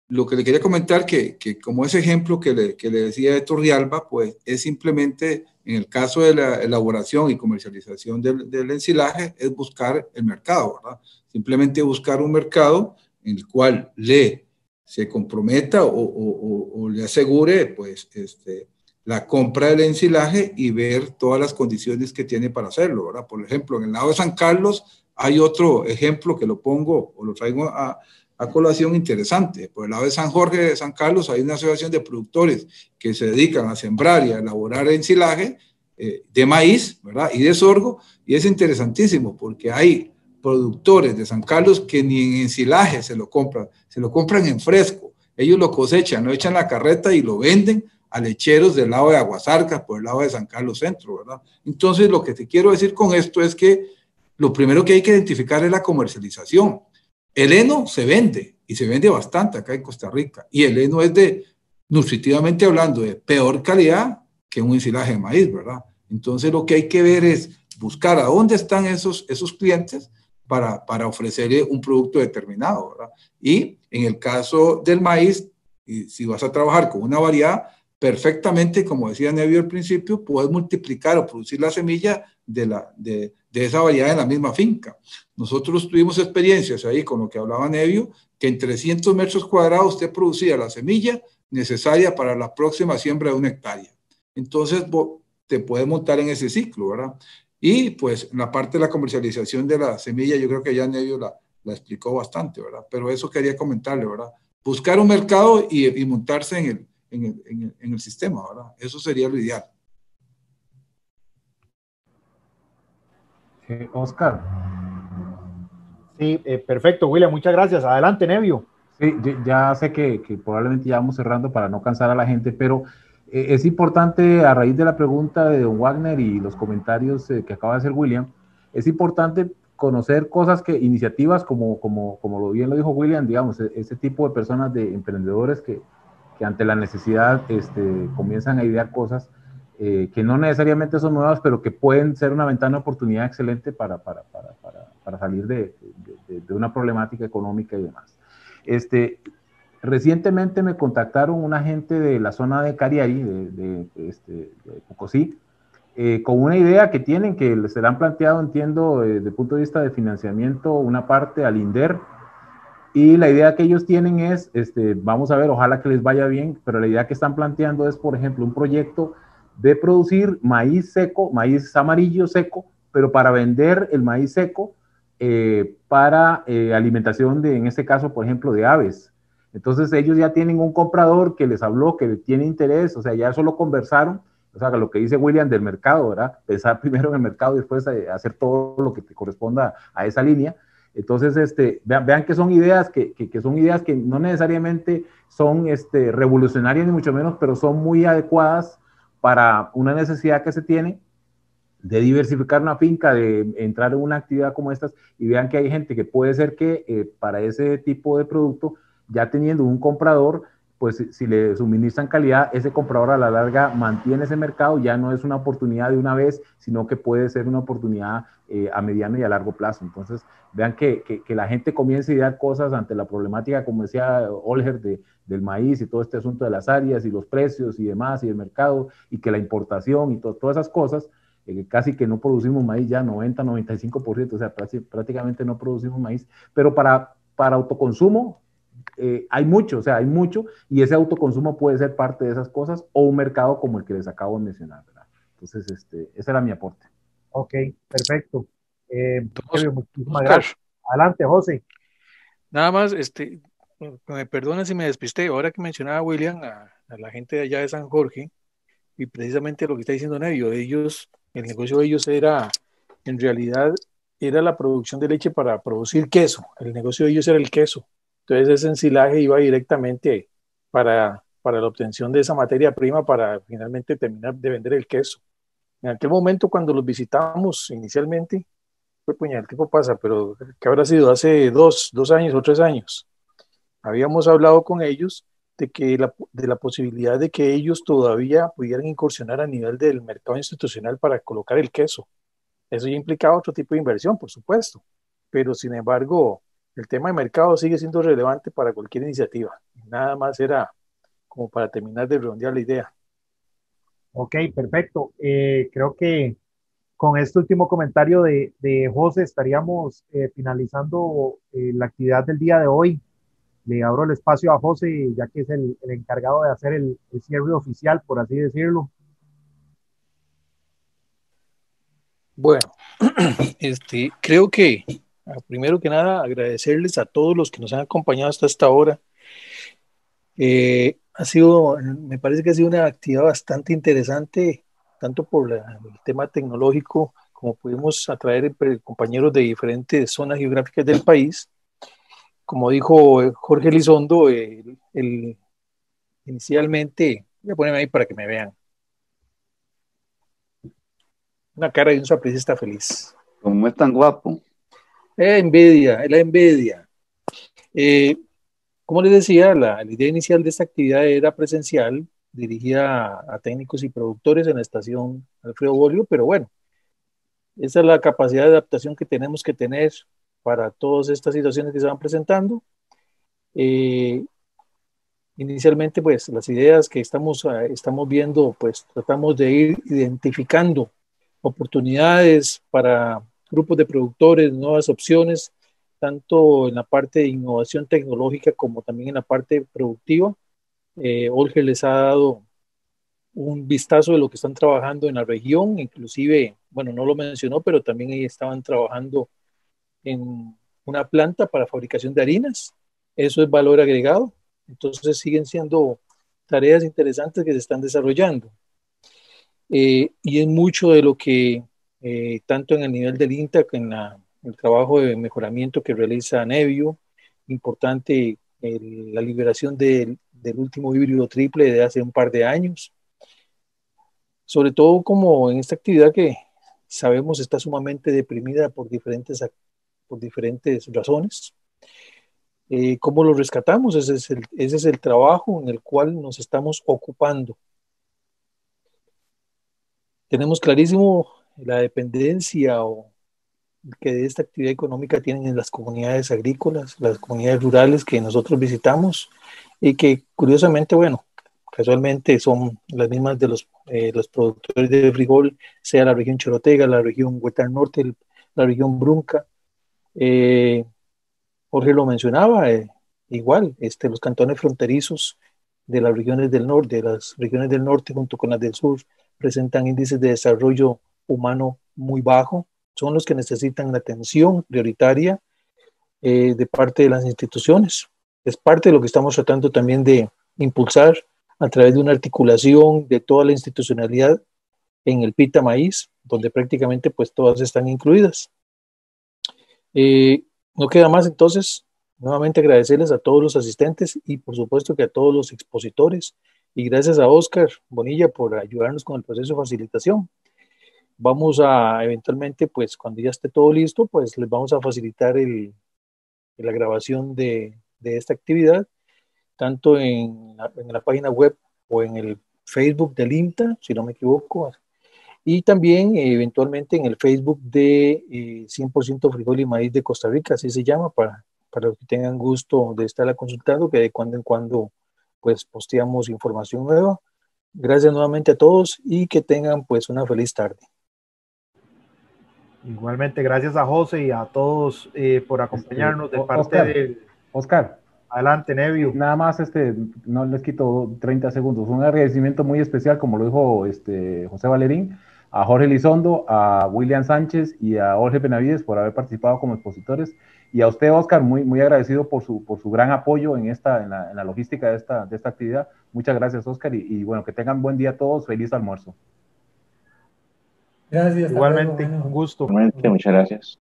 lo que le quería comentar, que, que como ese ejemplo que le, que le decía de Turrialba, pues es simplemente, en el caso de la elaboración y comercialización del, del ensilaje, es buscar el mercado, ¿verdad? Simplemente buscar un mercado en el cual le se comprometa o, o, o, o le asegure, pues, este, la compra del ensilaje y ver todas las condiciones que tiene para hacerlo, ¿verdad? Por ejemplo, en el lado de San Carlos hay otro ejemplo que lo pongo o lo traigo a, a colación interesante. Por el lado de San Jorge de San Carlos hay una asociación de productores que se dedican a sembrar y a elaborar ensilaje eh, de maíz, ¿verdad? Y de sorgo, y es interesantísimo porque hay productores de San Carlos que ni en ensilaje se lo compran, se lo compran en fresco. Ellos lo cosechan, lo echan la carreta y lo venden a lecheros del lado de Aguasarcas, por el lado de San Carlos Centro, ¿verdad? Entonces, lo que te quiero decir con esto es que lo primero que hay que identificar es la comercialización. El heno se vende, y se vende bastante acá en Costa Rica, y el heno es de, nutritivamente hablando, de peor calidad que un ensilaje de maíz, ¿verdad? Entonces, lo que hay que ver es buscar a dónde están esos, esos clientes para, para ofrecerle un producto determinado, ¿verdad? Y en el caso del maíz, y si vas a trabajar con una variedad, perfectamente, como decía Nevio al principio, puedes multiplicar o producir la semilla de, la, de, de esa variedad en la misma finca. Nosotros tuvimos experiencias ahí con lo que hablaba Nevio, que en trescientos metros cuadrados usted producía la semilla necesaria para la próxima siembra de una hectárea. Entonces, te puedes montar en ese ciclo, ¿verdad? Y pues en la parte de la comercialización de la semilla, yo creo que ya Nevio la, la explicó bastante, ¿verdad? Pero eso quería comentarle, ¿verdad? Buscar un mercado y, y montarse en el, en, el, en, el, en el sistema, ¿verdad? Eso sería lo ideal. Eh, Oscar. Sí, eh, perfecto, William, muchas gracias. Adelante, Nevio. Sí, ya sé que, que probablemente ya vamos cerrando para no cansar a la gente, pero eh, es importante, a raíz de la pregunta de don Wagner y los comentarios eh, que acaba de hacer William, es importante conocer cosas que, iniciativas como, como, como lo bien lo dijo William, digamos, ese tipo de personas, de emprendedores que, que ante la necesidad este, comienzan a idear cosas eh, que no necesariamente son nuevas, pero que pueden ser una ventana de oportunidad excelente para, para, para, para, para salir de, de, de una problemática económica y demás. Este, recientemente me contactaron una gente de la zona de Cariari, de, de, este, de Pocosí, eh, con una idea que tienen, que les serán planteado, entiendo, eh, desde el punto de vista de financiamiento, una parte al INDER, y la idea que ellos tienen es, este, vamos a ver, ojalá que les vaya bien, pero la idea que están planteando es, por ejemplo, un proyecto de producir maíz seco, maíz amarillo seco, pero para vender el maíz seco eh, para eh, alimentación de, en este caso, por ejemplo, de aves. Entonces ellos ya tienen un comprador que les habló, que tiene interés, o sea, ya solo conversaron, o sea, lo que dice William del mercado, ¿verdad? Pensar primero en el mercado y después hacer todo lo que te corresponda a esa línea. Entonces, este, vean, vean que son ideas que, que, que son ideas que no necesariamente son este, revolucionarias ni mucho menos, pero son muy adecuadas para una necesidad que se tiene de diversificar una finca, de entrar en una actividad como estas, y vean que hay gente que puede ser que eh, para ese tipo de producto, ya teniendo un comprador, pues si le suministran calidad, ese comprador a la larga mantiene ese mercado, ya no es una oportunidad de una vez, sino que puede ser una oportunidad eh, a mediano y a largo plazo. Entonces, vean que, que, que la gente comience a idear cosas ante la problemática, como decía Olger, de, del maíz y todo este asunto de las áreas y los precios y demás, y el mercado, y que la importación y to, todas esas cosas, eh, casi que no producimos maíz ya, noventa, noventa y cinco por ciento, o sea, prácticamente no producimos maíz, pero para, para autoconsumo, Eh, hay mucho, o sea, hay mucho, y ese autoconsumo puede ser parte de esas cosas, o un mercado como el que les acabo de mencionar, ¿verdad? Entonces, este, ese era mi aporte. Ok, perfecto. Eh, muchísimas gracias. Adelante, José. Nada más, este, me perdonen si me despisté, ahora que mencionaba William a, a la gente de allá de San Jorge, y precisamente lo que está diciendo Nevio, ellos, el negocio de ellos era, en realidad, era la producción de leche para producir queso, el negocio de ellos era el queso. Entonces ese ensilaje iba directamente para, para la obtención de esa materia prima para finalmente terminar de vender el queso. En aquel momento cuando los visitamos inicialmente, fue puñal, el tiempo pasa, pero ¿qué habrá sido? Hace dos, dos años o tres años. Habíamos hablado con ellos de, que la, de la posibilidad de que ellos todavía pudieran incursionar a nivel del mercado institucional para colocar el queso. Eso ya implicaba otro tipo de inversión, por supuesto, pero sin embargo, el tema de mercado sigue siendo relevante para cualquier iniciativa. Nada más era como para terminar de redondear la idea. Ok, perfecto. Eh, creo que con este último comentario de, de José estaríamos eh, finalizando eh, la actividad del día de hoy. Le abro el espacio a José, ya que es el, el encargado de hacer el, el cierre oficial, por así decirlo. Bueno, este, creo que primero que nada agradecerles a todos los que nos han acompañado hasta esta hora. Eh, ha sido, me parece que ha sido una actividad bastante interesante, tanto por la, el tema tecnológico, como pudimos atraer compañeros de diferentes zonas geográficas del país. Como dijo Jorge Elizondo, el, el, inicialmente, voy a ponerme ahí para que me vean. Una cara de un sapricista feliz. Como es tan guapo. La envidia, la envidia. Eh, como les decía, la, la idea inicial de esta actividad era presencial, dirigida a, a técnicos y productores en la estación Alfredo Bolio, pero bueno, esa es la capacidad de adaptación que tenemos que tener para todas estas situaciones que se van presentando. Eh, inicialmente, pues, las ideas que estamos, uh, estamos viendo, pues, tratamos de ir identificando oportunidades para grupos de productores, nuevas opciones, tanto en la parte de innovación tecnológica como también en la parte productiva. Eh, Olge les ha dado un vistazo de lo que están trabajando en la región, inclusive, bueno, no lo mencionó, pero también ahí estaban trabajando en una planta para fabricación de harinas. Eso es valor agregado. Entonces siguen siendo tareas interesantes que se están desarrollando. Eh, y es mucho de lo que, eh, tanto en el nivel del INTA, que en la, el trabajo de mejoramiento que realiza Nevio, importante el, la liberación del, del último híbrido triple de hace un par de años. Sobre todo como en esta actividad que sabemos está sumamente deprimida por diferentes, por diferentes razones. Eh, ¿Cómo lo rescatamos? Ese es, el, ese es el trabajo en el cual nos estamos ocupando. Tenemos clarísimo la dependencia o que de esta actividad económica tienen en las comunidades agrícolas, las comunidades rurales que nosotros visitamos y que curiosamente, bueno, casualmente son las mismas de los, eh, los productores de frijol, sea la región Chorotega, la región Huetar Norte, la región Brunca. Eh, Jorge lo mencionaba, eh, igual, este, los cantones fronterizos de las regiones del norte, de las regiones del norte junto con las del sur, presentan índices de desarrollo humano muy bajo, son los que necesitan la atención prioritaria eh, de parte de las instituciones. Es parte de lo que estamos tratando también de impulsar a través de una articulación de toda la institucionalidad en el Pita Maíz, donde prácticamente pues todas están incluidas. Eh, no queda más entonces, nuevamente agradecerles a todos los asistentes y por supuesto que a todos los expositores y gracias a Oscar Bonilla por ayudarnos con el proceso de facilitación. Vamos a eventualmente, pues cuando ya esté todo listo, pues les vamos a facilitar el, la grabación de, de esta actividad, tanto en la, en la página web o en el Facebook del INTA, si no me equivoco, y también eh, eventualmente en el Facebook de eh, cien por ciento Frijol y Maíz de Costa Rica, así se llama, para, para los que tengan gusto de estarla consultando, que de cuando en cuando pues posteamos información nueva. Gracias nuevamente a todos y que tengan pues una feliz tarde. Igualmente, gracias a José y a todos eh, por acompañarnos este, de parte Oscar, del... Oscar. Adelante, Nevio. Nada más, este, no les quito treinta segundos. Un agradecimiento muy especial, como lo dijo este, José Valerín, a Jorge Elizondo, a William Sánchez y a Jorge Benavides por haber participado como expositores. Y a usted, Oscar, muy, muy agradecido por su, por su gran apoyo en, esta, en, la, en la logística de esta, de esta actividad. Muchas gracias, Oscar. Y, y bueno, que tengan buen día a todos. Feliz almuerzo. Gracias. Igualmente, un gusto. Igualmente, muchas gracias.